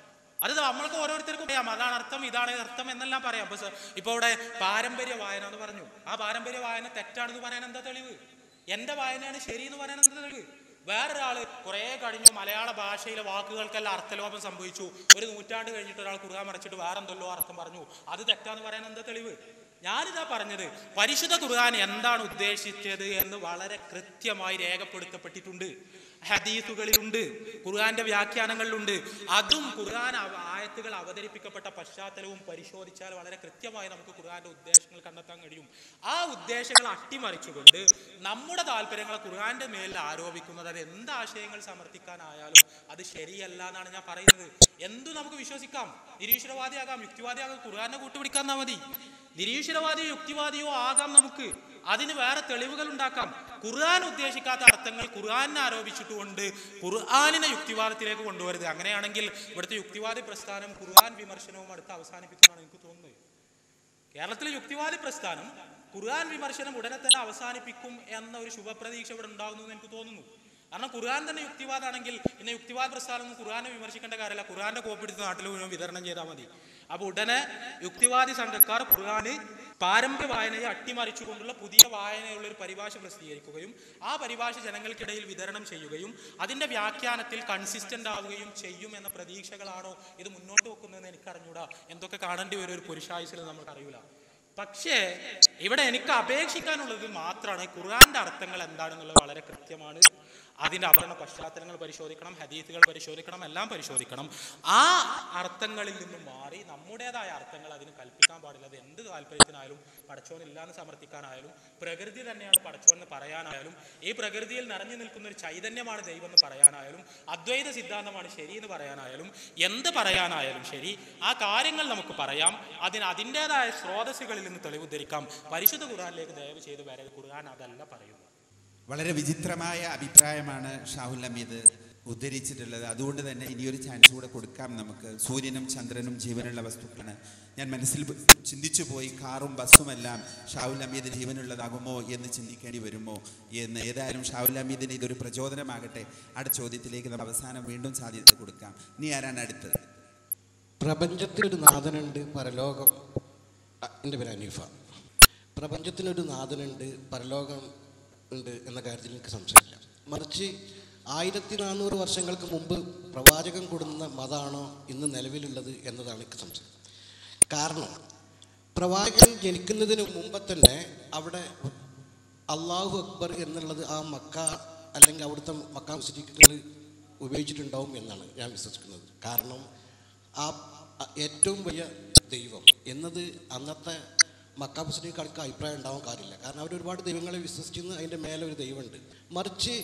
അത് നമ്മൾക്ക് ഓരോരുത്തർക്കും പറയാം, അതാണ് അർത്ഥം, ഇതാണ് അർത്ഥം എന്നെല്ലാം പറയാം. ഇപ്പോൾ ഇവിടെ പാരമ്പര്യ വായന എന്ന് പറഞ്ഞു. ആ പാരമ്പര്യ വായന തെറ്റാണെന്ന് പറയാൻ എന്താ തെളിവ്? എൻ്റെ വായനയാണ് ശരി എന്ന് പറയാൻ എന്താ തെളിവ്? വേറൊരാള് കുറെ കഴിഞ്ഞു മലയാള ഭാഷയിലെ വാക്കുകൾക്കെല്ലാം അർത്ഥലോപം സംഭവിച്ചു, ഒരു നൂറ്റാണ്ട് കഴിഞ്ഞിട്ട് ഒരാൾ ഖുർആൻ മറിച്ചിട്ട് വേറെന്തല്ലോ അർത്ഥം പറഞ്ഞു, അത് തെറ്റാന്ന് പറയാൻ എന്താ തെളിവ്? ഞാനിതാ പറഞ്ഞത്, പരിശുദ്ധ ഖുർആൻ എന്താണ് ഉദ്ദേശിച്ചത് എന്ന് വളരെ കൃത്യമായി രേഖപ്പെടുത്തപ്പെട്ടിട്ടുണ്ട്, ഹദീസുകളിലുണ്ട്, ഖുർആന്റെ വ്യാഖ്യാനങ്ങളിലുണ്ട്. അതും ഖുർആൻ ആയത്തുകൾ അവതരിപ്പിക്കപ്പെട്ട പശ്ചാത്തലവും പരിശോധിച്ചാൽ വളരെ കൃത്യമായി നമുക്ക് ഖുർആന്റെ ഉദ്ദേശങ്ങൾ കണ്ടെത്താൻ കഴിയും. ആ ഉദ്ദേശങ്ങൾ അട്ടിമറിച്ചുകൊണ്ട് നമ്മുടെ താല്പര്യങ്ങളെ ഖുർആന്റെ മേലിൽ ആരോപിക്കുന്നത്, അത് എന്ത് ആശയങ്ങൾ സമർത്ഥിക്കാനായാലും അത് ശരിയല്ല എന്നാണ് ഞാൻ പറയുന്നത്. എന്തു നമുക്ക് വിശ്വസിക്കാം, നിരീശ്വരവാദിയാകാം, യുക്തിവാദിയാകാം, ഖുർആനെ കൂട്ടുപിടിക്കാൻ മതി. നിരീശ്വരവാദിയോ യുക്തിവാദിയോ ആകാം, നമുക്ക് അതിന് വേറെ തെളിവുകൾ ഉണ്ടാക്കാം. ഖുർആൻ ഉദ്ദേശിക്കാത്ത അർത്ഥങ്ങൾ ഖുർആനെ ആരോപിച്ചിട്ടുകൊണ്ട് ഖുർആനിനെ യുക്തിവാദത്തിലേക്ക് കൊണ്ടുവരുത്. അങ്ങനെയാണെങ്കിൽ ഇവിടുത്തെ യുക്തിവാദി പ്രസ്ഥാനം ഖുർആൻ വിമർശനവും അടുത്ത് അവസാനിപ്പിക്കുന്നതാണ് എനിക്ക് തോന്നുന്നത്. കേരളത്തിലെ യുക്തിവാദി പ്രസ്ഥാനം ഖുർആൻ വിമർശനം ഉടനെ തന്നെ അവസാനിപ്പിക്കും എന്ന ഒരു ശുഭപ്രതീക്ഷ ഇവിടെ ഉണ്ടാകുന്നു എന്ന് എനിക്ക് തോന്നുന്നു. കാരണം ഖുർആൻ തന്നെ യുക്തിവാദമാണെങ്കിൽ പിന്നെ യുക്തിവാദ പ്രസ്ഥാനം ഖുർആനെ വിമർശിക്കേണ്ട കാര്യമില്ല, ഖുർആന്റെ കോപ്പി എടുത്ത് നാട്ടിൽ മുഴുവൻ വിതരണം ചെയ്താൽ മതി. അപ്പൊ ഉടനെ യുക്തിവാദി സംഘക്കാർ ഖുർആന് പാരമ്പര്യ വായനയെ അട്ടിമറിച്ചുകൊണ്ടുള്ള പുതിയ വായനയുള്ള ഒരു പരിഭാഷ പ്രസിദ്ധീകരിക്കുകയും ആ പരിഭാഷ ജനങ്ങൾക്കിടയിൽ വിതരണം ചെയ്യുകയും അതിന്റെ വ്യാഖ്യാനത്തിൽ കൺസിസ്റ്റന്റ് ആവുകയും ചെയ്യും എന്ന പ്രതീക്ഷകളാണോ ഇത് മുന്നോട്ട് വെക്കുന്നതെന്ന് എനിക്കറിഞ്ഞൂടാ. എന്തൊക്കെ കാണേണ്ടി വരും ഒരു പുരുഷായുസിൽ നമുക്കറിയില്ല. പക്ഷേ ഇവിടെ എനിക്ക് അപേക്ഷിക്കാനുള്ളത് മാത്രമാണ്, ഖുർആന്റെ അർത്ഥങ്ങൾ എന്താണെന്നുള്ളത് വളരെ കൃത്യമാണ്. അതിൻ്റെ അവതരണ പശ്ചാത്തലങ്ങൾ പരിശോധിക്കണം, ഹദീസുകൾ പരിശോധിക്കണം, എല്ലാം പരിശോധിക്കണം. ആ അർത്ഥങ്ങളിൽ നിന്നും മാറി നമ്മുടേതായ അർത്ഥങ്ങൾ അതിന് കൽപ്പിക്കാൻ പാടില്ല. അത് എന്ത് താല്പര്യത്തിനായാലും, പടച്ചോനില്ലാന്ന് സമർത്ഥിക്കാനായാലും, പ്രകൃതി തന്നെയാണ് പടച്ചോനെന്ന് പറയാനായാലും, ഈ പ്രകൃതിയിൽ നിറഞ്ഞു നിൽക്കുന്ന ഒരു ചൈതന്യമാണ് ദൈവം എന്ന് പറയാനായാലും, അദ്വൈത സിദ്ധാന്തമാണ് ശരി എന്ന് പറയാനായാലും, എന്ത് പറയാനായാലും ശരി, ആ കാര്യങ്ങൾ നമുക്ക് പറയാം. അതിൻ്റെതായ സ്രോതസ്സുകളിൽ നിന്ന് തെളിവ് ധരിക്കാം. പരിശുദ്ധ ഖുർആനിലേക്ക് ദയവ് ചെയ്ത് വരെ ഖുർആൻ അതല്ല പറയുന്നത്. വളരെ വിചിത്രമായ അഭിപ്രായമാണ് ഷാഹുൽ ഹമീദ് ഉദ്ധരിച്ചിട്ടുള്ളത്. അതുകൊണ്ട് തന്നെ ഇനിയൊരു ചാൻസ് കൂടെ കൊടുക്കാം നമുക്ക്. സൂര്യനും ചന്ദ്രനും ജീവനുള്ള വസ്തുക്കളാണ്. ഞാൻ മനസ്സിൽ ചിന്തിച്ചു പോയി, കാറും ബസ്സുമെല്ലാം ഷാഹുൽ ഹമീദ് ജീവനുള്ളതാകുമോ എന്ന് ചിന്തിക്കേണ്ടി വരുമോ എന്ന്. ഏതായാലും ഷാഹുൽ ഹമീദിന് ഇതൊരു പ്രചോദനമാകട്ടെ. അടുത്ത ചോദ്യത്തിലേക്ക് നമുക്ക് അവസാനം വീണ്ടും സാധ്യത കൊടുക്കാം. ഇനി ആരാണ് അടുത്തത്? പ്രപഞ്ചത്തിനൊരു നാഥനുണ്ട്, പരലോകം. എൻ്റെ പേര് അനീഫ. പ്രപഞ്ചത്തിനൊരു നാഥനുണ്ട്, പരലോകം ഉണ്ട് എന്ന കാര്യത്തിൽ എനിക്ക് സംശയമില്ല. മറിച്ച് 1400 വർഷങ്ങൾക്ക് മുമ്പ് പ്രവാചകൻ കൊടുക്കുന്ന മതമാണോ ഇന്ന് നിലവിലുള്ളത് എന്നതാണ് എനിക്ക് സംശയം. കാരണം പ്രവാചകൻ ജനിക്കുന്നതിന് മുമ്പ് തന്നെ അവിടെ അള്ളാഹു അക്ബർ എന്നുള്ളത് ആ മക്ക അല്ലെങ്കിൽ അവിടുത്തെ മക്ക മുസ്ലിക്കുകൾ ഉപയോഗിച്ചിട്ടുണ്ടാവും എന്നാണ് ഞാൻ വിശ്വസിക്കുന്നത്. കാരണം ആ ഏറ്റവും വലിയ ദൈവം എന്നത് അന്നത്തെ മക്ക മുസ്ലിങ്ങൾക്ക് അഭിപ്രായം ഉണ്ടാവാൻ കാര്യമില്ല. കാരണം അവർ ഒരുപാട് ദൈവങ്ങളെ വിശ്വസിക്കുന്ന അതിൻ്റെ മേലെ ഒരു ദൈവമുണ്ട്. മറിച്ച്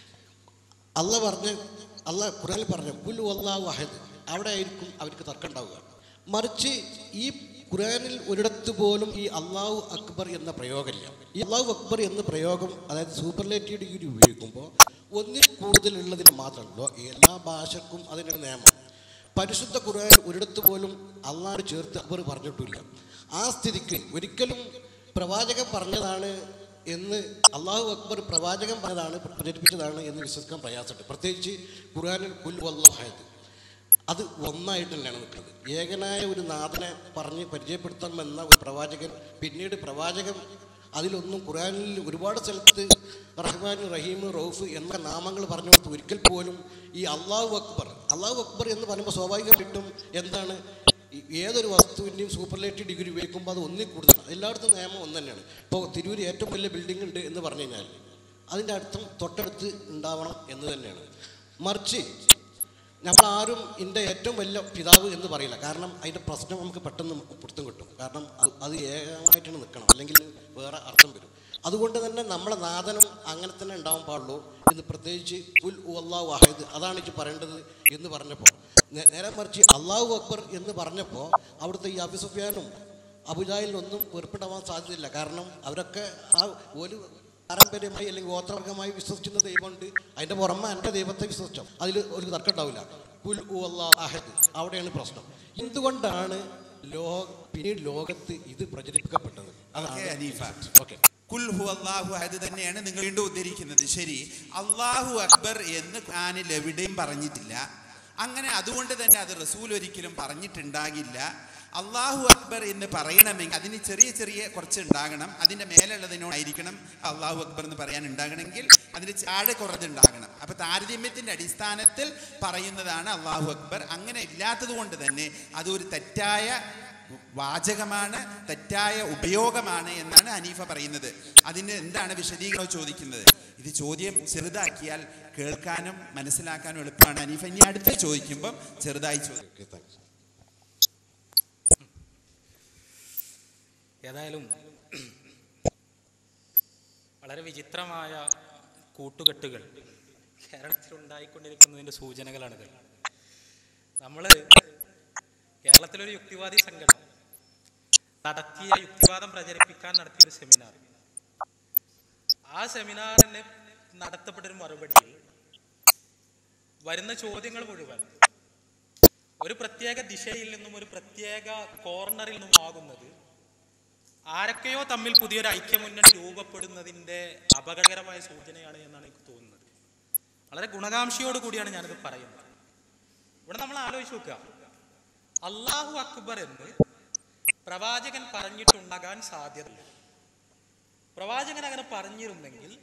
അള്ള ഖുർആനിൽ പറഞ്ഞ കുൽ അല്ലാഹു അഹദ്, അവിടെ ആയിരിക്കും അവർക്ക് തർക്കം ഉണ്ടാവുക. മറിച്ച് ഈ ഖുർആനിൽ ഒരിടത്ത് പോലും ഈ അള്ളാഹു അക്ബർ എന്ന പ്രയോഗമില്ല. ഈ അള്ളാഹു അക്ബർ എന്ന പ്രയോഗം, അതായത് സൂപ്പർലേറ്റീവ് ഡിഗ്രി ഉപയോഗിക്കുമ്പോൾ ഒന്നിൽ കൂടുതലുള്ളതിന് മാത്രമല്ലോ. എല്ലാ ഭാഷക്കും അതിനൊരു നിയമം. പരിശുദ്ധ ഖുർആനിൽ ഒരിടത്ത് പോലും അള്ളാഹ് ചേർത്ത് അക്ബർ പറഞ്ഞിട്ടില്ല. ആ സ്ഥിതിക്ക് ഒരിക്കലും പ്രവാചകൻ പറഞ്ഞതാണ് എന്ന്, അള്ളാഹു അക്ബർ പ്രവാചകൻ പറഞ്ഞതാണ്, പ്രചരിപ്പിച്ചതാണ് എന്ന് വിശ്വസിക്കാൻ പ്രയാസമുണ്ട്. പ്രത്യേകിച്ച് ഖുർആനിൽ കുൽ വല്ലാഹു അഹദ് അത് ഒന്നായിട്ട് തന്നെയാണ് നിൽക്കുന്നത്. ഏകനായ ഒരു നാഥനെ പറഞ്ഞ് പരിചയപ്പെടുത്തണമെന്ന ഒരു പ്രവാചകൻ, പിന്നീട് പ്രവാചകൻ അതിലൊന്നും ഖുർആനിൽ ഒരുപാട് സ്ഥലത്ത് റഹ്മാൻ, റഹീം, റൌഫ് എന്ന നാമങ്ങൾ പറഞ്ഞു കൊടുത്ത് ഒരിക്കൽ പോലും ഈ അള്ളാഹു അക്ബർ എന്ന് പറയുമ്പോൾ സ്വാഭാവികമായിട്ടും എന്താണ്, ഏതൊരു വസ്തുവിൻ്റെയും സൂപ്പർലേറ്റീവ് ഡിഗ്രി ഉപയോഗിക്കുമ്പോൾ അത് ഒന്നിൽ കൂടുതലാണ്. എല്ലായിടത്തും നിയമം ഒന്ന് തന്നെയാണ്. ഇപ്പോൾ തിരൂർ ഏറ്റവും വലിയ ബിൽഡിംഗ് ഉണ്ട് എന്ന് പറഞ്ഞു കഴിഞ്ഞാൽ അതിൻ്റെ അർത്ഥം തൊട്ടടുത്ത് ഉണ്ടാവണം എന്ന് തന്നെയാണ്. മറിച്ച് നമ്മളാരും എൻ്റെ ഏറ്റവും വലിയ പിതാവ് എന്ന് പറയില്ല. കാരണം അതിൻ്റെ പ്രശ്നം നമുക്ക് പെട്ടെന്ന് പിടുത്തം കിട്ടും. കാരണം അത് ഏകമായിട്ടാണ് നിൽക്കണം, അല്ലെങ്കിൽ വേറെ അർത്ഥം വരും. അതുകൊണ്ട് തന്നെ നമ്മളെ നാഥനും അങ്ങനെ തന്നെ ഉണ്ടാവാൻ പാടുള്ളൂ എന്ന്. പ്രത്യേകിച്ച് കുൽ അല്ലാഹു അഹദ് അതാണ് എനിക്ക് പറയേണ്ടത് എന്ന് പറഞ്ഞപ്പോൾ, നേരെ മറിച്ച് അള്ളാഹു അക്ബർ എന്ന് പറഞ്ഞപ്പോൾ അവിടുത്തെ ഈ അബൂ സുഫ്യാനും അബൂജഹലിനൊന്നും വെറുപ്പിടാൻ സാധ്യതയില്ല. കാരണം അവരൊക്കെ ആ ഒരു പാരമ്പര്യമായി അല്ലെങ്കിൽ ഗോത്രവർഗമായി വിശ്വസിക്കുന്ന ദൈവമുണ്ട്, അതിൻ്റെ പുറമെ എൻ്റെ ദൈവത്തെ വിശ്വസിച്ചോ അതിൽ ഒരു തർക്കം ഉണ്ടാവില്ല. കുൽ അല്ലാഹു അഹദ്, അവിടെയാണ് പ്രശ്നം. എന്തുകൊണ്ടാണ് പിന്നീട് ലോകത്ത് ഇത് പ്രചരിപ്പിക്കപ്പെട്ടത്? ഓക്കെ, കുൽ ഹു അല്ലാഹു അഹദ് തന്നെയാണ് നിങ്ങൾ വീണ്ടും ഉദ്ധരിക്കുന്നത്. ശരി, അല്ലാഹു അക്ബർ എന്ന് ഖുർആനിൽ എവിടെയും പറഞ്ഞിട്ടില്ല. അങ്ങനെ അതുകൊണ്ട് തന്നെ അത് റസൂൽ ഒരിക്കലും പറഞ്ഞിട്ടുണ്ടാകില്ല. അള്ളാഹു അക്ബർ എന്ന് പറയണമെങ്കിൽ അതിന് ചെറിയ ചെറിയ കുറച്ച് ഉണ്ടാകണം, അതിൻ്റെ മേലുള്ളതിനോടായിരിക്കണം അള്ളാഹു അക്ബർ എന്ന് പറയാൻ ഉണ്ടാകണമെങ്കിൽ അതിന് താഴെ കുറച്ചുണ്ടാകണം. അപ്പോൾ താരതമ്യത്തിൻ്റെ അടിസ്ഥാനത്തിൽ പറയുന്നതാണ് അള്ളാഹു അക്ബർ. അങ്ങനെ ഇല്ലാത്തത് കൊണ്ട് തന്നെ അതൊരു തെറ്റായ വാചകമാണ്, തെറ്റായ ഉപയോഗമാണ് എന്നാണ് ഹനീഫ പറയുന്നത്. അതിന് എന്താണ് വിശദീകരണം ചോദിക്കുന്നത്? ഇത് ചോദ്യം ചെറുതാക്കിയാൽ കേൾക്കാനും മനസ്സിലാക്കാനും എളുപ്പമാണ്. ഹനീഫ ഇനി അടുത്ത് ചോദിക്കുമ്പം ചെറുതായി ചോദിക്കും. ഏതായാലും വളരെ വിചിത്രമായ കൂട്ടുകെട്ടുകൾ കേരളത്തിലുണ്ടായിക്കൊണ്ടിരിക്കുന്നതിൻ്റെ സൂചനകളാണിത്. നമ്മൾ കേരളത്തിലൊരു യുക്തിവാദി സംഘടന നടത്തിയ യുക്തിവാദം പ്രചരിപ്പിക്കാൻ നടത്തിയൊരു സെമിനാർ, ആ സെമിനാറിന് നടത്തപ്പെട്ടൊരു മറുപടിയിൽ വരുന്ന ചോദ്യങ്ങൾ മുഴുവൻ ഒരു പ്രത്യേക ദിശയിൽ നിന്നും ഒരു പ്രത്യേക കോർണറിൽ നിന്നും ആകുന്നത് ആരൊക്കെയോ തമ്മിൽ പുതിയൊരു ഐക്യമുന്നണി രൂപപ്പെടുന്നതിൻ്റെ അപകടകരമായ സൂചനയാണ് എന്നാണ് എനിക്ക് തോന്നുന്നത്. വളരെ ഗുണകാംക്ഷയോട് കൂടിയാണ് ഞാനിത് പറയുന്നത്. ഇവിടെ നമ്മൾ ആലോചിച്ച് നോക്കുക, അള്ളാഹു അക്ബർ എന്ന് പ്രവാചകൻ പറഞ്ഞിട്ടുണ്ടാകാൻ സാധ്യതയില്ല. പ്രവാചകൻ അങ്ങനെ പറഞ്ഞിരുന്നെങ്കിൽ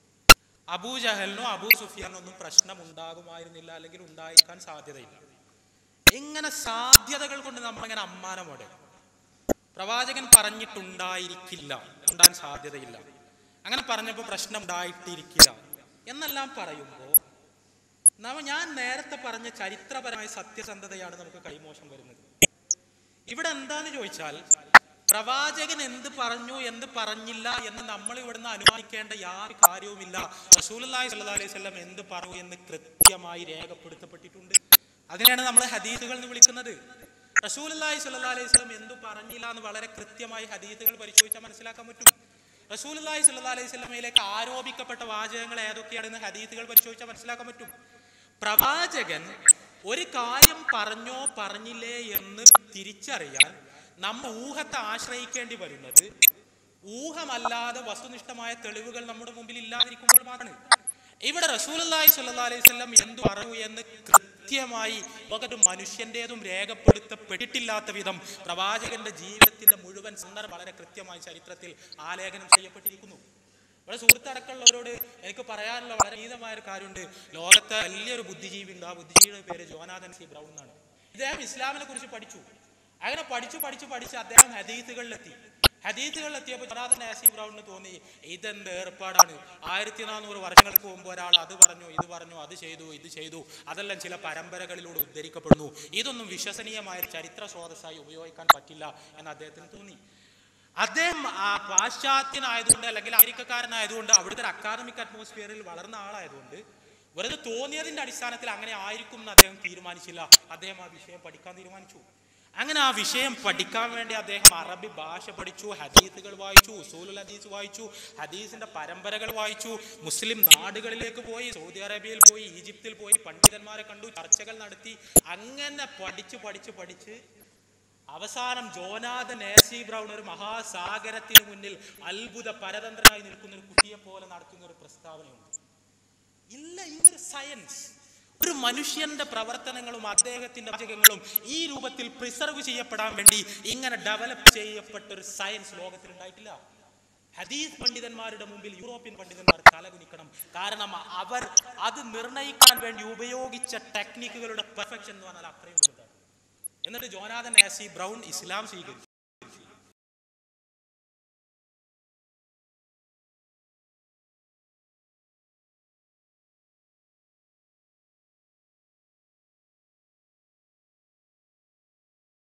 അബൂ ജഹലിനോ അബൂ സുഫിയാനോ ഒന്നും പ്രശ്നം ഉണ്ടാകുമായിരുന്നില്ല, അല്ലെങ്കിൽ ഉണ്ടായിരിക്കാൻ സാധ്യതയില്ല. ഇങ്ങനെ സാധ്യതകൾ കൊണ്ട് നമ്മളിങ്ങനെ അമ്മാനമോടെ പ്രവാചകൻ പറഞ്ഞിട്ടുണ്ടായിരിക്കില്ല, ഉണ്ടാകാൻ സാധ്യതയില്ല, അങ്ങനെ പറഞ്ഞപ്പോൾ പ്രശ്നം ഉണ്ടായിട്ടിരിക്കില്ല എന്നെല്ലാം പറയുമ്പോൾ ഞാൻ നേരത്തെ പറഞ്ഞ ചരിത്രപരമായ സത്യസന്ധതയാണ് നമുക്ക് കൈമോശം വരുന്നത്. ഇവിടെ എന്താന്ന് ചോദിച്ചാൽ, പ്രവാചകൻ എന്ത് പറഞ്ഞു എന്ത് പറഞ്ഞില്ല എന്ന് നമ്മൾ ഇവിടുന്ന് അനുമാനിക്കേണ്ട യാതൊരു കാര്യവുമില്ല. റസൂലുള്ളാഹി സ്വല്ലല്ലാഹു അലൈഹി വസല്ലം എന്ത് പറഞ്ഞു എന്ന് കൃത്യമായി രേഖപ്പെടുത്തപ്പെട്ടിട്ടുണ്ട്. അതിനാണ് നമ്മൾ ഹദീസുകൾ എന്ന് വിളിക്കുന്നത്. റസൂലുള്ളാഹി സ്വല്ലല്ലാഹു അലൈഹി വസല്ലം എന്തു പറഞ്ഞില്ല എന്ന് വളരെ കൃത്യമായി ഹദീസുകൾ പരിശോധിച്ചാൽ മനസ്സിലാക്കാൻ പറ്റും. റസൂലുള്ളാഹി സ്വല്ലല്ലാഹു അലൈഹി വസല്ലമയിലേക്ക് ആരോപിക്കപ്പെട്ട വാചകങ്ങൾ ഏതൊക്കെയാണെന്ന് ഹദീസുകൾ പരിശോധിച്ചാൽ മനസ്സിലാക്കാൻ പറ്റും. പ്രവാചകൻ ഒരു കാര്യം പറഞ്ഞോ പറഞ്ഞില്ലേ എന്ന് തിരിച്ചറിയാൻ നമ്മ ഊഹത്തെ ആശ്രയിക്കേണ്ടി വരുന്നത് ഊഹമല്ലാതെ വസ്തുനിഷ്ഠമായ തെളിവുകൾ നമ്മുടെ മുമ്പിൽ ഇല്ലാതിരിക്കുമ്പോൾ മാത്രമാണ്. ഇവിടെ റസൂലുള്ളാഹി സ്വല്ലല്ലാഹു അലൈഹി വസല്ലം എന്തു പറഞ്ഞു എന്ന് കൃത്യമായി ഒരു മനുഷ്യൻ്റെതും രേഖപ്പെടുത്തപ്പെട്ടിട്ടില്ലാത്ത വിധം പ്രവാചകന്റെ ജീവിതത്തിന്റെ മുഴുവൻ സന്ദർഭം വളരെ കൃത്യമായി ചരിത്രത്തിൽ ആലേഖനം ചെയ്യപ്പെട്ടിരിക്കുന്നു. ഇവിടെ സുഹൃത്തടക്കമുള്ളവരോട് എനിക്ക് പറയാനുള്ള വളരെ ഗീതമായ ഒരു കാര്യമുണ്ട്. ലോകത്തെ വലിയൊരു ബുദ്ധിജീവി ഉണ്ട്, ആ ബുദ്ധിജീവിയുടെ പേര് ജോനാഥൻ സി ബ്രൗൺ എന്നാണ്. ഇദ്ദേഹം ഇസ്ലാമിനെ കുറിച്ച് പഠിച്ചു. അങ്ങനെ പഠിച്ച് അദ്ദേഹം ഹദീസുകളിലെത്തിയപ്പോൾ ജോനാഥൻ നാസി ബ്രൗണിന് തോന്നി, ഇതെന്ത് ഏർപ്പാടാണ്, 1400 വർഷങ്ങൾക്ക് മുമ്പ് ഒരാൾ അത് പറഞ്ഞു ഇത് പറഞ്ഞു അത് ചെയ്തു അതെല്ലാം ചില പരമ്പരകളിലൂടെ ഉദ്ധരിക്കപ്പെടുന്നു, ഇതൊന്നും വിശ്വസനീയമായ ചരിത്ര സ്രോതസ്സായി ഉപയോഗിക്കാൻ പറ്റില്ല എന്ന് അദ്ദേഹത്തിന് തോന്നി. അദ്ദേഹം പാശ്ചാത്യനായതുകൊണ്ട് അല്ലെങ്കിൽ അമേരിക്കക്കാരനായതുകൊണ്ട് അവിടുത്തെ അക്കാദമിക് അറ്റ്മോസ്ഫിയറിൽ വളർന്ന ആളായതുകൊണ്ട് വെറുതെ തോന്നിയതിന്റെ അടിസ്ഥാനത്തിൽ അങ്ങനെ ആയിരിക്കും എന്ന് അദ്ദേഹം തീരുമാനിച്ചില്ല. അദ്ദേഹം ആ വിഷയം പഠിക്കാൻ തീരുമാനിച്ചു. അങ്ങനെ ആ വിഷയം പഠിക്കാൻ വേണ്ടി അദ്ദേഹം അറബി ഭാഷ പഠിച്ചു, ഹദീസുകൾ വായിച്ചു, ഉസൂലുൽ ഹദീസ് വായിച്ചു, ഹദീസിന്റെ പരമ്പരകൾ വായിച്ചു, മുസ്ലിം നാടുകളിലേക്ക് പോയി, സൗദി അറേബ്യയിൽ പോയി, ഈജിപ്തിൽ പോയി, പണ്ഡിതന്മാരെ കണ്ടു, ചർച്ചകൾ നടത്തി. അങ്ങനെ പഠിച്ച് അവസാനം ജോനാഥൻ നാസി ബ്രൗൺ ഒരു മഹാസാഗരത്തിന് മുന്നിൽ അത്ഭുത പരതന്ത്രനായി നിൽക്കുന്ന ഒരു കുട്ടിയെ പോലെ നടത്തുന്ന ഒരു പ്രസ്താവനയുണ്ട്. ഇല്ല, ഇതൊരു സയൻസ്, ഒരു മനുഷ്യന്റെ പ്രവർത്തനങ്ങളും അദ്ദേഹത്തിന്റെ വാചകങ്ങളും ഈ രൂപത്തിൽ പ്രിസർവ് ചെയ്യപ്പെടാൻ വേണ്ടി ഇങ്ങനെ ഡെവലപ്പ് ചെയ്യപ്പെട്ട ഒരു സയൻസ് ലോകത്തിൽ ഉണ്ടായിട്ടില്ല. ഹദീസ് പണ്ഡിതന്മാരുടെ മുമ്പിൽ യൂറോപ്യൻ പണ്ഡിതന്മാർ തലകുനിക്കണം. കാരണം അവർ അത് നിർണയിക്കാൻ വേണ്ടി ഉപയോഗിച്ച ടെക്നിക്കുകളുടെ പെർഫെക്ഷൻ എന്ന് പറഞ്ഞാൽ അത്രയും വലുതാണ്. എന്നിട്ട് ജോനാഥൻ നാസി ബ്രൗൺ ഇസ്ലാം സ്വീകരിച്ചു.